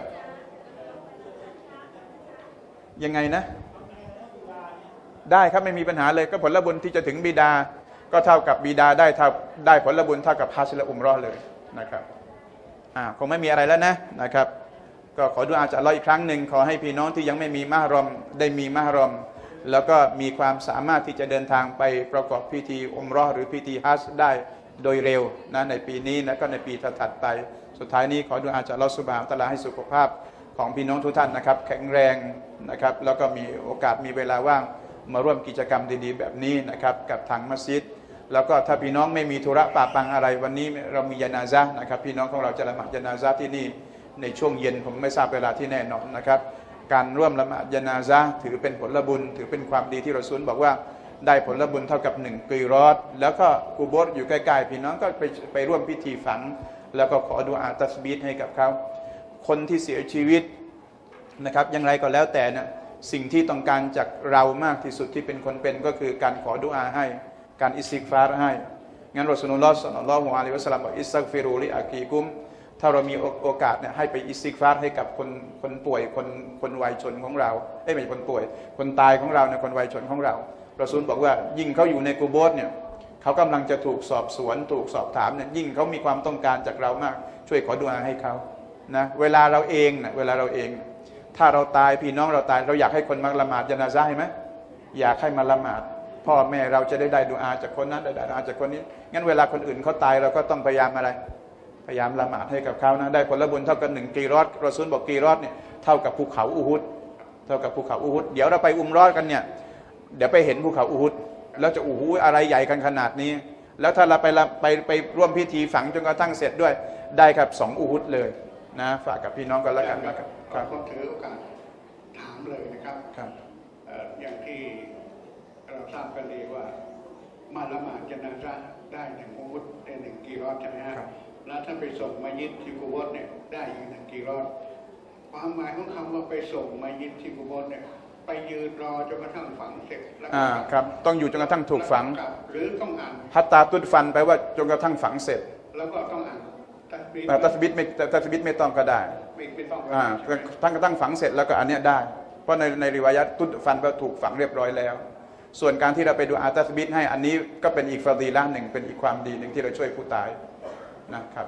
ยังไงนะได้ครับไม่มีปัญหาเลยก็ผลบุญที่จะถึงบิดาก็เท่ากับบิดาได้ผลบุญเท่ากับฮัจญ์และอุมเราะห์เลยนะครับคงไม่มีอะไรแล้วนะครับก็ขอดุอาจากอัลเลาะห์อีกครั้งหนึ่งขอให้พี่น้องที่ยังไม่มีมะฮรอมได้มีมะฮรอมแล้วก็มีความสามารถที่จะเดินทางไปประกอบพิธีอุมเราะห์หรือพิธีฮัจญ์ได้โดยเร็วนะในปีนี้และก็ในปีถัดไปสุดท้ายนี้ขอดุอาจากอัลเลาะห์ซุบฮานะฮูวะตะอาลาให้สุขภาพของพี่น้องทุกท่านนะครับแข็งแรงนะครับแล้วก็มีโอกาสมีเวลาว่างมาร่วมกิจกรรมดีๆแบบนี้นะครับกับทางมัสยิดแล้วก็ถ้าพี่น้องไม่มีธุระปะปังอะไรวันนี้เรามีญะนาซะห์นะครับพี่น้องของเราจะละหมาดญะนาซะห์ที่นี่ในช่วงเย็นผมไม่ทราบเวลาที่แน่นอนนะครับการร่วมละหมาดญะนาซะห์ถือเป็นผลบุญถือเป็นความดีที่รอซูลบอกว่าได้ผลบุญเท่ากับ1กีรอดแล้วก็กุโบร์อยู่ใกล้ๆพี่น้องก็ไปร่วมพิธีฝังแล้วก็ขอดุอาตัสบีฮ์ให้กับเขาคนที่เสียชีวิตนะครับอย่างไรก็แล้วแต่นะสิ่งที่ต้องการจากเรามากที่สุดที่เป็นคนเป็นก็คือการขอดุอาให้การอิสติฆฟารให้งั้นรอซูลุลลอฮ์ ศ็อลลัลลอฮุอะลัยฮิวะซัลลัมบอกอิสตัฆฟิรูลิอากีกุมถ้าเรามีโอกาสเนี่ยให้ไปอิสติฆฟารให้กับคนป่วยคนวัยชนของเราไม่ใช่คนป่วยคนตายของเราเนี่ยคนวัยชนของเรารอซูลบอกว่ายิ่งเขาอยู่ในกุโบร์เนี่ยเขากำลังจะถูกสอบสวนถูกสอบถามเนี่ยยิ่งเขามีความต้องการจากเรามากช่วยขอดุอาให้เขานะเวลาเราเองถ้าเราตายพี่น้องเราตายเราอยากให้คนมาละหมาดญะนาซะห์ไหมอยากให้มาละหมาดพ่อแม่เราจะได้ดุอาจากคนนั้นได้ดุอาจากคนนี้งั้นเวลาคนอื่นเขาตายเราก็ต้องพยายามอะไรพยายามละหมาดให้กับเขานะได้ผลบุญเท่ากับ1กีรอดรอซูลบอกกีรอดเนี่ยเท่ากับภูเขาอูฮุดเท่ากับภูเขาอูฮุดเดี๋ยวเราไปอุมเราะห์กันเนี่ยเดี๋ยวไปเห็นภูเขาอูฮุดแล้วจะอูฮูอะไรใหญ่กันขนาดนี้แล้วถ้าเราไปร่วมพิธีฝังจนกระทั่งเสร็จด้วยได้ครับ2อูฮุดเลยนะฝากกับพี่น้องกันแล้วกันนะครับผมถือโอกาสถามเลยนะครับอย่างที่เราทราบกันดีว่ามาละหมาดญะนาซะห์ได้1อูฮุดได้1กีรอดใช่ไหมครับแล้วถ้าไปส่งมัสยิดที่กุโบร์เนี่ยได้อีก1กีรอดความหมายของคำว่าไปส่งมัสยิดที่กุโบร์เนี่ยไปยืนรอจนกระทั่งฝังเสร็จแล้วครับต้องอยู่จนกระทั่งถูกฝังหรือต้องอ่านฮัตตาตุดฟันแปลว่าจนกระทั่งฝังเสร็จแล้วก็ต้องอ่านตัสบิดไม่ต้องก็ได้ไม่ต้องทั้งกระทั่งฝังเสร็จแล้วก็อันเนี้ยได้เพราะในริวายะตุดฟันแปลถูกฝังเรียบร้อยแล้วส่วนการที่เราไปดูอาตัสบิดให้อันนี้ก็เป็นอีกฟาดีละห์หนึ่งเป็นอีกความดีหนึ่งที่เราช่วยผู้ตายนะครับ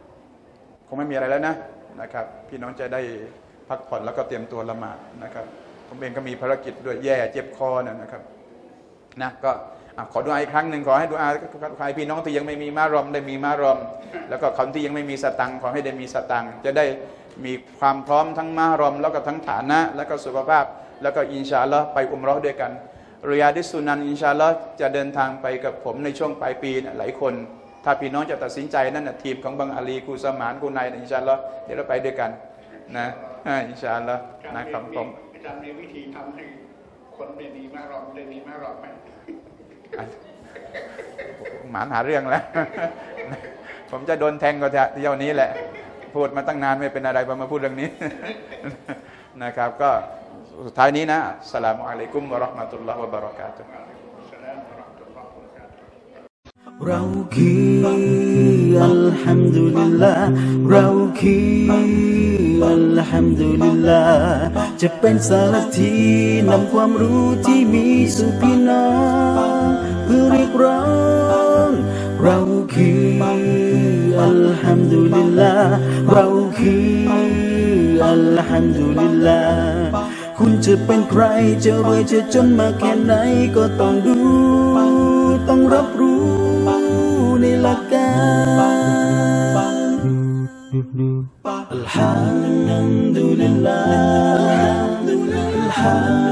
คงไม่มีอะไรแล้วนะครับพี่น้องจะได้พักผ่อนแล้วก็เตรียมตัวละหมาดนะครับผมเองก็มีภารกิจด้วยแย่เจ็บคอนะครับนะก็ขอดุอาอีกครั้งหนึ่งขอให้ดุอาใครพี่น้องที่ยังไม่มีมารอมได้มีมารอมแล้วก็คนที่ยังไม่มีสตังค์ขอให้ได้มีสตังค์จะได้มีความพร้อมทั้งมารอมแล้วก็ทั้งฐานะแล้วก็สุขภาพแล้วก็อินชาอัลลอฮ์ไปอุมเราะห์ด้วยกันริยาดิสุนันอินชาอัลลอฮ์จะเดินทางไปกับผมในช่วงปลายปีหลายคนถ้าพี่น้องจะตัดสินใจนั่นนะทีมของบังอาลีกูสมานกูนายอินชาอัลลอฮ์เดี๋ยวเราไปด้วยกันนะอินชาอัลลอฮ์นะครับผมอาจารย์มีวิธีทำให้คนได้มีมารอมได้มีมารอมไหมหมานหาเรื่องแล้ว ผมจะโดนแทงก็เที่ยวนี้แหละพูดมาตั้งนานไม่เป็นอะไรพอมาพูดเรื่องนี้ นะครับก็สุดท้ายนี้นะอัสสลามุอะลัยกุมวะเราะห์มะตุลลอฮ์วะบะเราะกาตุฮ์เราคืออัลฮัมดุลิลลาห์เราคืออัลฮัมดุลิลลาห์จะเป็นสารทีนำความรู้ที่มีสู่พี่น้องเพื่อเรียกร้องเราคืออัลฮัมดุลิลลาห์เราคืออัลฮัมดุลิลลาห์คุณจะเป็นใครจะรวยจะจนมาแค่ไหนก็ต้องดูต้องรับรู้ในหลักการอัลฮัมดุลิลลาห์อัลฮัม